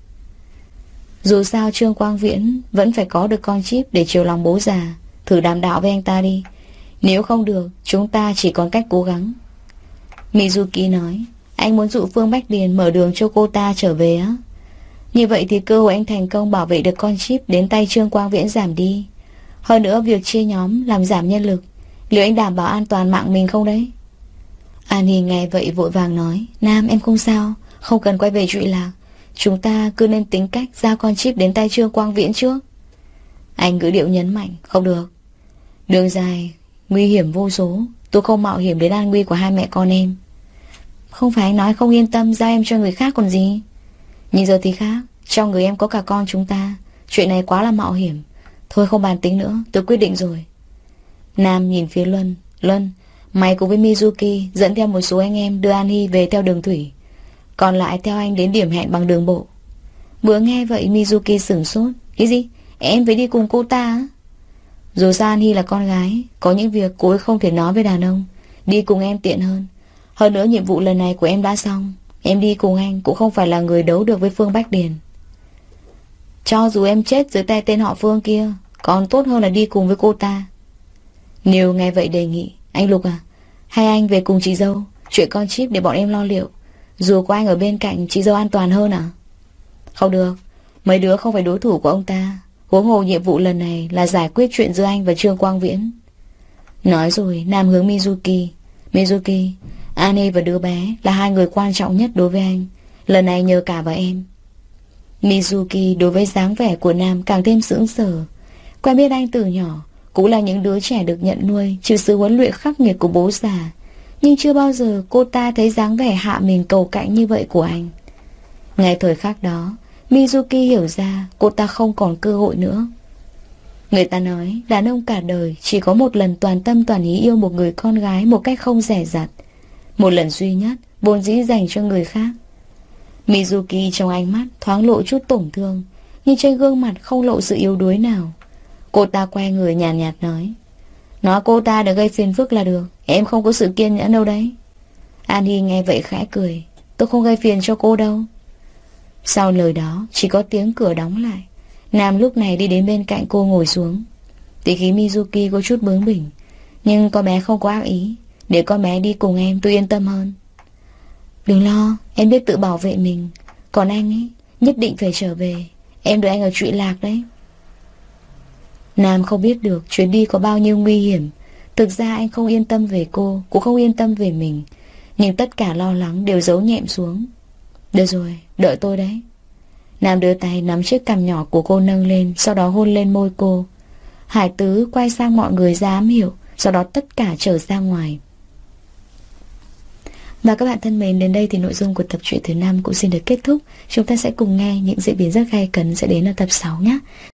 Speaker 1: Dù sao Trương Quang Viễn vẫn phải có được con chip để chiều lòng bố già. Thử đàm đạo với anh ta đi. Nếu không được, chúng ta chỉ còn cách cố gắng. Mizuki nói. Anh muốn dụ Phương Bách Điền mở đường cho cô ta trở về á? Như vậy thì cơ hội anh thành công bảo vệ được con chip đến tay Trương Quang Viễn giảm đi. Hơn nữa việc chia nhóm làm giảm nhân lực. Liệu anh đảm bảo an toàn mạng mình không đấy? An Hy nghe vậy vội vàng nói. Nam, em không sao, không cần quay về Trụy Lạc. Chúng ta cứ nên tính cách giao con chip đến tay Trương Quang Viễn trước. Anh ngữ điệu nhấn mạnh. Không được. Đường dài nguy hiểm vô số. Tôi không mạo hiểm đến an nguy của hai mẹ con em. Không phải anh nói không yên tâm giao em cho người khác còn gì. Nhưng giờ thì khác, trong người em có cả con chúng ta. Chuyện này quá là mạo hiểm. Thôi không bàn tính nữa, tôi quyết định rồi. Nam nhìn phía Luân. Luân, mày cùng với Mizuki dẫn theo một số anh em đưa An Hy về theo đường thủy, còn lại theo anh đến điểm hẹn bằng đường bộ. Vừa nghe vậy Mizuki sửng sốt. Cái gì? Em phải đi cùng cô ta á? Dù sao An Hy là con gái, có những việc cô ấy không thể nói với đàn ông. Đi cùng em tiện hơn. Hơn nữa nhiệm vụ lần này của em đã xong. Em đi cùng anh cũng không phải là người đấu được với Phương Bách Điền. Cho dù em chết dưới tay tên họ Phương kia, còn tốt hơn là đi cùng với cô ta. Nếu nghe vậy đề nghị, anh Lục à, hay anh về cùng chị dâu, chuyện con chip để bọn em lo liệu. Dù có anh ở bên cạnh chị dâu an toàn hơn à? Không được, mấy đứa không phải đối thủ của ông ta. Huống hồ nhiệm vụ lần này là giải quyết chuyện giữa anh và Trương Quang Viễn. Nói rồi Nam hướng Mizuki. Mizuki, Annie và đứa bé là hai người quan trọng nhất đối với anh. Lần này nhờ cả vào em. Mizuki đối với dáng vẻ của Nam càng thêm sững sờ. Quen biết anh từ nhỏ, cũng là những đứa trẻ được nhận nuôi chịu sự huấn luyện khắc nghiệt của bố già, nhưng chưa bao giờ cô ta thấy dáng vẻ hạ mình cầu cạnh như vậy của anh. Ngay thời khắc đó Mizuki hiểu ra cô ta không còn cơ hội nữa. Người ta nói đàn ông cả đời chỉ có một lần toàn tâm toàn ý yêu một người con gái một cách không dè dặt. Một lần duy nhất vốn dĩ dành cho người khác. Mizuki trong ánh mắt thoáng lộ chút tổn thương, nhưng trên gương mặt không lộ sự yếu đuối nào. Cô ta quay người nhàn nhạt nói cô ta đừng gây phiền phức là được. Em không có sự kiên nhẫn đâu đấy. An Hy nghe vậy khẽ cười. Tôi không gây phiền cho cô đâu. Sau lời đó chỉ có tiếng cửa đóng lại. Nam lúc này đi đến bên cạnh cô ngồi xuống. Tỷ khí Mizuki có chút bướng bỉnh, nhưng con bé không có ác ý. Để con bé đi cùng em tôi yên tâm hơn. Đừng lo, em biết tự bảo vệ mình. Còn anh ấy nhất định phải trở về. Em đợi anh ở Trụy Lạc đấy. Nam không biết được chuyến đi có bao nhiêu nguy hiểm. Thực ra anh không yên tâm về cô, cũng không yên tâm về mình, nhưng tất cả lo lắng đều giấu nhẹm xuống. Được rồi, đợi tôi đấy. Nam đưa tay nắm chiếc cằm nhỏ của cô nâng lên, sau đó hôn lên môi cô. Hải Tứ quay sang mọi người ra ám hiệu, sau đó tất cả trở ra ngoài. Và các bạn thân mến, đến đây thì nội dung của tập truyện thứ 5 cũng xin được kết thúc. Chúng ta sẽ cùng nghe những diễn biến rất gay cấn sẽ đến ở tập 6 nhé.